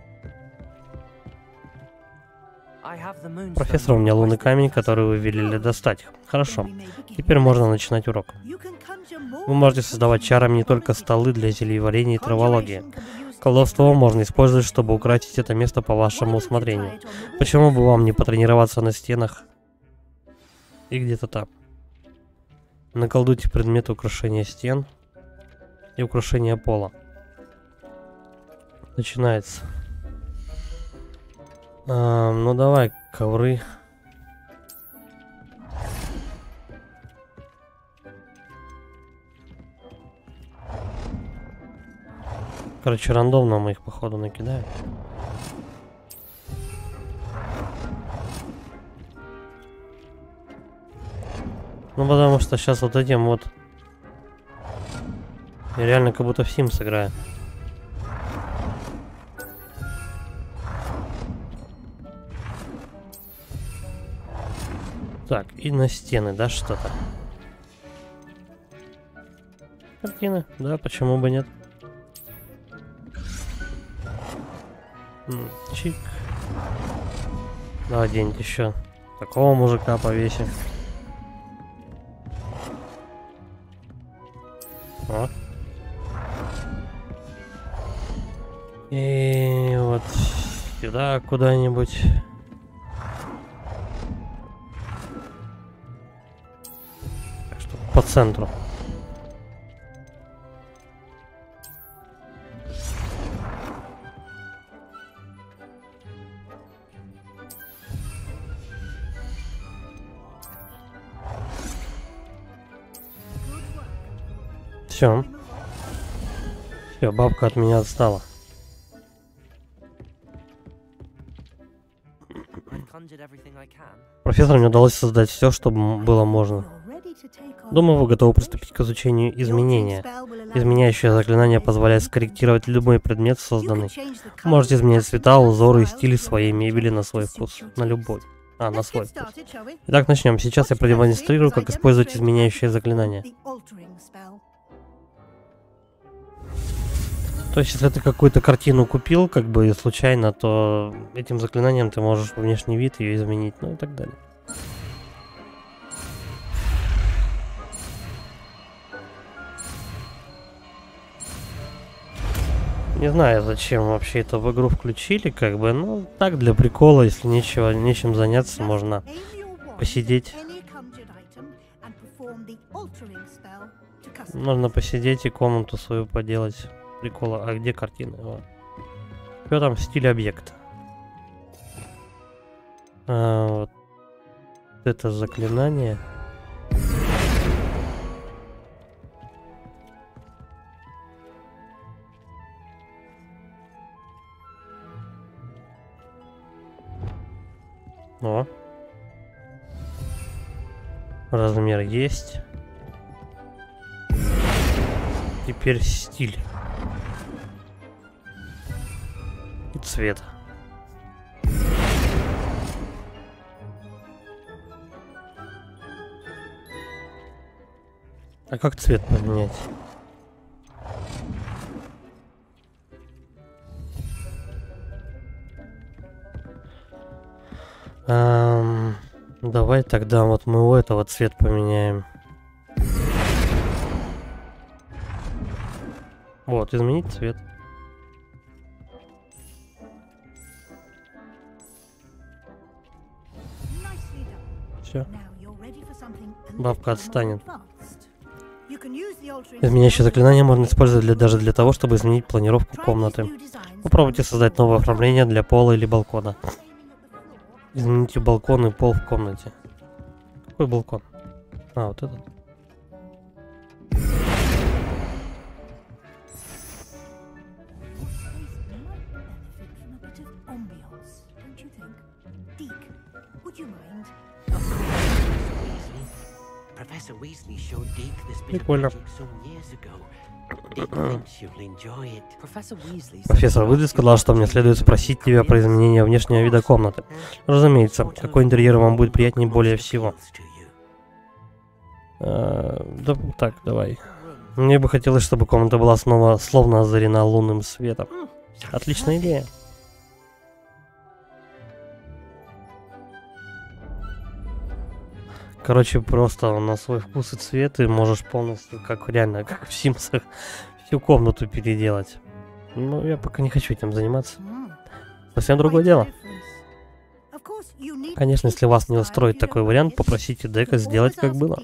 Профессор, у меня лунный камень, который вы велели достать. Хорошо. Теперь можно начинать урок. Вы можете создавать чарами не только столы для зельеварения и травологии. Колдовство можно использовать, чтобы украсить это место по вашему усмотрению. Почему бы вам не потренироваться на стенах и где-то там? Наколдуйте предметы украшения стен и украшения пола. Начинается. А, ну давай, ковры. Короче, рандомно мы их, походу, накидаем. Ну, потому что сейчас вот этим вот... Я реально как будто в Sims играю. Так, и на стены, да, что-то? Картины, да, почему бы нет? Чик. Давай где-нибудь еще такого мужика повесим. О. И вот сюда куда-нибудь. Так что по центру. Все. Все, бабка от меня отстала. Профессор, мне удалось создать все, что было можно. Думаю, вы готовы приступить к изучению изменения. Изменяющее заклинание позволяет скорректировать любой предмет, созданный. Можете изменять цвета, узоры и стили своей мебели на свой вкус. На любой. А, на свой вкус. Итак, начнем. Сейчас я продемонстрирую, как использовать изменяющее заклинание. То есть, если ты какую-то картину купил, как бы случайно, то этим заклинанием ты можешь внешний вид ее изменить, ну и так далее. Не знаю, зачем вообще это в игру включили, как бы, ну, так, для прикола, если нечего, нечем заняться, можно посидеть. Можно посидеть и комнату свою поделать. Прикола. А где картины? Вот. Что там? Стиль объекта. А, вот. Это заклинание. О. Размер есть. Теперь стиль. И цвет. А как цвет поменять? Эм, давай тогда вот мы у этого цвет поменяем. Вот, изменить цвет. Все. Бабка отстанет. Изменяющее заклинание можно использовать для, даже для того, чтобы изменить планировку комнаты. Попробуйте создать новое оформление для пола или балкона. Измените балкон и пол в комнате. Какой балкон? А, вот этот. Прикольно. Профессор Уизли сказал, что мне следует спросить тебя про изменение внешнего вида комнаты. Разумеется, какой интерьер вам будет приятнее более всего? А, да, так, давай. Мне бы хотелось, чтобы комната была снова словно озарена лунным светом. Отличная идея. Короче, просто на свой вкус и цвет ты можешь полностью, как реально, как в Симсах, всю комнату переделать. Ну, я пока не хочу этим заниматься. Совсем другое дело. Конечно, если вас не устроит такой вариант, попросите Дека сделать, как было.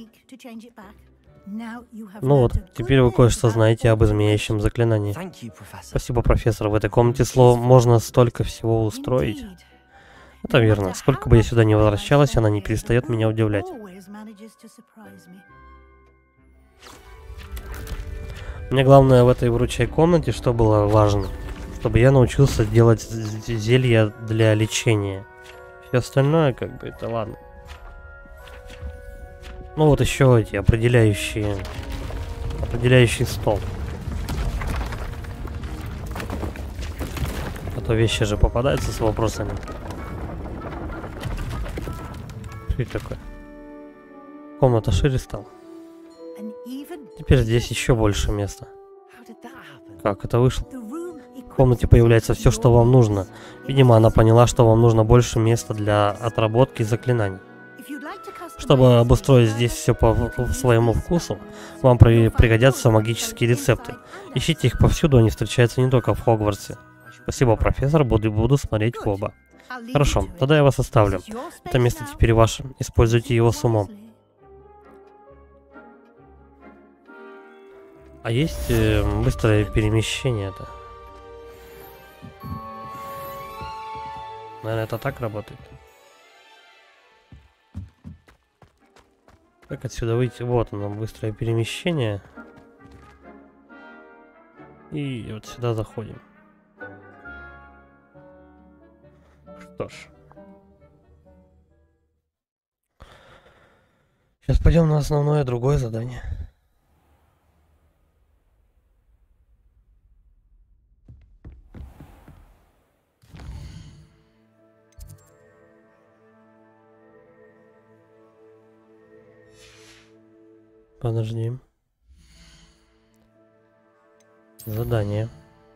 Ну вот, теперь вы кое-что знаете об изменяющем заклинании. Спасибо, профессор. В этой комнате слов можно столько всего устроить. Это верно. Сколько бы я сюда не возвращалась, она не перестает меня удивлять. Мне главное в этой вручай комнате, что было важно, чтобы я научился делать зелья для лечения. Все остальное, как бы, это ладно. Ну вот еще эти определяющие, определяющий стол. А то вещи же попадаются с вопросами. Что это такое? Комната шире стала. Теперь здесь еще больше места. Как это вышло? В комнате появляется все, что вам нужно. Видимо, она поняла, что вам нужно больше места для отработки заклинаний. Чтобы обустроить здесь все по своему вкусу, вам при пригодятся магические рецепты. Ищите их повсюду, они встречаются не только в Хогвартсе. Спасибо, профессор, буду, буду смотреть в оба. Хорошо, тогда я вас оставлю. Это место теперь ваше. Используйте его с умом. А есть э, быстрое перемещение-то? Наверное, это так работает. Как отсюда выйти? Вот оно, быстрое перемещение. И вот сюда заходим. Что ж. Сейчас пойдем на основное другое задание. Подожди. Задание.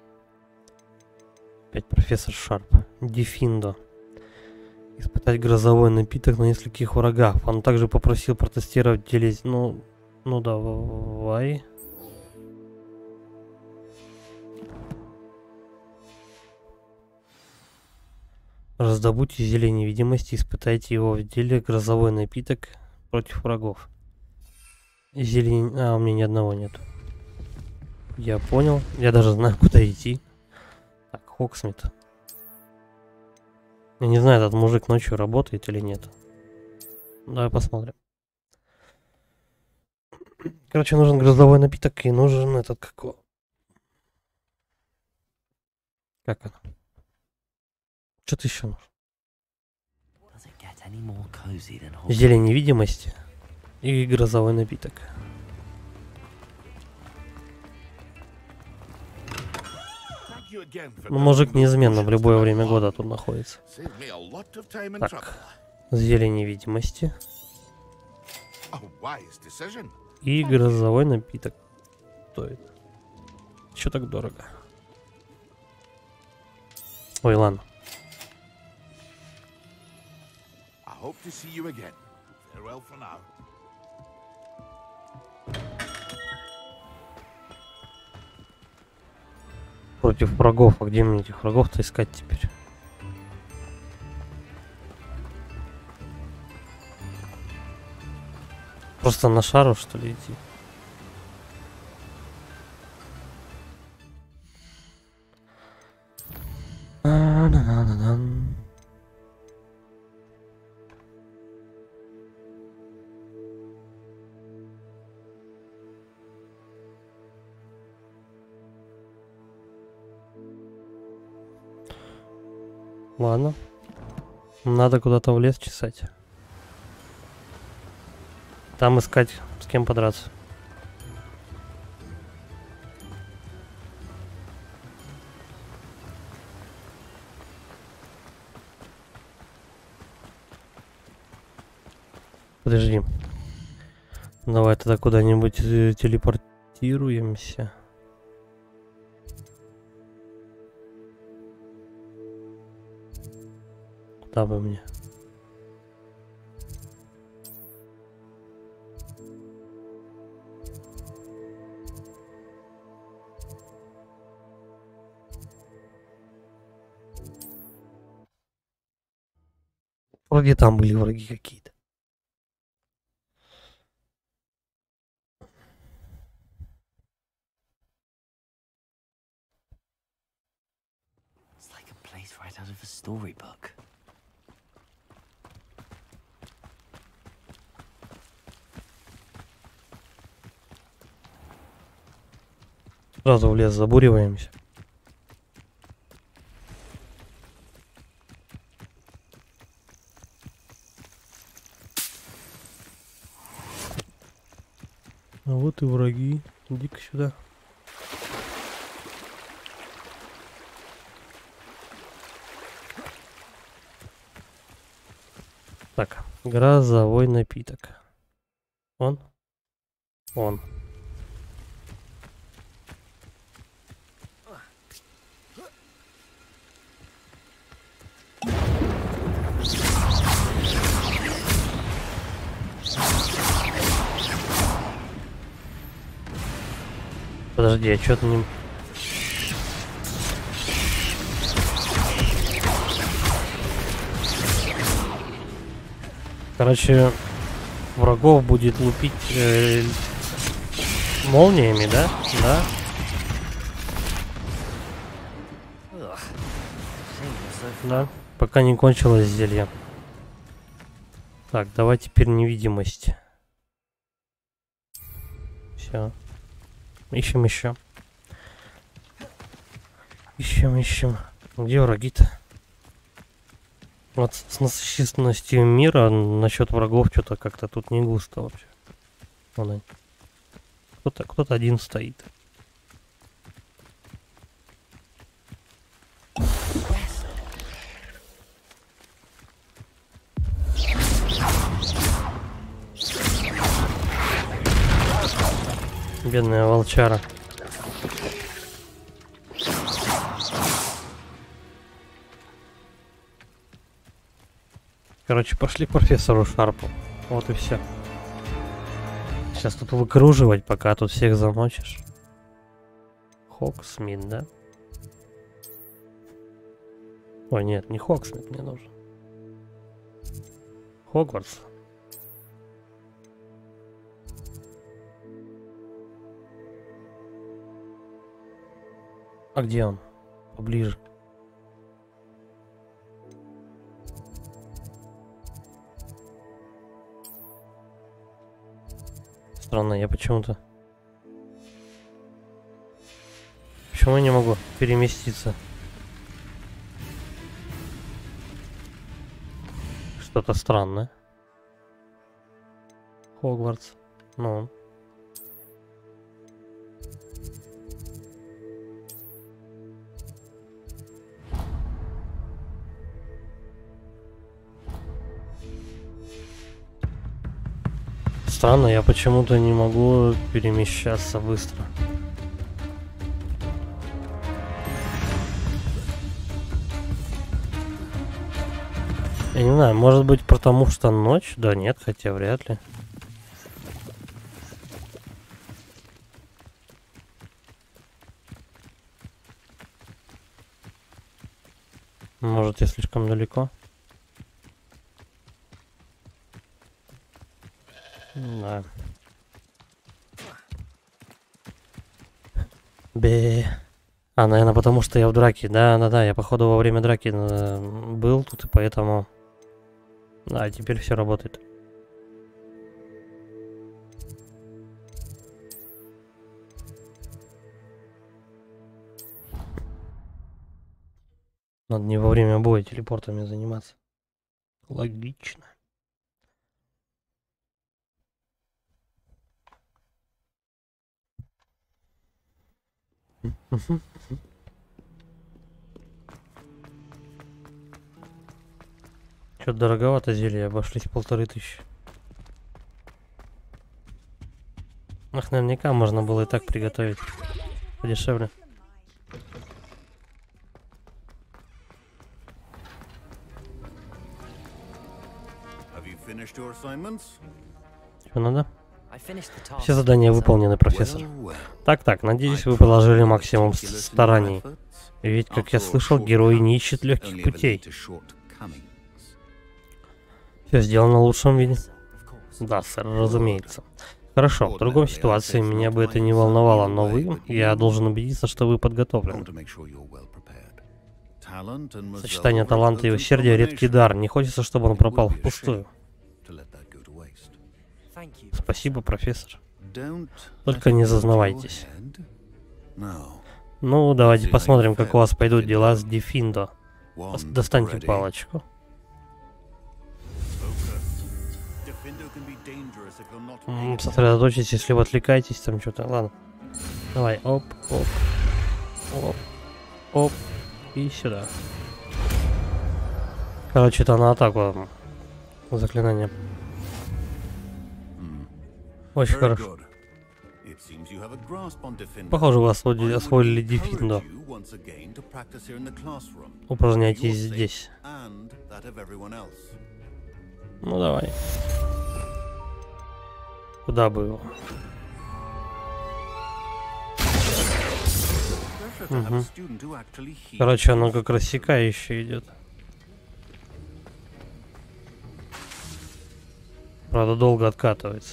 Опять профессор Шарп. Дефиндо. Испытать грозовой напиток на нескольких врагах. Он также попросил протестировать телез... Ну, ну давай. Раздобудьте зелье невидимости, испытайте его в деле грозовой напиток против врагов. Зелень... А, у меня ни одного нет. Я понял. Я даже знаю, куда идти. Так, Хоксмит. Я не знаю, этот мужик ночью работает или нет. Давай посмотрим. Короче, нужен грозовой напиток и нужен этот какой. Как это? Что-то еще нужно. Зелье невидимости и грозовой напиток. again for Ну, мужик covering those неизменно в bushes любое tonight, время Lord. года тут находится. Saved me a lot of time and trouble. Так, зелье невидимости A wise decision. и грозовой напиток. Стоит. Чё так дорого? Ой, ладно. I hope to see you again. Farewell for now. Против врагов. А где мне этих врагов-то искать теперь? Просто на шару, что ли, идти? А-на-на-на-на. Ладно. Надо куда-то в лес чесать. Там искать, с кем подраться. Подожди. Давай тогда куда-нибудь э, телепортируемся. Куда бы мне? Вроде там были враги какие-то. It's like a place right out of a storybook. Сразу в лес забуриваемся. А вот и враги. Иди-ка сюда. Так, грозовой напиток. Он? Он. Подожди, а что-то не... Короче, врагов будет лупить э, молниями, да? Да. Да. Пока не кончилось зелье. Так, давай теперь невидимость. Все. Ищем еще. Ищем, ищем. Где враги-то? Вот с насыщенностью мира насчет врагов что-то как-то тут не густо вообще. Вон они. Кто-то, кто-то один стоит. Бедная волчара. Короче, пошли к профессору Шарпу. Вот и все. Сейчас тут выкруживать, пока тут всех замочишь. Хоксмит, да? Ой, нет, не Хоксмит мне нужен. Хогвартс. А где он? Поближе. Странно, я почему-то... Почему я не могу переместиться? Что-то странное. Хогвартс. Ну. Странно, я почему-то не могу перемещаться быстро. Я не знаю, может быть потому что ночь? Да нет, хотя вряд ли. Может, я слишком далеко? Да. Бе. А, наверное, потому что я в драке. Да, да, да, я походу во время драки э, был тут, и поэтому... Да, теперь все работает. Надо не во время боя телепортами заниматься. Логично. Что-то дороговато зелье, обошлись полторы тысячи. Ах, наверняка можно было и так приготовить. Подешевле. Что надо? Все задания выполнены, профессор. Так-так, надеюсь, вы положили максимум стараний. Ведь, как я слышал, герой не ищет легких путей. Все сделано в лучшем виде. Да, сэр, разумеется. Хорошо, в другой ситуации меня бы это не волновало, но вы, я должен убедиться, что вы подготовлены. Сочетание таланта и усердия — редкий дар. Не хочется, чтобы он пропал впустую. Спасибо, профессор. Только не зазнавайтесь. Ну, давайте посмотрим, как у вас пойдут дела с Дефиндо. Достаньте палочку. Сосредоточьтесь, если вы отвлекаетесь, там что-то. Ладно. Давай, оп, оп, оп, оп, и сюда. Короче, это на атаку заклинание. Очень хорошо. Похоже, вы освоили, освоили Дефиндо. Упражняйтесь здесь. Ну давай. Куда бы его? Угу. Короче, оно как рассекающее идет. Правда, долго откатывается.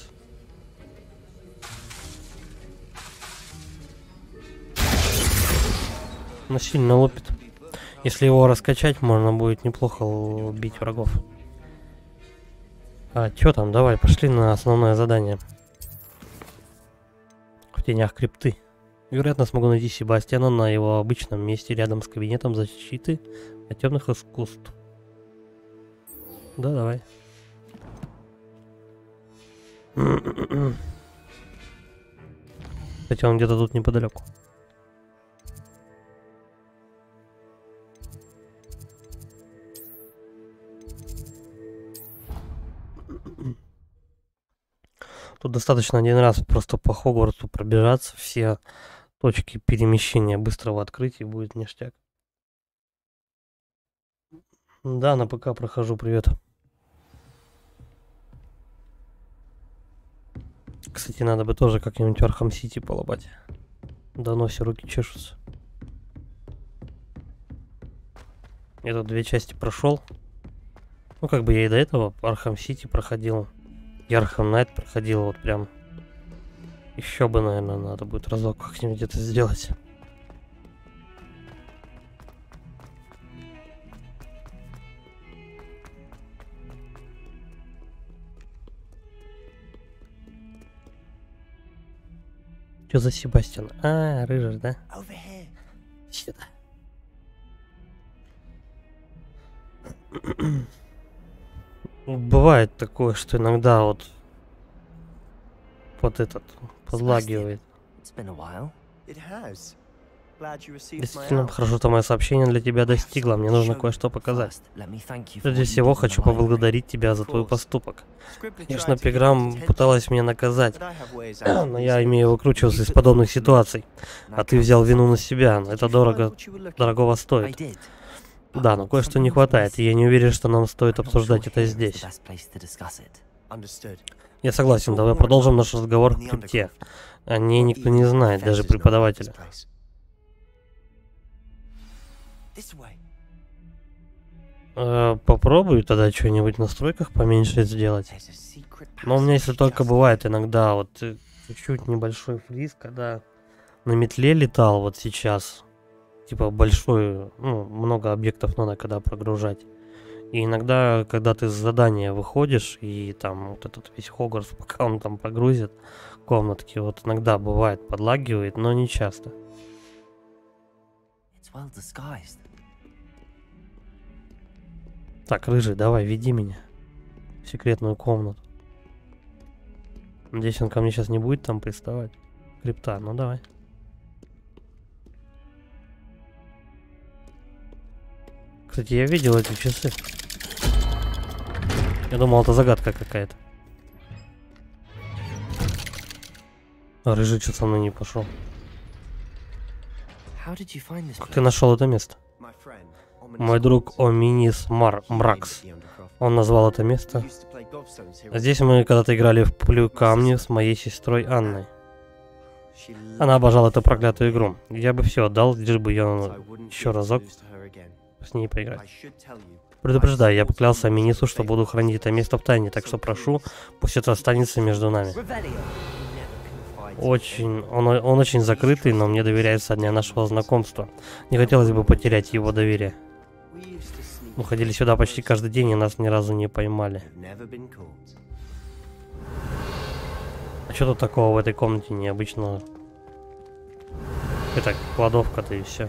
Но сильно лупит. Если его раскачать, можно будет неплохо убить врагов. А чё там? Давай, пошли на основное задание. В тенях крипты. Вероятно, смогу найти Себастьяна на его обычном месте, рядом с кабинетом защиты от темных искусств. Да, давай. Кстати, он где-то тут неподалеку. Тут достаточно один раз просто по Хогвартсу пробежаться, все точки перемещения быстрого открытия, будет ништяк. Да, на ПК прохожу, привет. Кстати, надо бы тоже как-нибудь в Архам Сити полобать. Давно все руки чешутся. Я тут две части прошел. Ну, как бы я и до этого Архам Сити проходил. И Архам Найт проходил, вот прям. Еще бы, наверное, надо будет разок как-нибудь это сделать. Что за Себастьян? А, рыжий, да? Сюда. Бывает такое, что иногда вот вот этот подлагивает. It's been a while. It has. Действительно, хорошо, что мое сообщение для тебя достигло. Мне нужно кое-что показать. Прежде всего, хочу поблагодарить тебя за твой поступок. Конечно, Пиграм пыталась меня наказать, но я имею выкручиваться из подобных ситуаций. А ты взял вину на себя. Это дорого, дорогого стоит. Да, но кое-что не хватает, и я не уверен, что нам стоит обсуждать это здесь. Я согласен, давай продолжим наш разговор в крипте. О ней никто не знает, даже преподаватели. Э, попробую тогда что-нибудь в настройках поменьше сделать. Но у меня, если только бывает иногда, вот чуть-чуть небольшой фриз, когда на метле летал вот сейчас. Типа большой, ну, много объектов надо когда прогружать. И иногда, когда ты с задания выходишь, и там вот этот весь Хогвартс, пока он там прогрузит комнатки, вот иногда бывает, подлагивает, но не часто. Так, рыжий, давай, веди меня в секретную комнату. Надеюсь, он ко мне сейчас не будет там приставать. Крипта, ну давай. Кстати, я видел эти часы. Я думал, это загадка какая-то. А рыжий что со мной не пошел? Как ты нашел это место? Мой друг Оминис Мар Мракс. Он назвал это место. Здесь мы когда-то играли в пулю камни с моей сестрой Анной. Она обожала эту проклятую игру. Я бы все отдал, лишь бы я еще разок с ней поиграть. Предупреждаю, я поклялся Аминису, что буду хранить это место в тайне, так что прошу, пусть это останется между нами. Очень... Он, он очень закрытый, но мне доверяет со дня нашего знакомства. Не хотелось бы потерять его доверие. Мы ходили сюда почти каждый день, и нас ни разу не поймали. А что тут такого в этой комнате необычного? Это кладовка-то и все.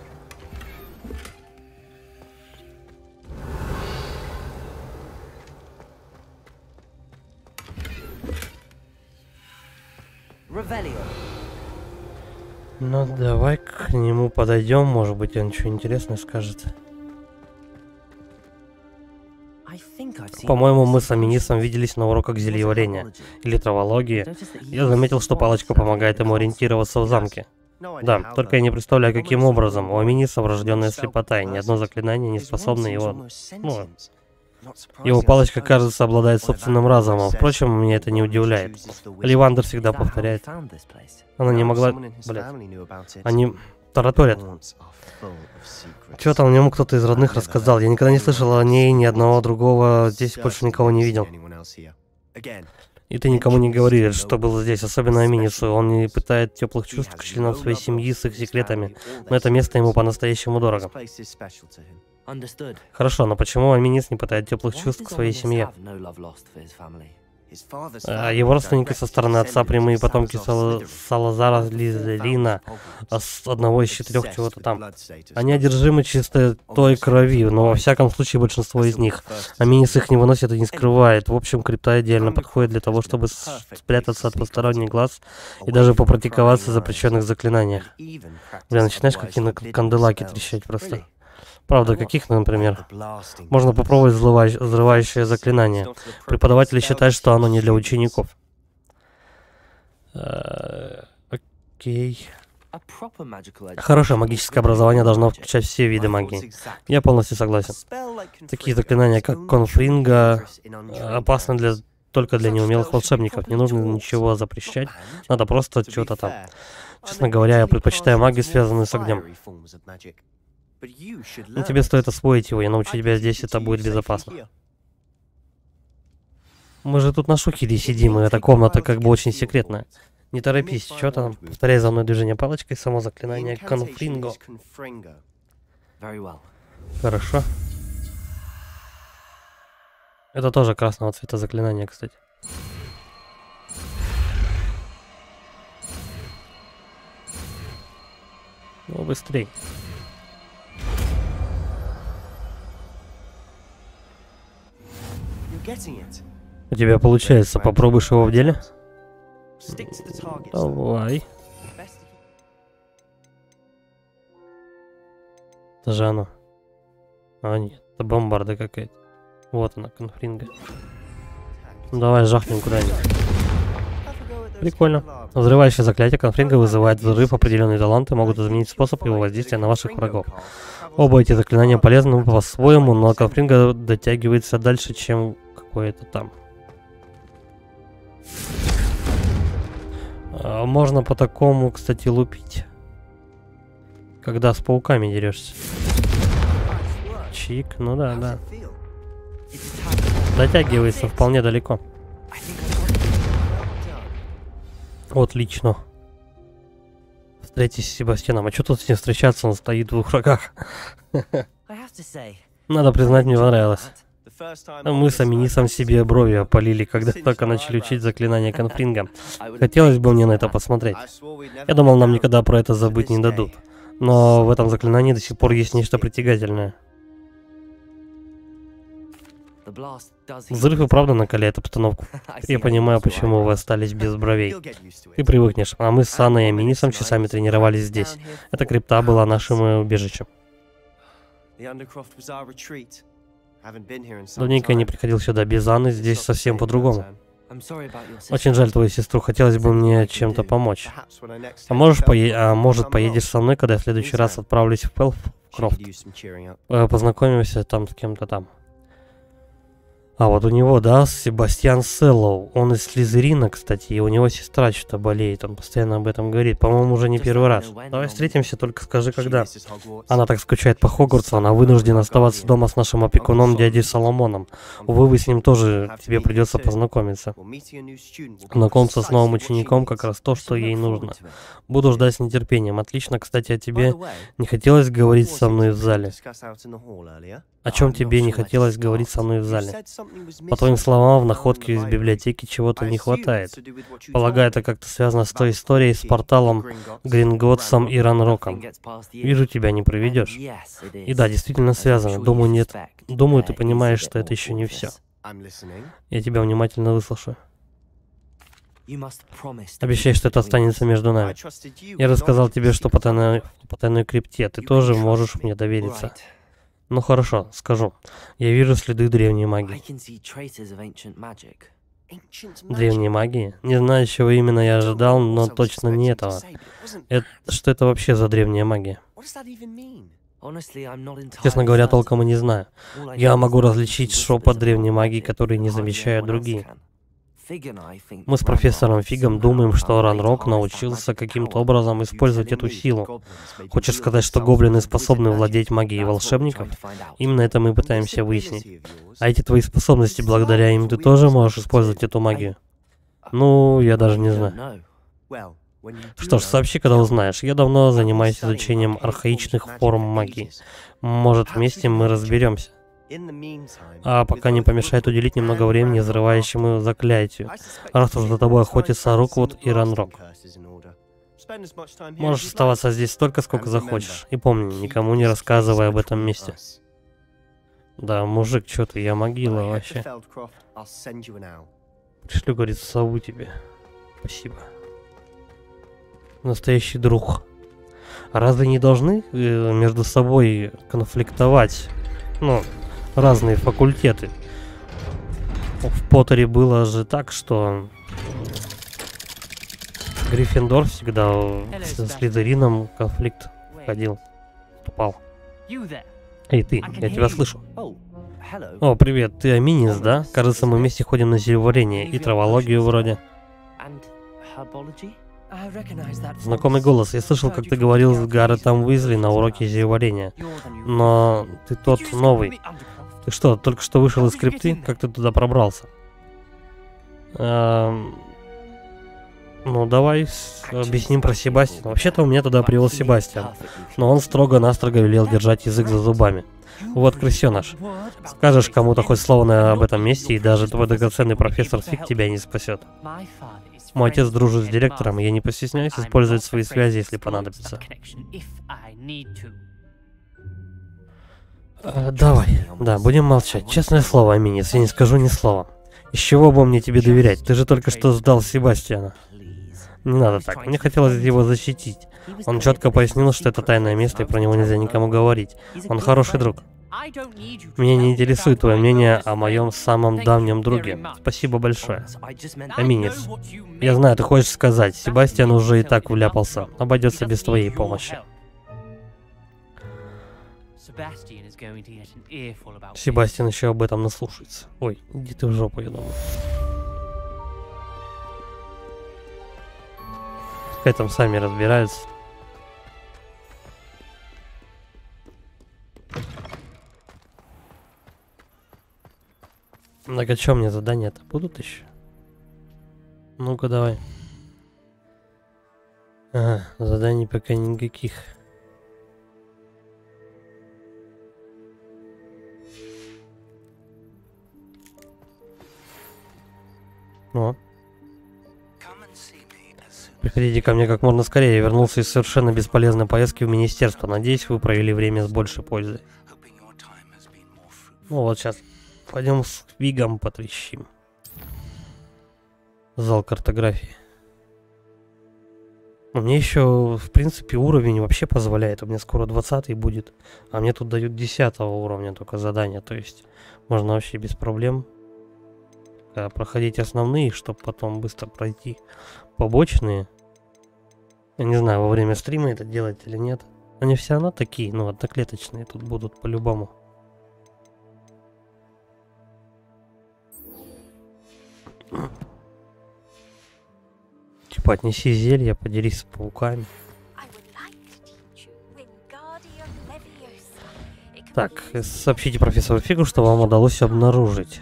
Ну, давай к нему подойдем, может быть, он что интересное скажет. По-моему, мы с Аминисом виделись на уроках зельеварения или травологии. Я заметил, что палочка помогает ему ориентироваться в замке. Да, только я не представляю, каким образом. У Аминиса врожденная слепота, и ни одно заклинание не способно его... Ну, его палочка, кажется, обладает собственным разумом. Впрочем, меня это не удивляет. Ливандер всегда повторяет. Она не могла... Блядь. Они тараторят. Чё там мне кто-то из родных рассказал? Я никогда не слышал о ней ни одного другого. Здесь больше никого не видел. И ты никому не говори, что было здесь, особенно Аминису. Он не питает теплых чувств к членам своей семьи с их секретами. Но это место ему по-настоящему дорого. Хорошо, но почему Аминис не питает теплых чувств к своей семье? А его родственники со стороны отца прямые потомки Сал Салазара Лизелина, с одного из четырех чего-то там. Они одержимы чистой той кровью, но во всяком случае большинство из них. Аминис их не выносит и не скрывает. В общем, крипта идеально подходит для того, чтобы спрятаться от посторонних глаз и даже попрактиковаться в запрещенных заклинаниях. Бля, начинаешь какие-то канделаки трещать просто. Правда, каких, например? Можно попробовать взрывающее, взрывающее заклинание. Преподаватели считают, что оно не для учеников. Окей. Хорошее магическое образование должно включать все виды магии. Я полностью согласен. Такие заклинания, как Конфринга, опасны для, только для неумелых волшебников. Не нужно ничего запрещать. Надо просто что-то там. Честно говоря, я предпочитаю магию, связанную с огнем. Но тебе стоит освоить его, я научу тебя здесь, это будет безопасно. Мы же тут на Шухере сидим, и эта комната как бы очень секретная. Не торопись, что там? Повторяй за мной движение палочкой, само заклинание Конфринго. Хорошо. Это тоже красного цвета заклинание, кстати. Ну, быстрей. У тебя получается, попробуешь его в деле? Это же оно. А нет, это бомбарда какая-то. Вот она, конфринга. Ну, давай жахнем куда-нибудь. Прикольно. Взрывающее заклятие конфринга вызывает взрыв. Определенные таланты могут изменить способ его воздействия на ваших врагов. Оба эти заклинания полезны по-своему, но конфринга дотягивается дальше, чем какое-то там. А, можно по такому, кстати, лупить. Когда с пауками дерешься. Чик, ну да, да. Дотягивается вполне далеко. Отлично. Встретись с Себастьяном. А что тут с ним встречаться? Он стоит в двух шагах. Надо признать, мне понравилось. Мы с Аминисом себе брови опалили, когда только начали учить заклинание конфринга. Хотелось бы мне на это посмотреть. Я думал, нам никогда про это забыть не дадут. Но в этом заклинании до сих пор есть нечто притягательное. Взрыв и правда накаляет обстановку. Я понимаю, почему вы остались без бровей. Ты привыкнешь, а мы с Анной и Аминисом часами тренировались здесь. Эта крипта была нашим убежищем. Давненько я не приходил сюда без Анны, здесь совсем по-другому. Очень жаль твою сестру, хотелось бы мне чем-то помочь. А можешь пое... а может поедешь со мной, когда я в следующий раз отправлюсь в Пелфкрофт? Познакомимся там с кем-то там. А вот у него, да, Себастьян Селлоу. Он из Слизерина, кстати, и у него сестра что-то болеет. Он постоянно об этом говорит. По-моему, уже не первый раз. Давай встретимся, только скажи, когда. Она так скучает по Хогвартсу, она вынуждена оставаться дома с нашим опекуном, дядей Соломоном. Увы, вы с ним тоже, тебе придется познакомиться. Знакомиться с новым учеником как раз то, что ей нужно. Буду ждать с нетерпением. Отлично, кстати, о тебе не хотелось говорить со мной в зале. О чем тебе не хотелось говорить со мной в зале? По твоим словам, в находке из библиотеки чего-то не хватает. Полагаю, это как-то связано с той историей с порталом Гринготтсом и Ранроком. Вижу, тебя не проведешь. И да, действительно связано. Думаю, нет. Думаю, ты понимаешь, что это еще не все. Я тебя внимательно выслушаю. Обещай, что это останется между нами. Я рассказал тебе, что по тайной, по тайной крипте. Ты тоже можешь мне довериться. Ну хорошо, скажу. Я вижу следы древней магии. Древней магии? Не знаю, чего именно я ожидал, но точно не этого. Это, что это вообще за древняя магия? Честно говоря, толком и не знаю. Я могу различить шепот древней магии, который не замечают другие. Мы с профессором Фигом думаем, что Ранрок научился каким-то образом использовать эту силу. Хочешь сказать, что гоблины способны владеть магией волшебников? Именно это мы пытаемся выяснить. А эти твои способности, благодаря им ты тоже можешь использовать эту магию? Ну, я даже не знаю. Что ж, сообщи, когда узнаешь. Я давно занимаюсь изучением архаичных форм магии. Может, вместе мы разберемся. А пока не помешает уделить немного времени взрывающему заклятию. Раз уж за тобой охотится Руквуд и Ранрок. Можешь оставаться здесь столько, сколько захочешь. И помни, никому не рассказывай об этом месте. Да, мужик, что ты, я могила вообще. Пришлю, говорит, сову тебе. Спасибо. Настоящий друг. А разве не должны э, между собой конфликтовать? Ну, разные факультеты. В Поттере было же так, что Гриффиндор всегда с Слизерином конфликт входил, вступал. Эй, ты, я тебя слышу. О, привет, ты Аминис, да? Кажется, мы вместе ходим на зельеварение и травологию вроде. Знакомый голос. Я слышал, как ты говорил с Гарретом Уизли на уроке зельеварения. Но ты тот новый. Ты что, только что вышел из крипты? Как ты туда пробрался? Эм... Ну, давай объясним про Себастьяна. Вообще-то у меня туда привел Себастьян. Но он строго-настрого велел держать язык за зубами. Вот крысёныш. Скажешь кому-то хоть слово об этом месте, и даже твой драгоценный профессор Фиг тебя не спасет. Мой отец дружит с директором, и я не постесняюсь использовать свои связи, если понадобится. А, давай. Да, будем молчать. Честное слово, Аминис, я не скажу ни слова. Из чего бы мне тебе доверять? Ты же только что сдал Себастьяна. Не надо так. Мне хотелось его защитить. Он четко пояснил, что это тайное место и про него нельзя никому говорить. Он хороший друг. Меня не интересует твое мнение о моем самом давнем друге. Спасибо большое. Аминец. Я знаю, ты хочешь сказать. Себастьян уже и так вляпался. Обойдется без твоей помощи. Себастьян еще об этом наслушается. Ой, иди ты в жопу, я думаю. Пускай там сами разбираются. Так а чё мне задания-то будут еще? Ну-ка давай. Ага, заданий пока никаких. О. Приходите ко мне как можно скорее. Я вернулся из совершенно бесполезной поездки в министерство. Надеюсь, вы провели время с большей пользой. Ну вот сейчас пойдем с Вигом потрещим. Зал картографии. Мне еще, в принципе, уровень вообще позволяет. У меня скоро двадцатый будет. А мне тут дают десятого уровня только задания. То есть можно вообще без проблем проходить основные, чтобы потом быстро пройти побочные. Я не знаю, во время стрима это делать или нет. Они все равно такие, ну, одноклеточные тут будут по-любому. Типа отнеси зелье, поделись с пауками. Так, сообщите профессору Фигу, что вам удалось обнаружить.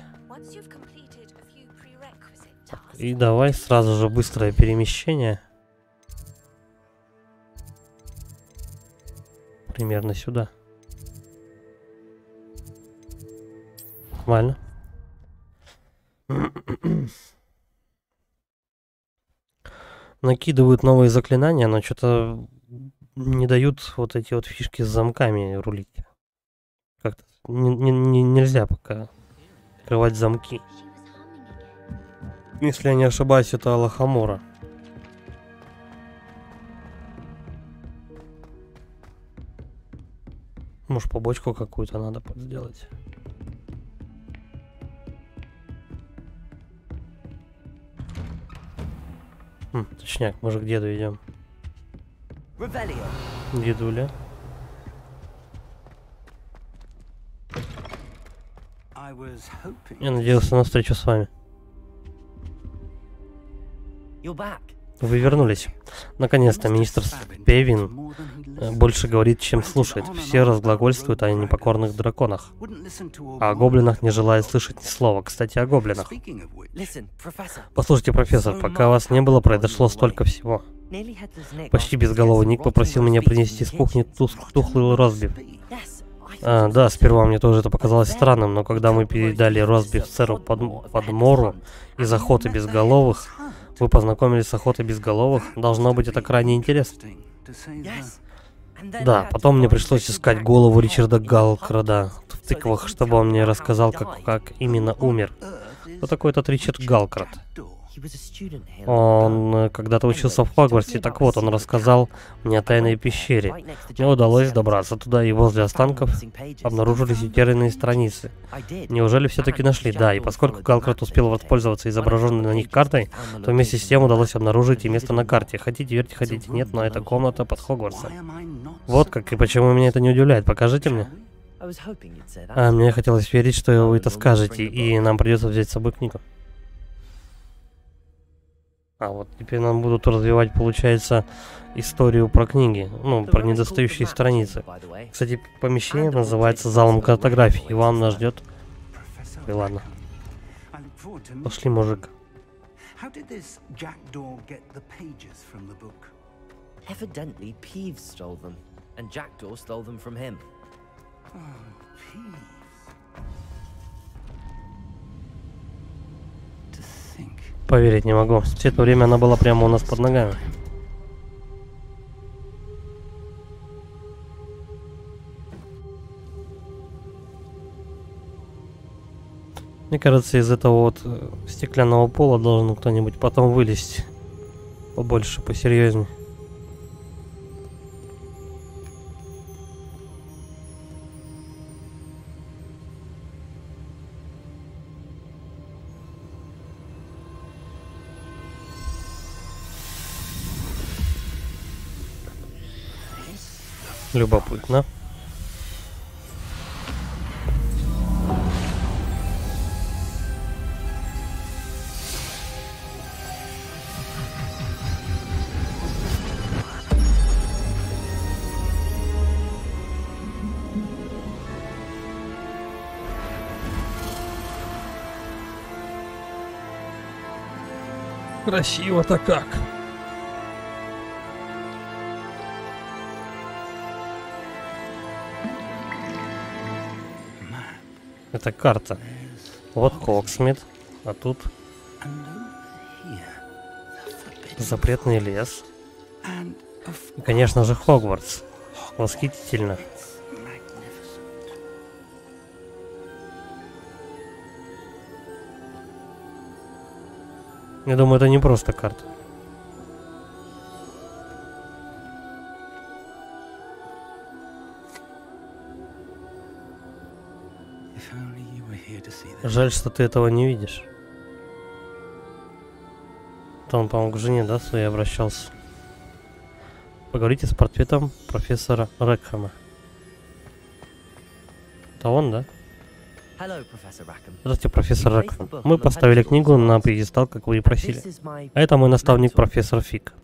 И давай сразу же быстрое перемещение. Примерно сюда. Нормально. Накидывают новые заклинания, но что-то не дают вот эти вот фишки с замками рулить. Как-то не, не, не, нельзя пока открывать замки. Если я не ошибаюсь, это Алахамора. Может, побочку какую-то надо сделать. Хм, точняк, мы же к деду идем. Дедуля. Я надеялся на встречу с вами. Вы вернулись. Наконец-то министр Спевин больше говорит, чем слушает. Все разглагольствуют о непокорных драконах. А о гоблинах не желает слышать ни слова. Кстати, о гоблинах. Послушайте, профессор, пока вас не было, произошло столько всего. Почти безголовый Ник попросил меня принести с кухни тухлый ростбиф. А, да, сперва мне тоже это показалось странным, но когда мы передали ростбиф сэру под, Подмору из охоты безголовых, вы познакомились с охотой безголовых, должно быть это крайне интересно. Да, потом мне пришлось искать голову Ричарда Галкрада в тыквах, чтобы он мне рассказал, как, как именно умер. Кто такой этот Ричард Галкрад? Он когда-то учился в Хогвартсе, так вот, он рассказал мне о тайной пещере. Мне удалось добраться туда, и возле останков обнаружились утерянные страницы. Неужели все-таки нашли? Да, и поскольку Галкрад успел воспользоваться изображенной на них картой, то вместе с тем удалось обнаружить и место на карте. Хотите верьте, хотите нет, но это комната под Хогвартсом. Вот как, и почему меня это не удивляет. Покажите мне. А мне хотелось верить, что вы это скажете, и нам придется взять с собой книгу. А вот теперь нам будут развивать, получается, историю про книги, ну, про недостающие страницы. Кстати, помещение называется залом картографии, и вам нас ждет. И ладно. Пошли, мужик. Evidently, Peeves stole them, and Jackdaw stole them from him. Поверить не могу. Все это время она была прямо у нас под ногами. Мне кажется, из этого вот стеклянного пола должен кто-нибудь потом вылезть. Побольше, посерьезнее. Любопытно. Красиво-то как. Это карта. Вот Хогсмит, а тут запретный лес. И, конечно же, Хогвартс. Восхитительно. Я думаю, это не просто карта. Жаль, что ты этого не видишь. То он, по-моему, к жене, да, своей обращался. Поговорите с портретом профессора Рекхэма. Это он, да? Здравствуйте, профессор Рекхэм. Мы поставили книгу на пьедестал, как вы и просили. А это мой наставник, профессор Фиг.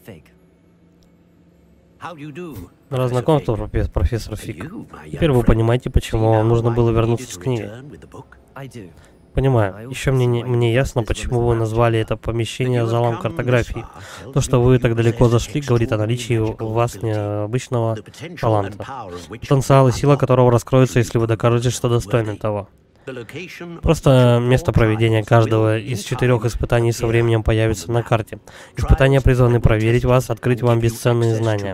Рад знакомству, профессор Фиг. Теперь вы понимаете, почему вам нужно было вернуться с книгой. Понимаю. Еще мне, не, мне ясно, почему вы назвали это помещение залом картографии. То, что вы так далеко зашли, говорит о наличии у вас необычного таланта. Потенциал и сила которого раскроются, если вы докажете, что достойны того. Просто место проведения каждого из четырех испытаний со временем появится на карте. Испытания призваны проверить вас, открыть вам бесценные знания.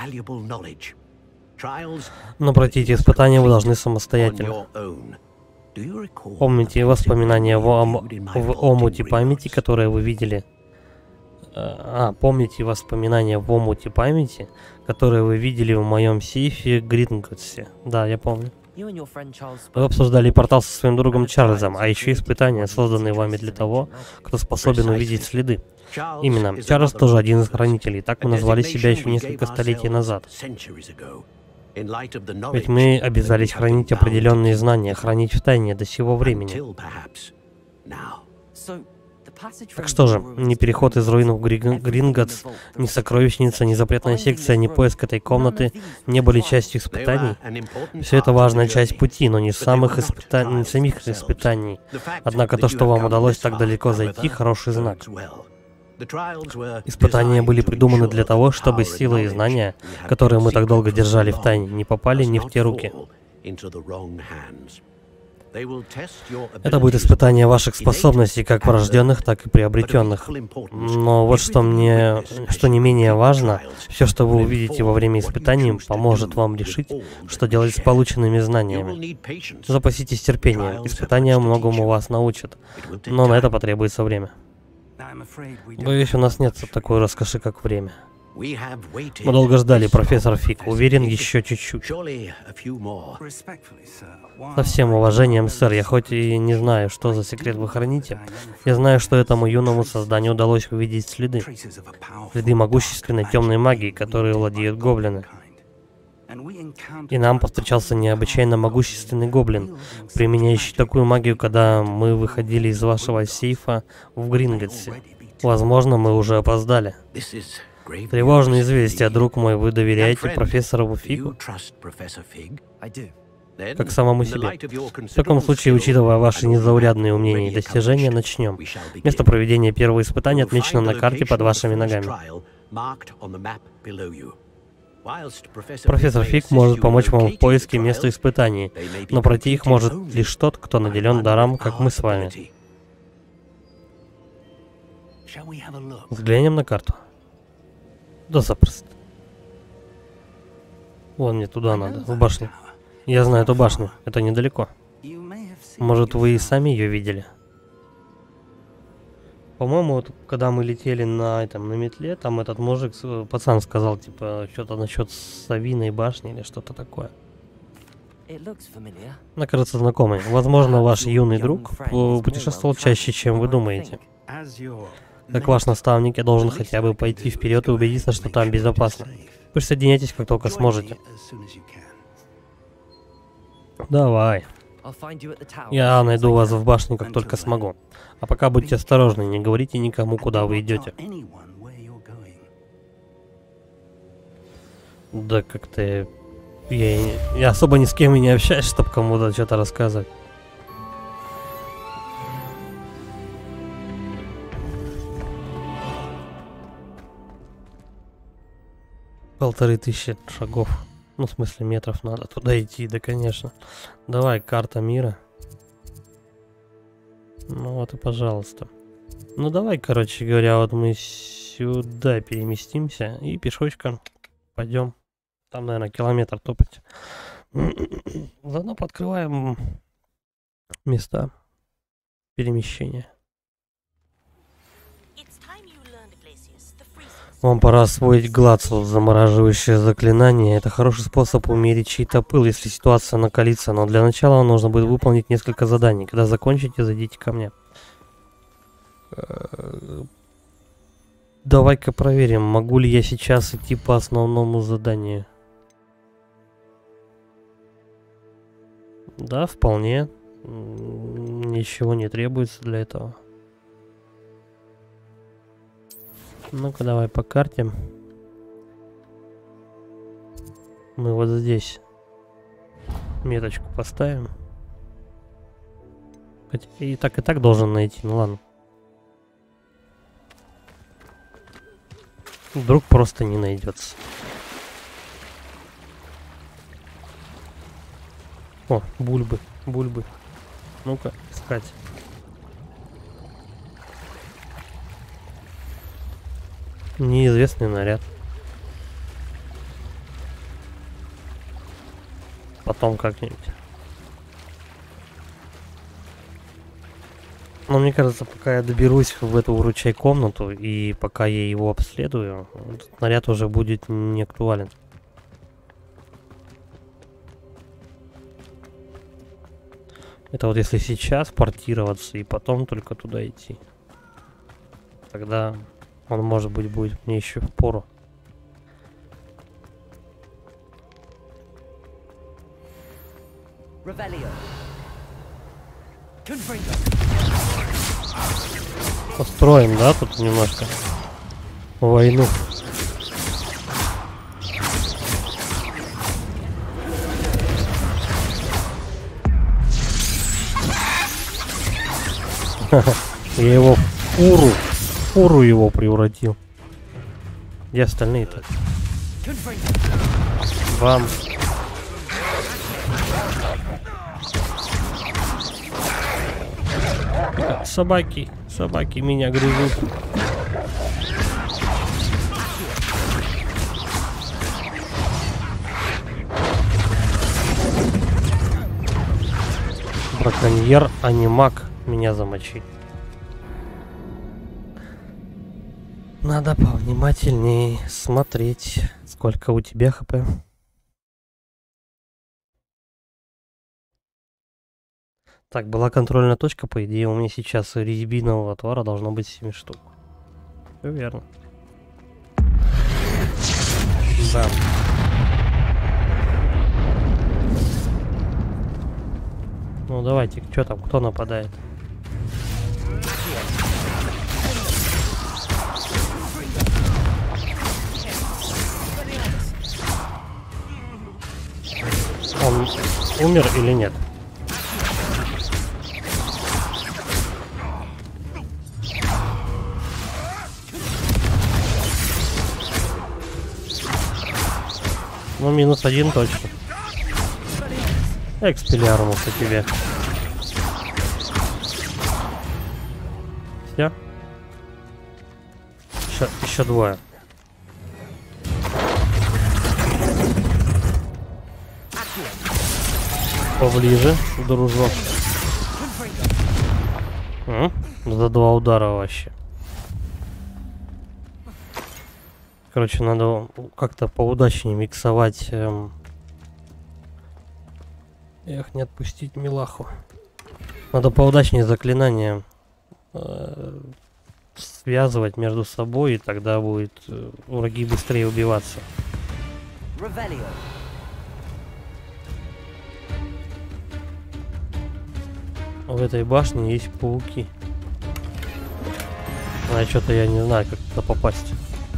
Но пройти эти испытания вы должны самостоятельно. Помните воспоминания в, ом... в омуте памяти, которые вы видели? А, помните воспоминания в омуте памяти, которые вы видели в моем сейфе Гринготсе? Да, я помню. Вы обсуждали портал со своим другом Чарльзом, а еще испытания, созданные вами для того, кто способен увидеть следы. Именно, Чарльз тоже один из хранителей, так мы назвали себя еще несколько столетий назад. Ведь мы обязались хранить определенные знания, хранить в тайне до сего времени. Так что же, ни переход из руин в Гринготс, ни сокровищница, ни запретная секция, ни поиск этой комнаты не были частью испытаний? Все это важная часть пути, но не самых испыта... не самих испытаний. Однако то, что вам удалось так далеко зайти, хороший знак. Испытания были придуманы для того, чтобы силы и знания, которые мы так долго держали в тайне, не попали не в те руки. Это будет испытание ваших способностей, как врожденных, так и приобретенных. Но вот что мне, что не менее важно, все, что вы увидите во время испытаний, поможет вам решить, что делать с полученными знаниями. Запаситесь терпением, испытания многому вас научат, но на это потребуется время. Боюсь, у нас нет такой роскоши, как время. Мы долго ждали, профессор Фиг. Уверен, еще чуть-чуть. Со всем уважением, сэр, я хоть и не знаю, что за секрет вы храните, я знаю, что этому юному созданию удалось увидеть следы. Следы могущественной темной магии, которой владеют гоблины. И нам повстречался необычайно могущественный гоблин, применяющий такую магию, когда мы выходили из вашего сейфа в Гринготсе. Возможно, мы уже опоздали. Тревожное известие, друг мой, вы доверяете профессору Фигу? Как самому себе. В таком случае, учитывая ваши незаурядные умения и достижения, начнем. Место проведения первого испытания отмечено на карте под вашими ногами. Профессор Фиг может помочь вам в поиске места испытаний, но пройти их может лишь тот, кто наделен даром, как мы с вами. Взглянем на карту. Да запросто. Вон мне туда надо, в башню. Я знаю эту башню, это недалеко. Может, вы и сами ее видели? По-моему, вот, когда мы летели на этом на метле, там этот мужик, пацан сказал, типа, что-то насчет Савиной башни или что-то такое. Она кажется знакомой. Возможно, ваш юный друг путешествовал чаще, чем вы думаете. Как ваш наставник, я должен хотя бы пойти вперед и убедиться, что там безопасно. Присоединяйтесь, как только сможете. Давай. Я найду вас в башне, как только смогу. А пока будьте осторожны, не говорите никому, куда вы идете. Да как-то... Я, я особо ни с кем и не общаюсь, чтобы кому-то что-то рассказывать. Полторы тысячи шагов. Ну, в смысле, метров надо туда идти, да, конечно. Давай, карта мира. Ну вот и пожалуйста. Ну давай, короче говоря, вот мы сюда переместимся и пешочком пойдем. Там, наверное, километр топать. Заодно подкрываем места перемещения. Вам пора освоить Гладсус, замораживающее заклинание. Это хороший способ умерить чей-то пыл, если ситуация накалится. Но для начала вам нужно будет выполнить несколько заданий. Когда закончите, зайдите ко мне. Давай-ка проверим, могу ли я сейчас идти по основному заданию. Да, вполне. Ничего не требуется для этого. Ну-ка, давай по карте. Мы вот здесь меточку поставим. Хотя и так, и так должен найти, ну ладно. Вдруг просто не найдется. О, бульбы, бульбы. Ну-ка, искать. Неизвестный наряд. Потом как-нибудь. Но мне кажется, пока я доберусь в эту выручай комнату и пока я его обследую, этот наряд уже будет не актуален. Это вот если сейчас портироваться и потом только туда идти. Тогда он, может быть, будет мне еще впору. Построим, да, тут немножко войну. Я его в фуру, в фуру его превратил. Где остальные-то? Вам. Собаки, собаки меня грызут. Браконьер, анимак меня замочить. Надо повнимательнее смотреть, сколько у тебя хп. Так, была контрольная точка, по идее, у меня сейчас резьбинового отвара должно быть семь штук. Все верно. Да. Ну давайте, что там, кто нападает? Он умер или нет? Ну, минус один точно. Экспелиармус у тебя. Все? Еще, еще двое. Поближе, дружок. М? За два удара вообще. Короче, надо как-то поудачнее миксовать. Эм... Эх, не отпустить милаху. Надо поудачнее заклинания э... связывать между собой, и тогда будет э, враги быстрее убиваться. Revelio. В этой башне есть пауки. А что-то я не знаю, как туда попасть.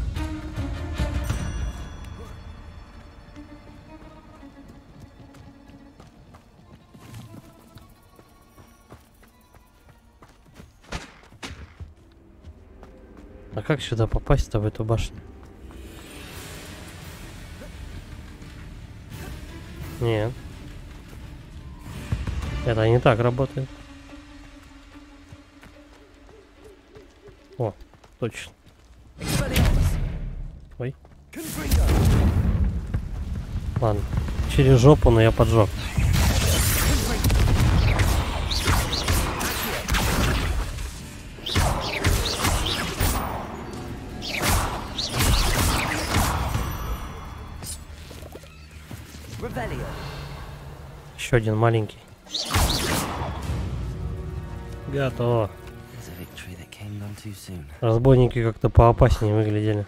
А как сюда попасть-то, в эту башню? Нет. Это не так работает. О, точно. Ой. Ладно. Через жопу, но я поджег. Еще один маленький. Готово. Разбойники как-то поопаснее выглядели.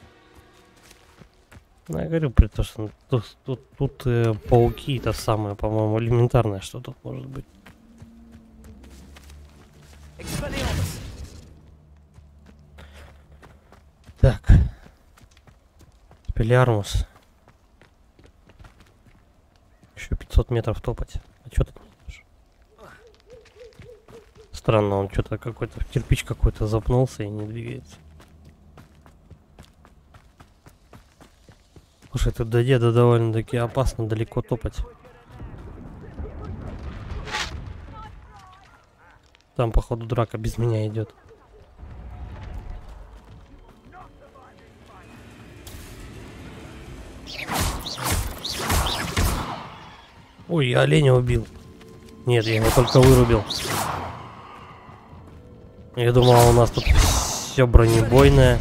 Ну, я говорю, при том, что тут, тут, тут э, пауки, это самое, по-моему, элементарное, что тут может быть. Так. Спелиармус. Еще пятьсот метров топать. А что ты не идешь? Странно, он что-то какой-то, кирпич какой-то запнулся и не двигается. Слушай, тут до деда довольно-таки опасно далеко топать. Там, походу, драка без меня идет. Ой, я оленя убил. Нет, я его только вырубил. Я думал, у нас тут все бронебойное.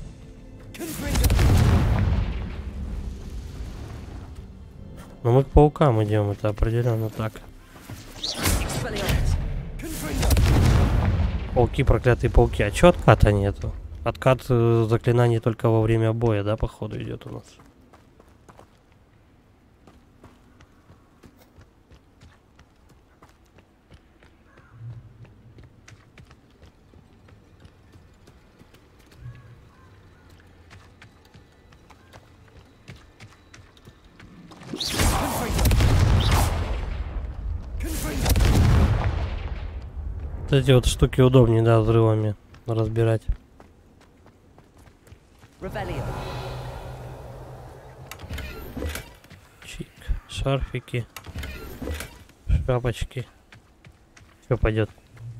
Но мы к паукам идем, это определенно так. Пауки, проклятые пауки. А чё отката нету? Откат э, заклинаний только во время боя, да, походу идет у нас. Вот эти вот штуки удобнее, да, взрывами разбирать. Чик, шарфики, шапочки. Все пойдет.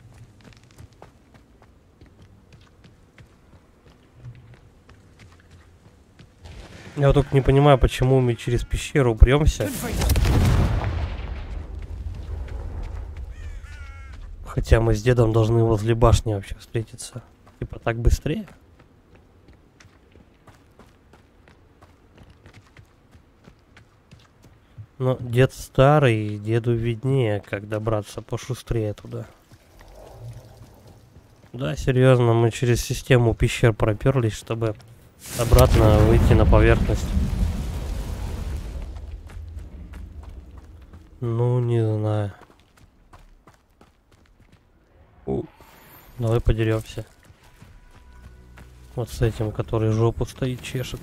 Я вот только не понимаю, почему мы через пещеру премся. Хотя мы с дедом должны возле башни вообще встретиться. Типа так быстрее. Но дед старый, деду виднее, как добраться пошустрее туда. Да, серьезно, мы через систему пещер проперлись, чтобы обратно выйти на поверхность. Ну, не знаю. У, давай подеремся. Вот с этим, который жопу стоит, чешет.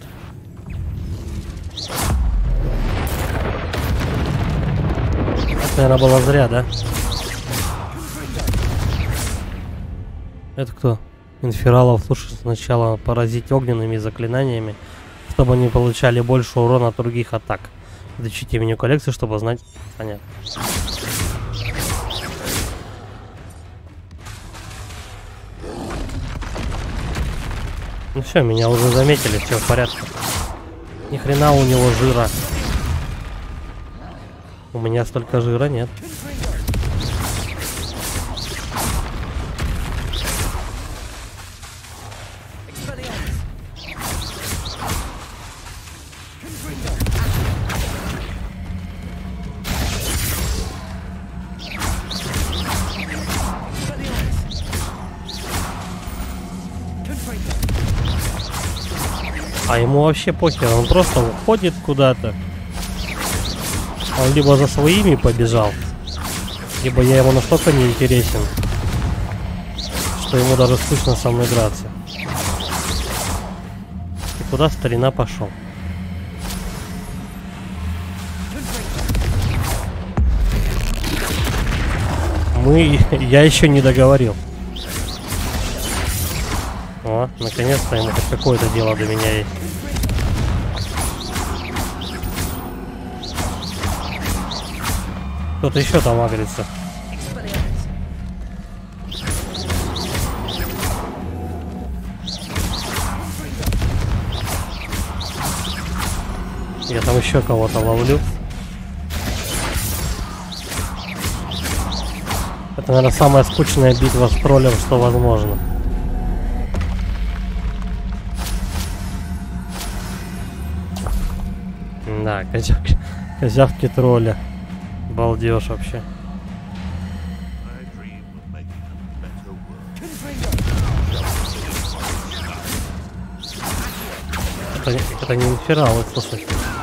Это, наверное, было зря, да? Это кто? Инфералов лучше сначала поразить огненными заклинаниями, чтобы они получали больше урона от других атак. Изучите меню коллекции, чтобы знать. Понятно. Ну все, меня уже заметили, все в порядке. Ни хрена у него жира. У меня столько жира нет. А ему вообще похер, он просто уходит куда-то. Он либо за своими побежал, либо я ему настолько не интересен, что ему даже скучно со мной драться. И куда старина пошел? Мы... Я еще не договорил. О, наконец-то ему хоть какое-то дело до меня есть. Кто-то еще там агрится. Я там еще кого-то ловлю. Это, наверное, самая скучная битва с троллем, что возможно. Да, козявки, козявки тролля. Балдеж вообще. Это, это не инфералы, слушай.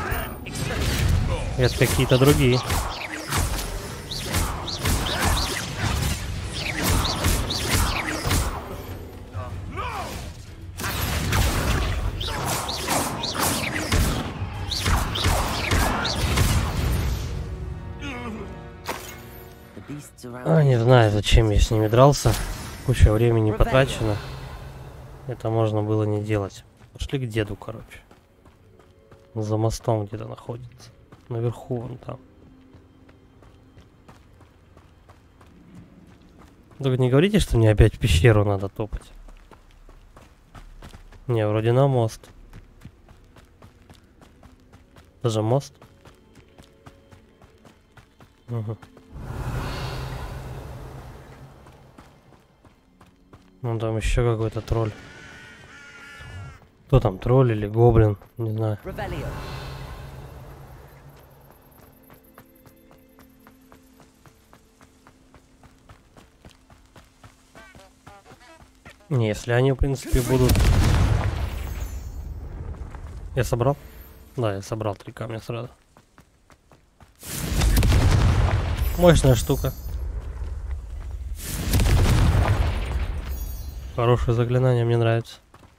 Это какие-то другие. А, не знаю, зачем я с ними дрался. Куча времени потрачено. Это можно было не делать. Пошли к деду, короче. За мостом где-то находится. Наверху вон там. Только не говорите, что мне опять в пещеру надо топать. Не, вроде на мост. Даже мост. Угу. Ну там еще какой-то тролль. Кто там, тролль или гоблин? Не знаю. Не, если они, в принципе, будут... Я собрал? Да, я собрал три камня сразу. Мощная штука. Хорошее заклинание, мне нравится.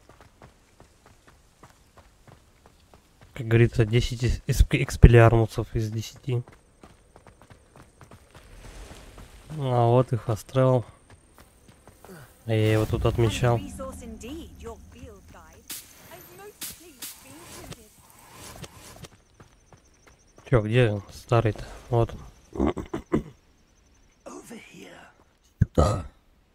Как говорится, десять экспеллиармусов из десяти. А вот и фастрел. Я его тут отмечал. Чё, где он? Старый-то? Вот он. Да.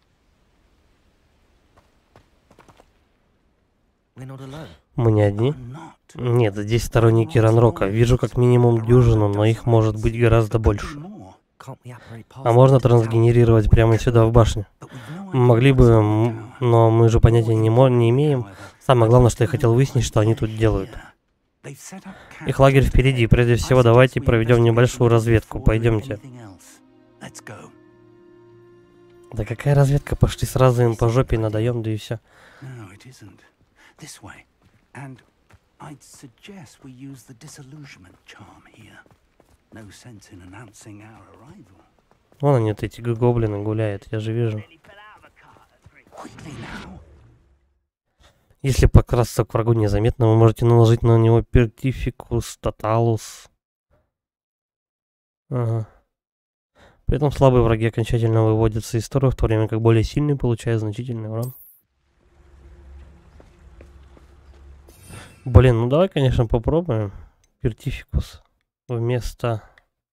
Мы не одни? Нет, здесь сторонники Ранрока. Вижу как минимум дюжину, но их может быть гораздо больше. А можно трансгенерировать прямо сюда, в башню? Могли бы, но мы же понятия не, не имеем. Самое главное, что я хотел выяснить, что они тут делают. Их лагерь впереди. Прежде всего, давайте проведем небольшую разведку. Пойдемте. Да какая разведка? Пошли сразу им по жопе надаем, да и все. Вон они, вот эти гоблины гуляют, я же вижу. Если покрасться к врагу незаметно, вы можете наложить на него пертификус тоталус. Ага. При этом слабые враги окончательно выводятся из строя, в то время как более сильные получают значительный урон. Блин, ну давай, конечно, попробуем. Пертификус вместо...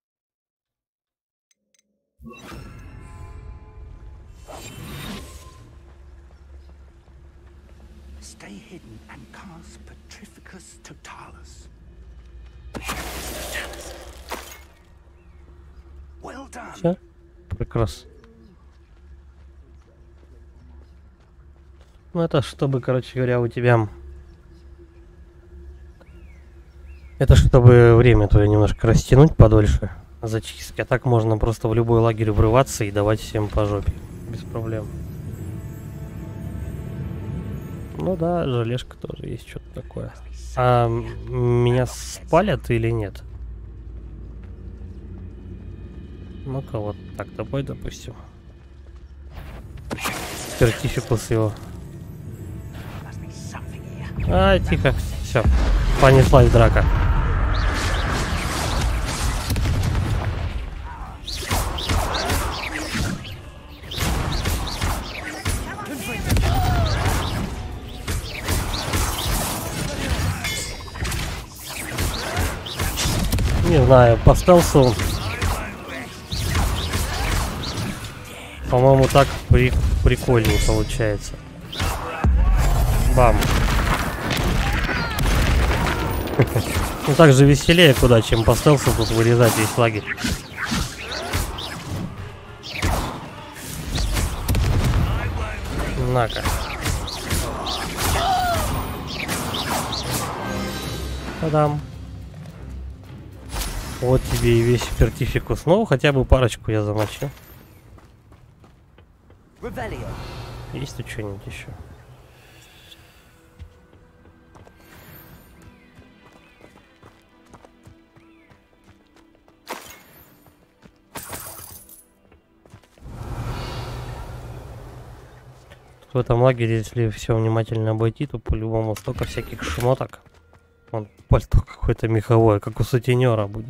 Stay hidden and cast Petrificus Totalis. Well done. Все? Прекрасно. Ну это чтобы, короче говоря, у тебя... Это чтобы время твое немножко растянуть подольше. Зачистки. А так можно просто в любой лагерь врываться и давать всем по жопе. Без проблем. Ну да, желешка тоже есть, что-то такое? А меня спалят или нет? Ну-ка, вот так тобой, допустим. Сертификус его. А, тихо. Все. Понеслась драка. Не знаю, по стелсу, по-моему, так при прикольнее получается. Бам. Ну так же веселее куда, чем по стелсу тут вырезать весь лагерь. На-ка. Та-дам. Вот тебе и весь сертификус. Ну, хотя бы парочку я замочил. Есть тут что-нибудь еще? В этом лагере, если все внимательно обойти, то по-любому столько всяких шмоток. Вон пальто какое-то меховое, как у сутенера будет.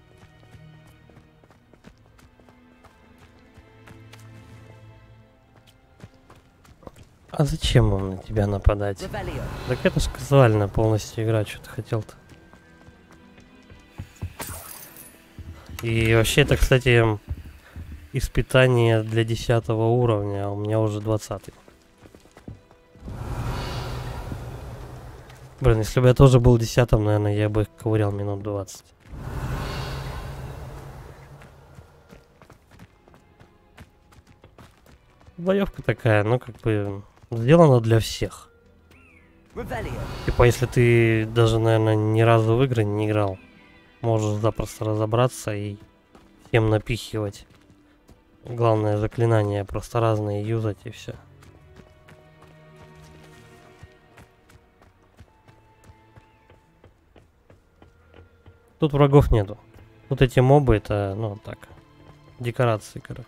А зачем им на тебя нападать? Так это ж казуальная полностью игра, что ты хотел-то. И вообще это, кстати, испытание для десятого уровня, а у меня уже двадцатый. Блин, если бы я тоже был десятым, наверное, я бы ковырял минут двадцать. Боевка такая, ну как бы сделана для всех. Типа, если ты даже, наверное, ни разу в игры не играл, можешь запросто разобраться и всем напихивать. Главное заклинание просто разные юзать и все. Тут врагов нету. Вот эти мобы это, ну так, декорации, короче.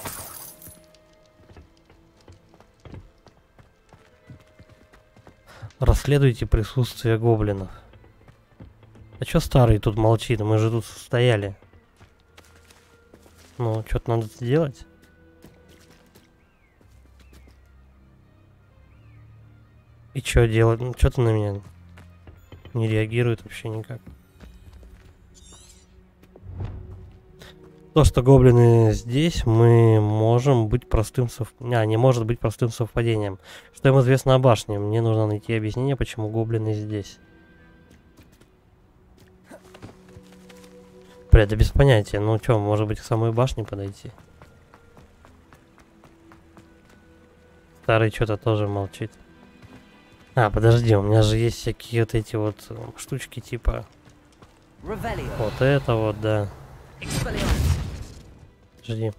Расследуйте присутствие гоблинов. А чё старый тут молчит? Мы же тут стояли. Ну, что-то надо сделать. И что делать? Ну, что-то на меня не реагирует вообще никак. То, что гоблины здесь, мы можем быть простым сов... А, не может быть простым совпадением. Что им известно о башне? Мне нужно найти объяснение, почему гоблины здесь. Бля, да без понятия. Ну чё, может быть к самой башне подойти? Старый что-то тоже молчит. А, подожди, у меня же есть всякие вот эти вот штучки типа... Вот это вот, да. Подожди.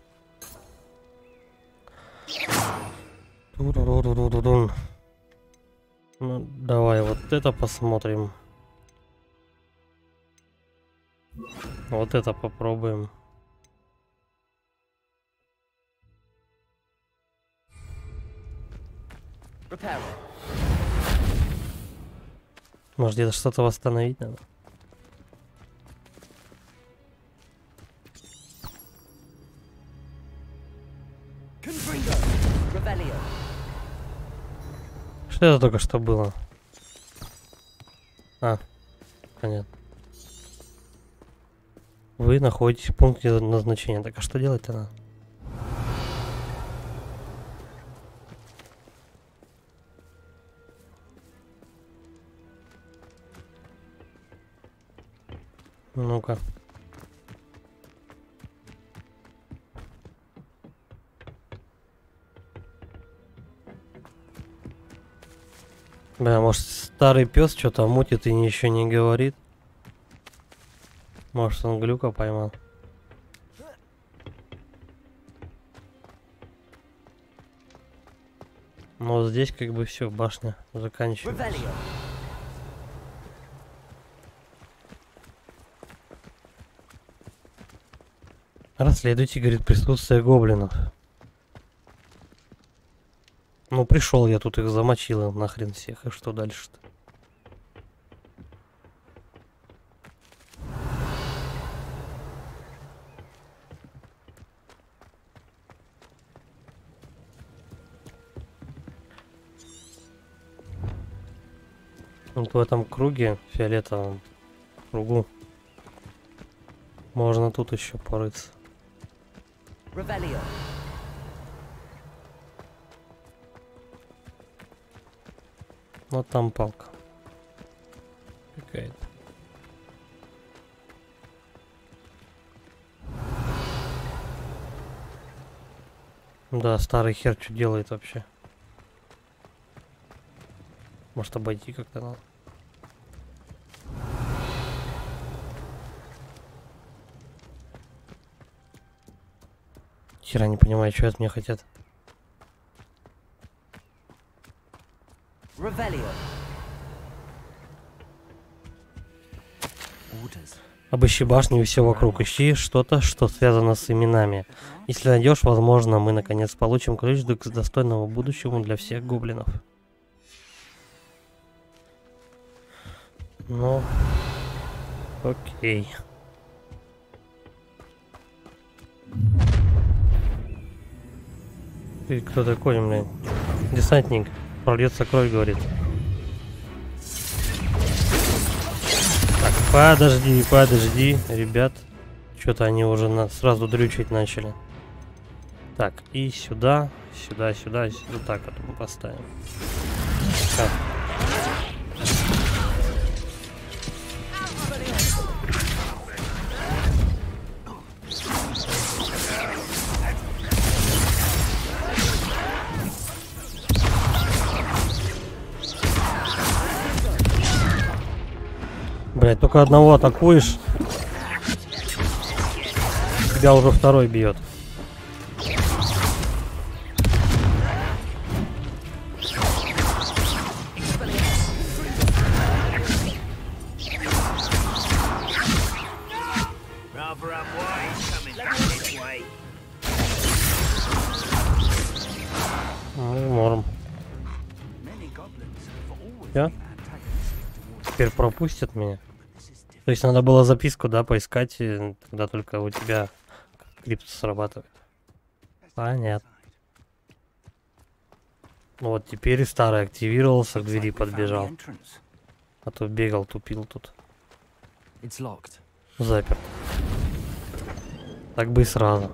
Ну, давай вот это посмотрим. Вот это попробуем. Может, где-то что-то восстановить надо? Что это только что было? А, понятно. Вы находитесь в пункте назначения. Так, а что делать-то надо? Ну-ка. Бля, может старый пес что-то мутит и еще не говорит? Может он глюка поймал? Ну вот здесь как бы все, башня заканчивается. Расследуйте, говорит, присутствие гоблинов. Ну, пришел я тут, их замочил нахрен всех. И что дальше-то? Вот в этом круге, фиолетовом кругу, можно тут еще порыться. Revelio. Вот там палка какая-то. Да, старый хер что делает вообще? Может, обойти как-то надо? Хера не понимаю, что от меня хотят. Revelio. Orders. Обыщи башню и все вокруг. Ищи что-то, что связано с именами. Если найдешь, возможно, мы наконец получим ключ к достойному будущему для всех гоблинов. Ну, окей. Ты кто такой, блин? Десантник. Прольется кровь, говорит. Так, подожди, подожди, ребят. Что-то они уже на, сразу дрючить начали. Так, и сюда, сюда, сюда, сюда. Так вот мы поставим. Так. Блять, только одного атакуешь, тебя уже второй бьет. Ну, норм. Я? Теперь пропустят меня. То есть надо было записку, да, поискать, и тогда только у тебя крипт срабатывает. Понятно. Ну вот теперь и старый активировался, к двери подбежал. А то бегал, тупил тут. Заперт. Так бы и сразу.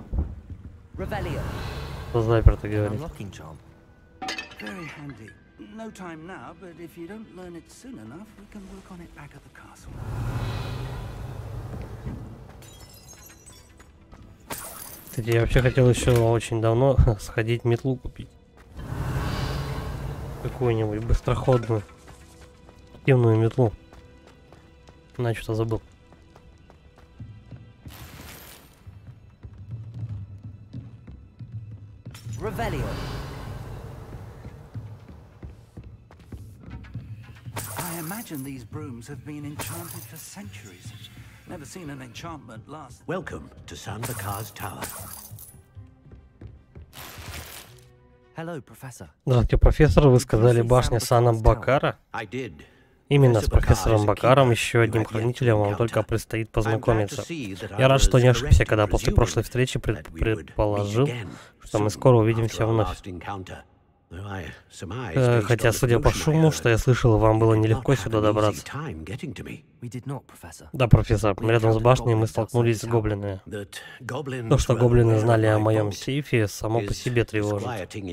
Заперто, говорит. No time now, but if you don't learn it soon enough, we can work on it back at the castle. Кстати, я вообще хотел еще очень давно сходить метлу купить. Какую-нибудь быстроходную, активную метлу. На что-то забыл. Revelio. I imagine these brooms have been enchanted for centuries. Never seen an enchantment last. Welcome to San Bakar's tower. Hello, Professor. Здравствуйте, профессор. Вы сказали башня Сана Бакара? I did. Именно с профессором Бакаром, еще одним хранителем, вам только предстоит познакомиться. Я рад, что не ошибся, когда после прошлой встречи пред предположил, что мы скоро увидимся вновь. Э, хотя, судя по шуму, что я слышал, вам было нелегко сюда добраться. Да, профессор, рядом с башней мы столкнулись с гоблинами. То, что гоблины знали о моем сейфе, само по себе тревожит.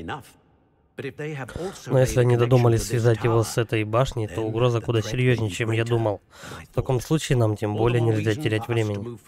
Но если они додумались связать его с этой башней, то угроза куда серьезнее, чем я думал. В таком случае нам тем более нельзя терять времени.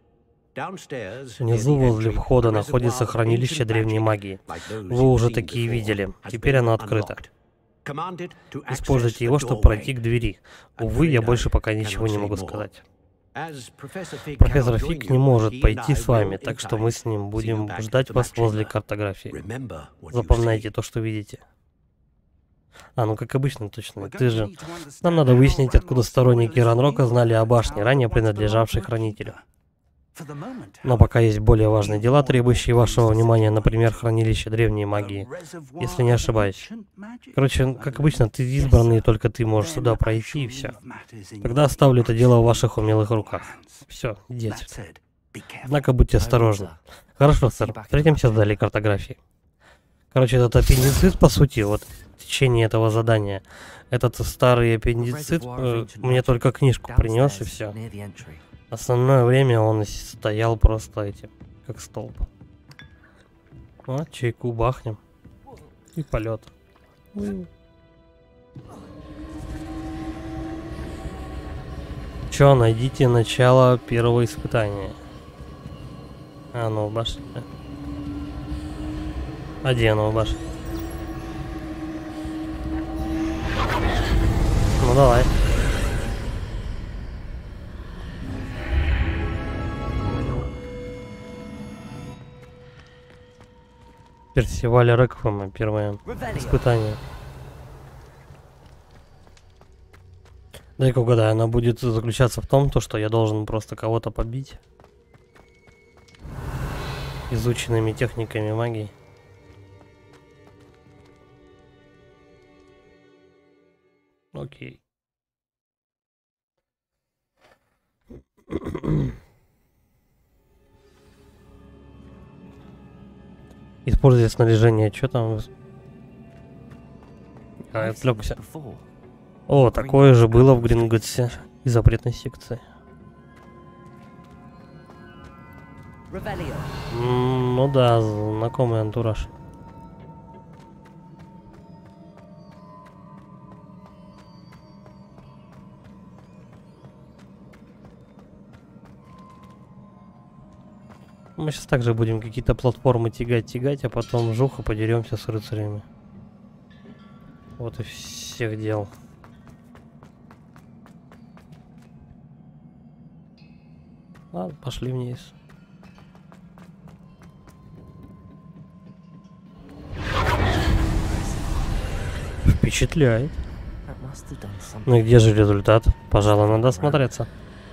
Внизу возле входа находится хранилище древней магии. Вы уже такие видели. Теперь оно открыто. Используйте его, чтобы пройти к двери. Увы, я больше пока ничего не могу сказать. Профессор Фиг не может пойти с вами, так что мы с ним будем ждать вас возле картографии. Запоминайте то, что видите. А, ну как обычно, точно. Ты же... Нам надо выяснить, откуда сторонники Ранрока знали о башне, ранее принадлежавшей хранителю. Но пока есть более важные дела, требующие вашего внимания, например, хранилище древней магии, если не ошибаюсь. Короче, как обычно, ты избранный, и только ты можешь сюда пройти, и все. Тогда оставлю это дело в ваших умелых руках. Все, идите. Однако будьте осторожны. Хорошо, сэр. Встретимся в зале картографии. Короче, этот аппендицит, по сути, вот в течение этого задания, этот старый аппендицит э, мне только книжку принес, и все. Основное время он стоял просто эти, как столб. Вот, чайку бахнем. И полет. Чё, найдите начало первого испытания. А, ну, башня. А где оно, башня? Ну, давай. Фестиваль Реквиема, первое испытание. Дай-ка угадаю, она будет заключаться в том, то, что я должен просто кого-то побить изученными техниками магии. Окей. Используя снаряжение, что там? А, я отвлекся. О, такое же было в Гринготсе и запретной секции. М, ну да, знакомый антураж. Мы сейчас также будем какие-то платформы тягать-тягать, а потом жуха подеремся с рыцарями. Вот и всех дел. Ладно, пошли вниз. Впечатляет. Ну и где же результат? Пожалуй, надо осмотреться.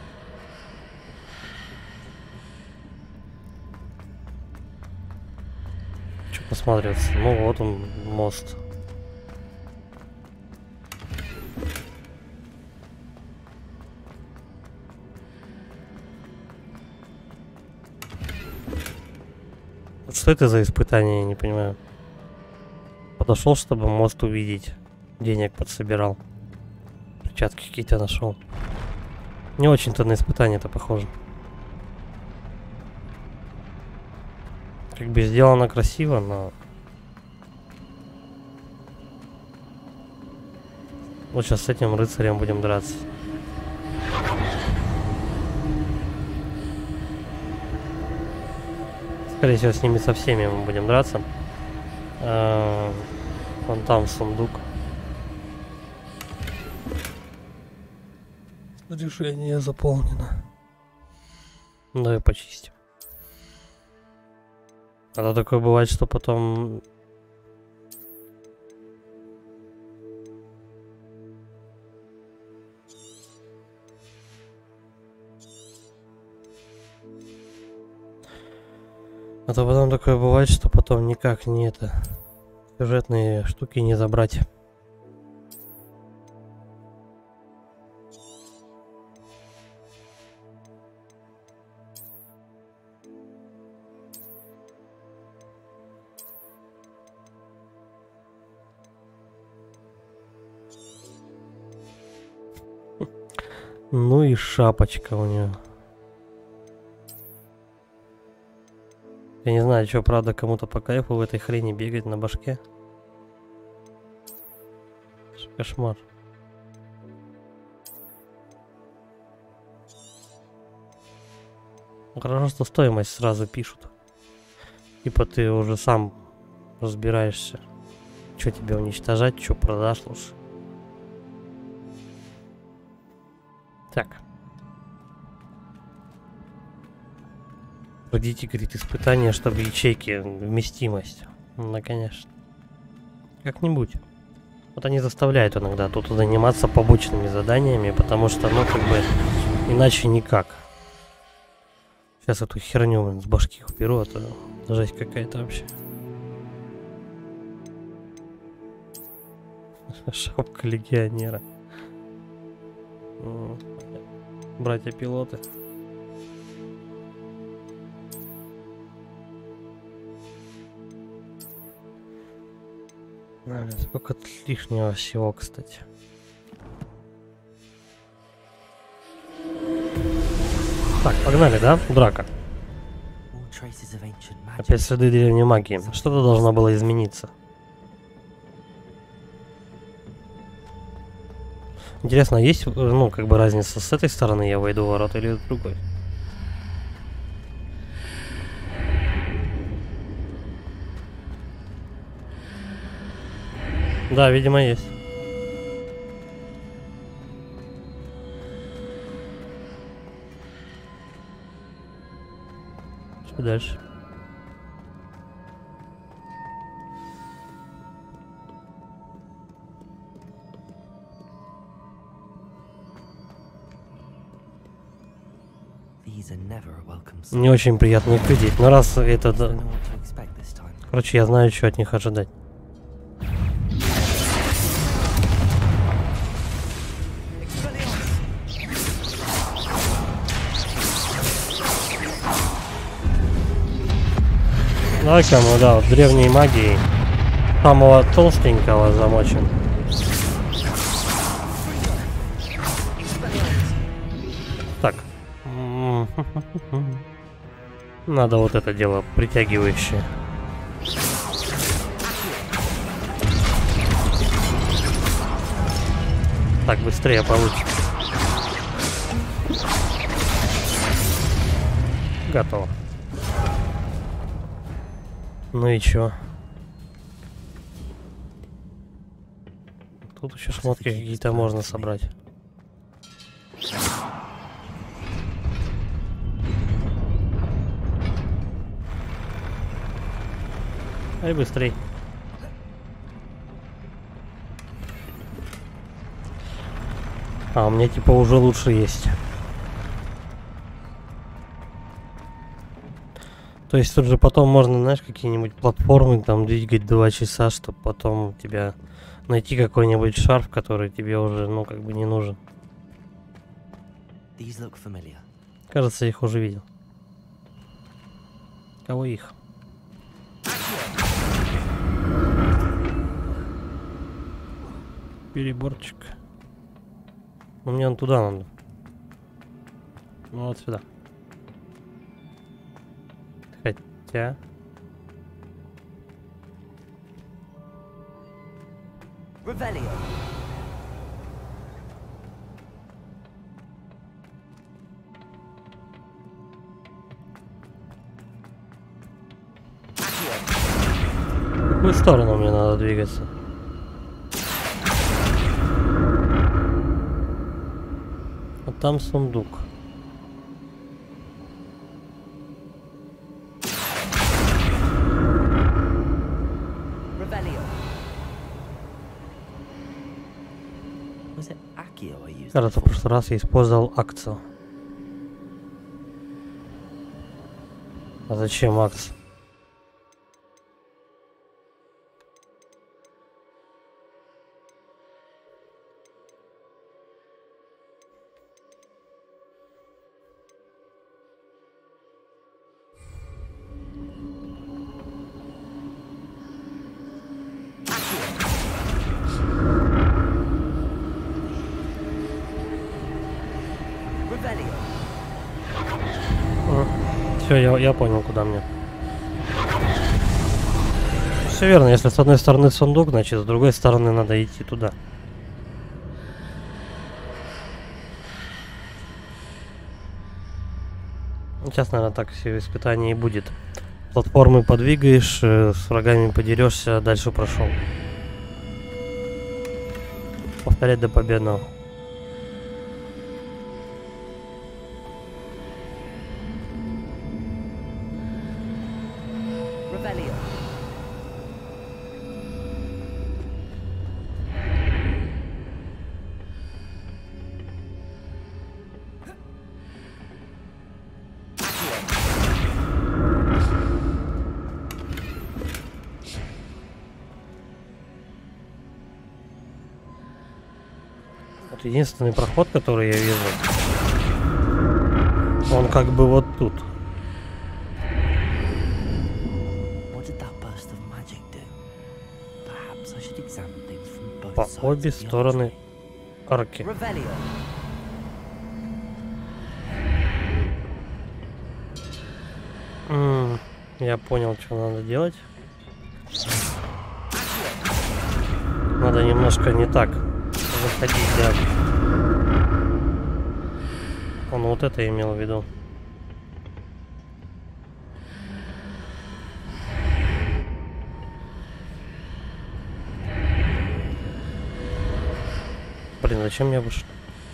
Что посмотреться? Ну вот он, мост. Что это за испытание, я не понимаю. Подошел, чтобы мост увидеть. Денег подсобирал. Перчатки какие-то нашел. Не очень-то на испытание-то похоже. Как бы сделано красиво, но... Вот сейчас с этим рыцарем будем драться. Скорее всего, с ними со всеми мы будем драться. А, вон там сундук. Решение заполнено. Давай почистим. А то такое бывает, что потом... А то потом такое бывает, что потом никак не это... Сюжетные штуки не забрать. Ну и шапочка у нее. Я не знаю, что, правда, кому-то по кайфу в этой хрени бегать на башке. Кошмар. Хорошо, что стоимость сразу пишут. Типа ты уже сам разбираешься, что тебе уничтожать, что продашь лучше. Так. Пройдите, говорит, испытания, чтобы ячейки, вместимость. Ну, конечно. Как-нибудь. Вот они заставляют иногда тут заниматься побочными заданиями, потому что, ну, как бы, иначе никак. Сейчас эту херню блин, с башки уберу, а то жесть какая-то вообще. Шапка легионера. Братья-пилоты. Сколько лишнего всего, кстати. Так, погнали, да? Драка. Опять следы древней магии. Что-то должно было измениться. Интересно, есть, ну, как бы разница с этой стороны я войду в ворота или с другой? Да, видимо, есть. Что дальше? Не очень приятно их видеть, но раз это... Да... Короче, я знаю, что от них ожидать. Давай-ка мы, да, вот древней магией самого толстенького замочим. Так. Надо вот это дело притягивающее. Так быстрее получится. Готово. Ну и чё? Тут еще шмотки какие-то можно собрать. Ай, быстрей. А, у меня типа уже лучше есть. То есть тут же потом можно, знаешь, какие-нибудь платформы там двигать два часа, чтобы потом у тебя найти какой-нибудь шарф, который тебе уже, ну, как бы не нужен. Кажется, я их уже видел. Кого их? Переборчик. Ну, мне он туда надо. Ну, вот сюда. Хотя... Revelio. В какую сторону мне надо двигаться? А там сундук. Кажется, в прошлый раз я использовал акцию. А зачем акция? Все, я, я понял, куда мне. Все верно, если с одной стороны сундук, значит с другой стороны надо идти туда. Сейчас, наверное, так все испытание и будет. Платформы подвигаешь, с врагами подерешься, дальше прошел. Повторять до победного. Вот единственный проход, который я вижу, он как бы вот тут. По обе стороны арки. М-м, я понял, что надо делать. Надо немножко не так заходить, да. Он вот это имел в виду. Блин, зачем я вышел?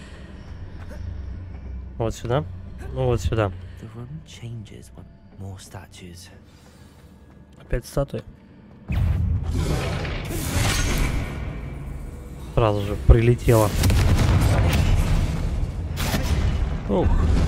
Вот сюда? Ну вот сюда. Опять статуи. Сразу же прилетело. Ух.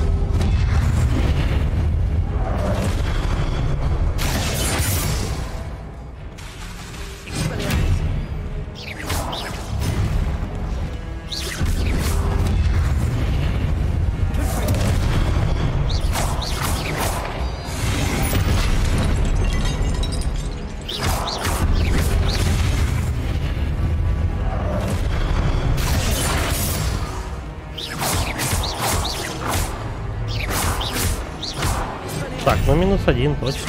Так, ну минус один точно.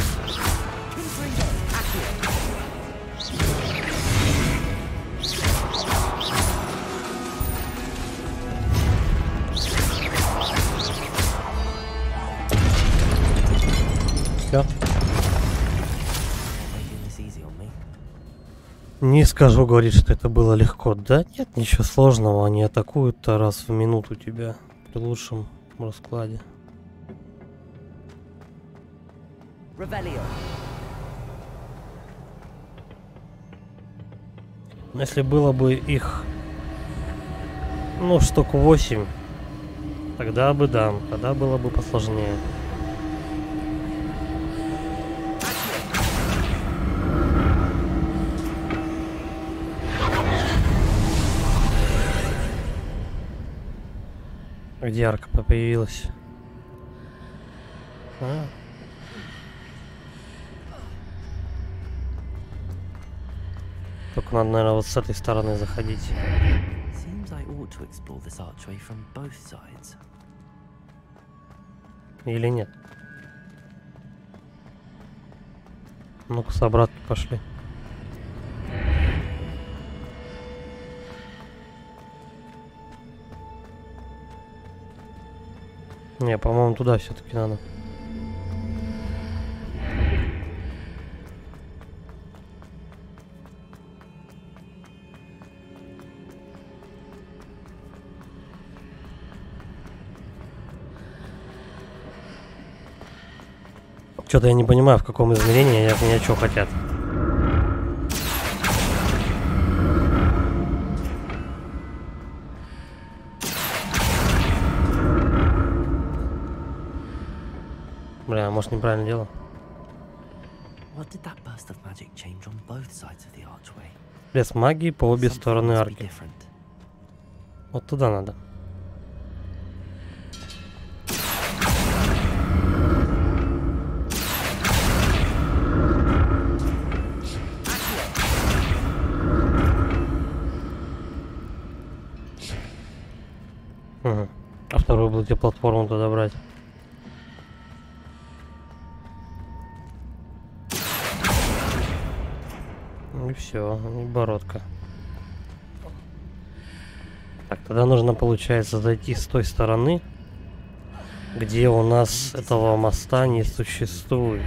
Всё. Не скажу, говорит, что это было легко. Да нет, ничего сложного. Они атакуют-то раз в минуту тебя при лучшем раскладе. Если было бы их, ну, штук восемь, тогда бы да, тогда было бы посложнее. Где арка-то появилась? А. Только надо, наверное, вот с этой стороны заходить. Или нет? Ну-ка, с обратно пошли. Не, по-моему, туда все-таки надо. Что-то я не понимаю, в каком измерении они от меня что хотят. Бля, может, неправильно делал? Лес магии по обе стороны арки. Вот туда надо. Угу. А вторую буду тебе платформу туда брать. И все, и бородка. Так, тогда нужно, получается, зайти с той стороны, где у нас этого моста не существует.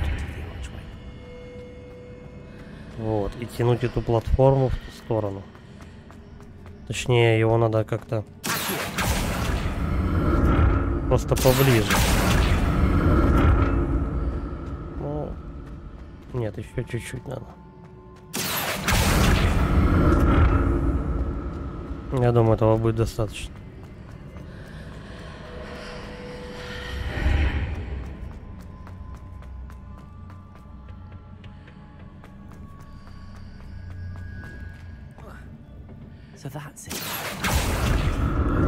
Вот, и тянуть эту платформу в ту сторону. Точнее, его надо как-то просто поближе. Ну, нет, еще чуть-чуть надо. Я думаю, этого будет достаточно. So that's it.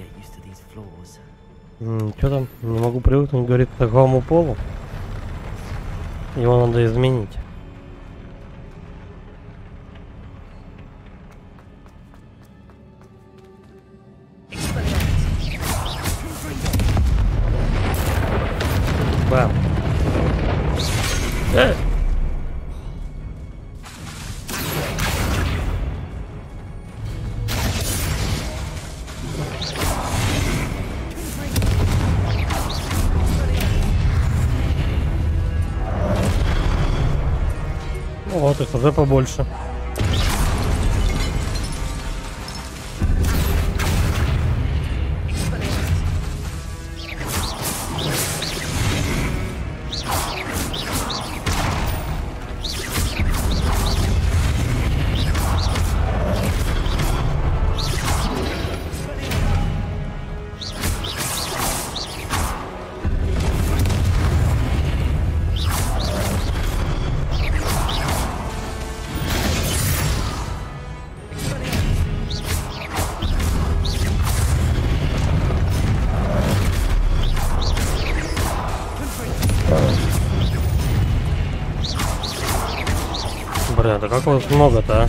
get used to these floors. Что там? Не могу привыкнуть, говорит, к такому полу. Его надо изменить. Бам. Э! Ну вот, их уже побольше. Бля, да как вас много-то, а?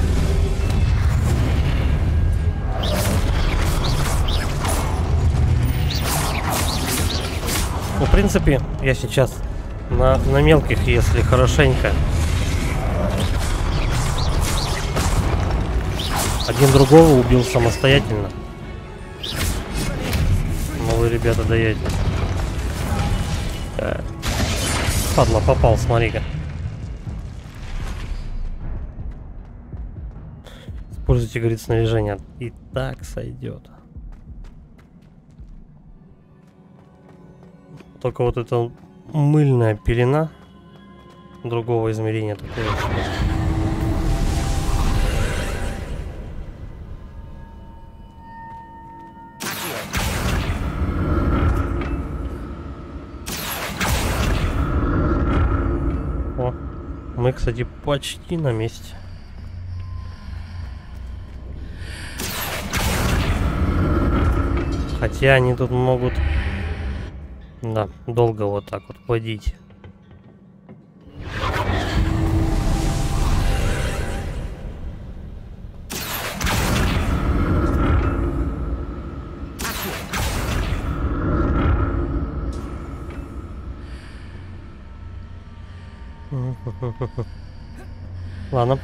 Ну, в принципе, я сейчас на, на мелких, если хорошенько. Один другого убил самостоятельно. Но вы, ребята, даете. Да. Падла, попал, смотри-ка. Используйте, говорит, снаряжение. И так сойдет. Только вот эта мыльная пелена другого измерения такое. О, мы, кстати, почти на месте. Хотя они тут могут, да, долго вот так вот водить. Ладно.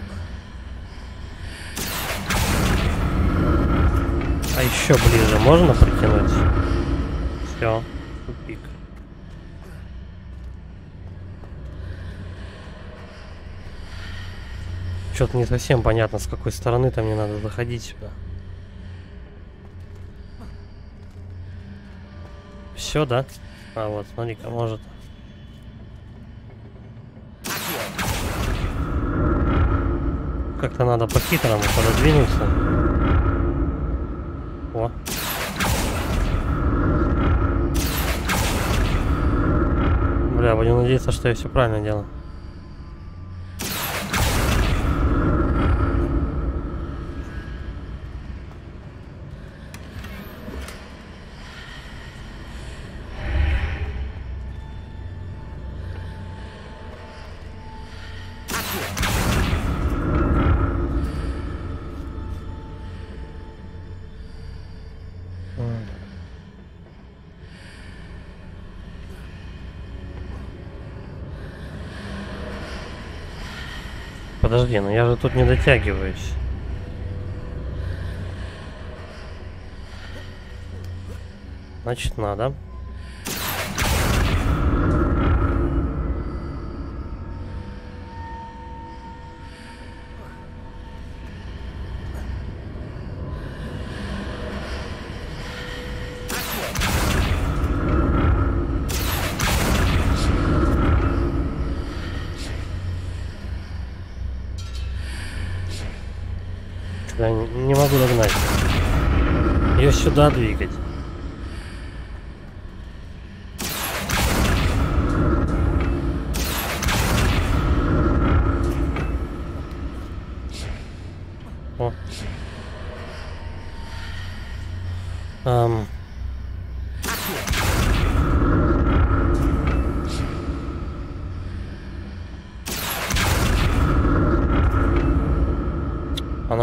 А еще ближе можно притянуть? Все, тупик. Что-то не совсем понятно, с какой стороны-то мне надо заходить сюда. Все, да? А вот, смотри-ка, может. Как-то надо по-хитрому пододвинуться. О. Бля, будем надеяться, что я все правильно делаю. Подожди, ну я же тут не дотягиваюсь. Значит, надо. Я не, не могу догнать. Ее сюда двигать. О. Эм,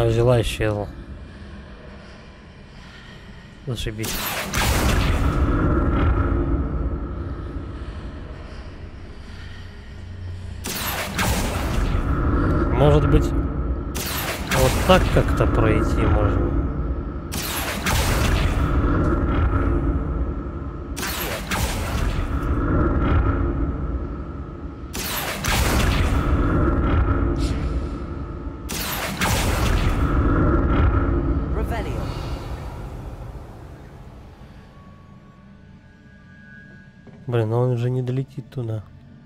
А, взяла, исчезла. Зашибись. Может быть, вот так как-то пройти можно. Блин, но он уже не долетит туда.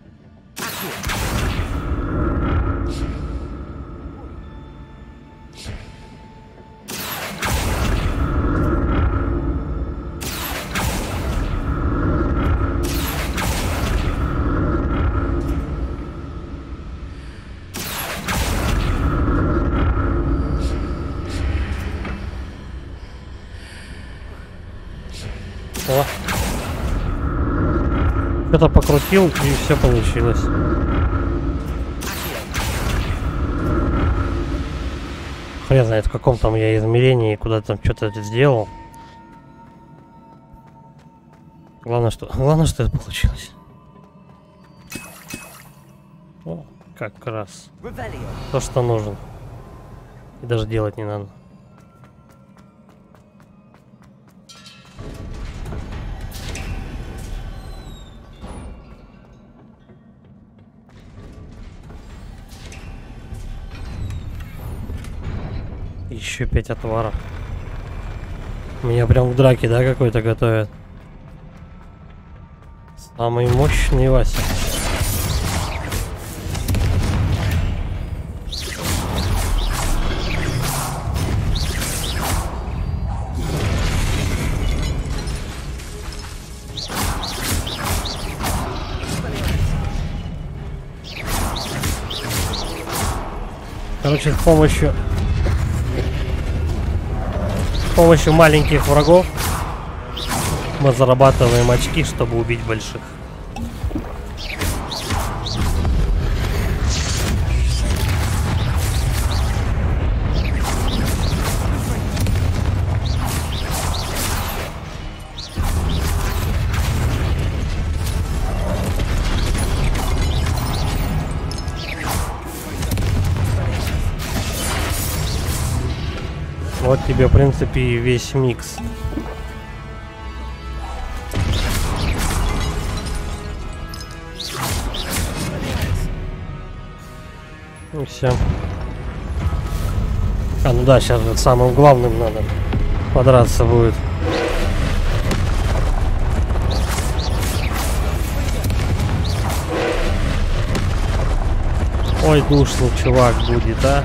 О. Что-то покрутил, и все получилось. Хрен знает, в каком там я измерении, куда там что-то сделал. Главное, что, главное, что это получилось. О, как раз. То, что нужно. И даже делать не надо. Еще пять отваров. Меня прям к драке, да, какой-то готовят. Самый мощный Вася. Короче, с помощью с помощью маленьких врагов мы зарабатываем очки, чтобы убить больших. Вот тебе, в принципе, и весь микс. И все. А, ну да, сейчас же самым главным надо подраться будет. Ой, душный чувак будет, а?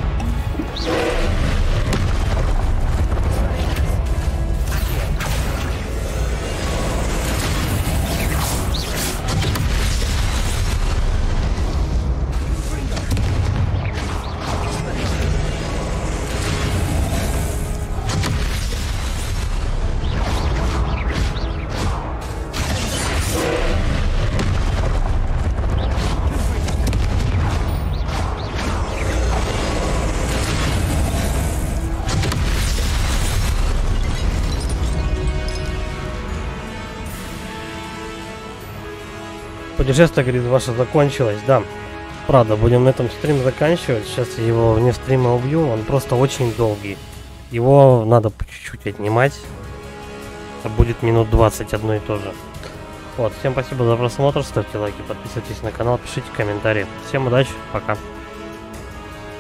Путешествие, говорит, ваше закончилось, да. Правда, будем на этом стрим заканчивать. Сейчас я его вне стрима убью, он просто очень долгий. Его надо по чуть-чуть отнимать. Это будет минут двадцать одно и то же. Вот, всем спасибо за просмотр, ставьте лайки, подписывайтесь на канал, пишите комментарии. Всем удачи, пока.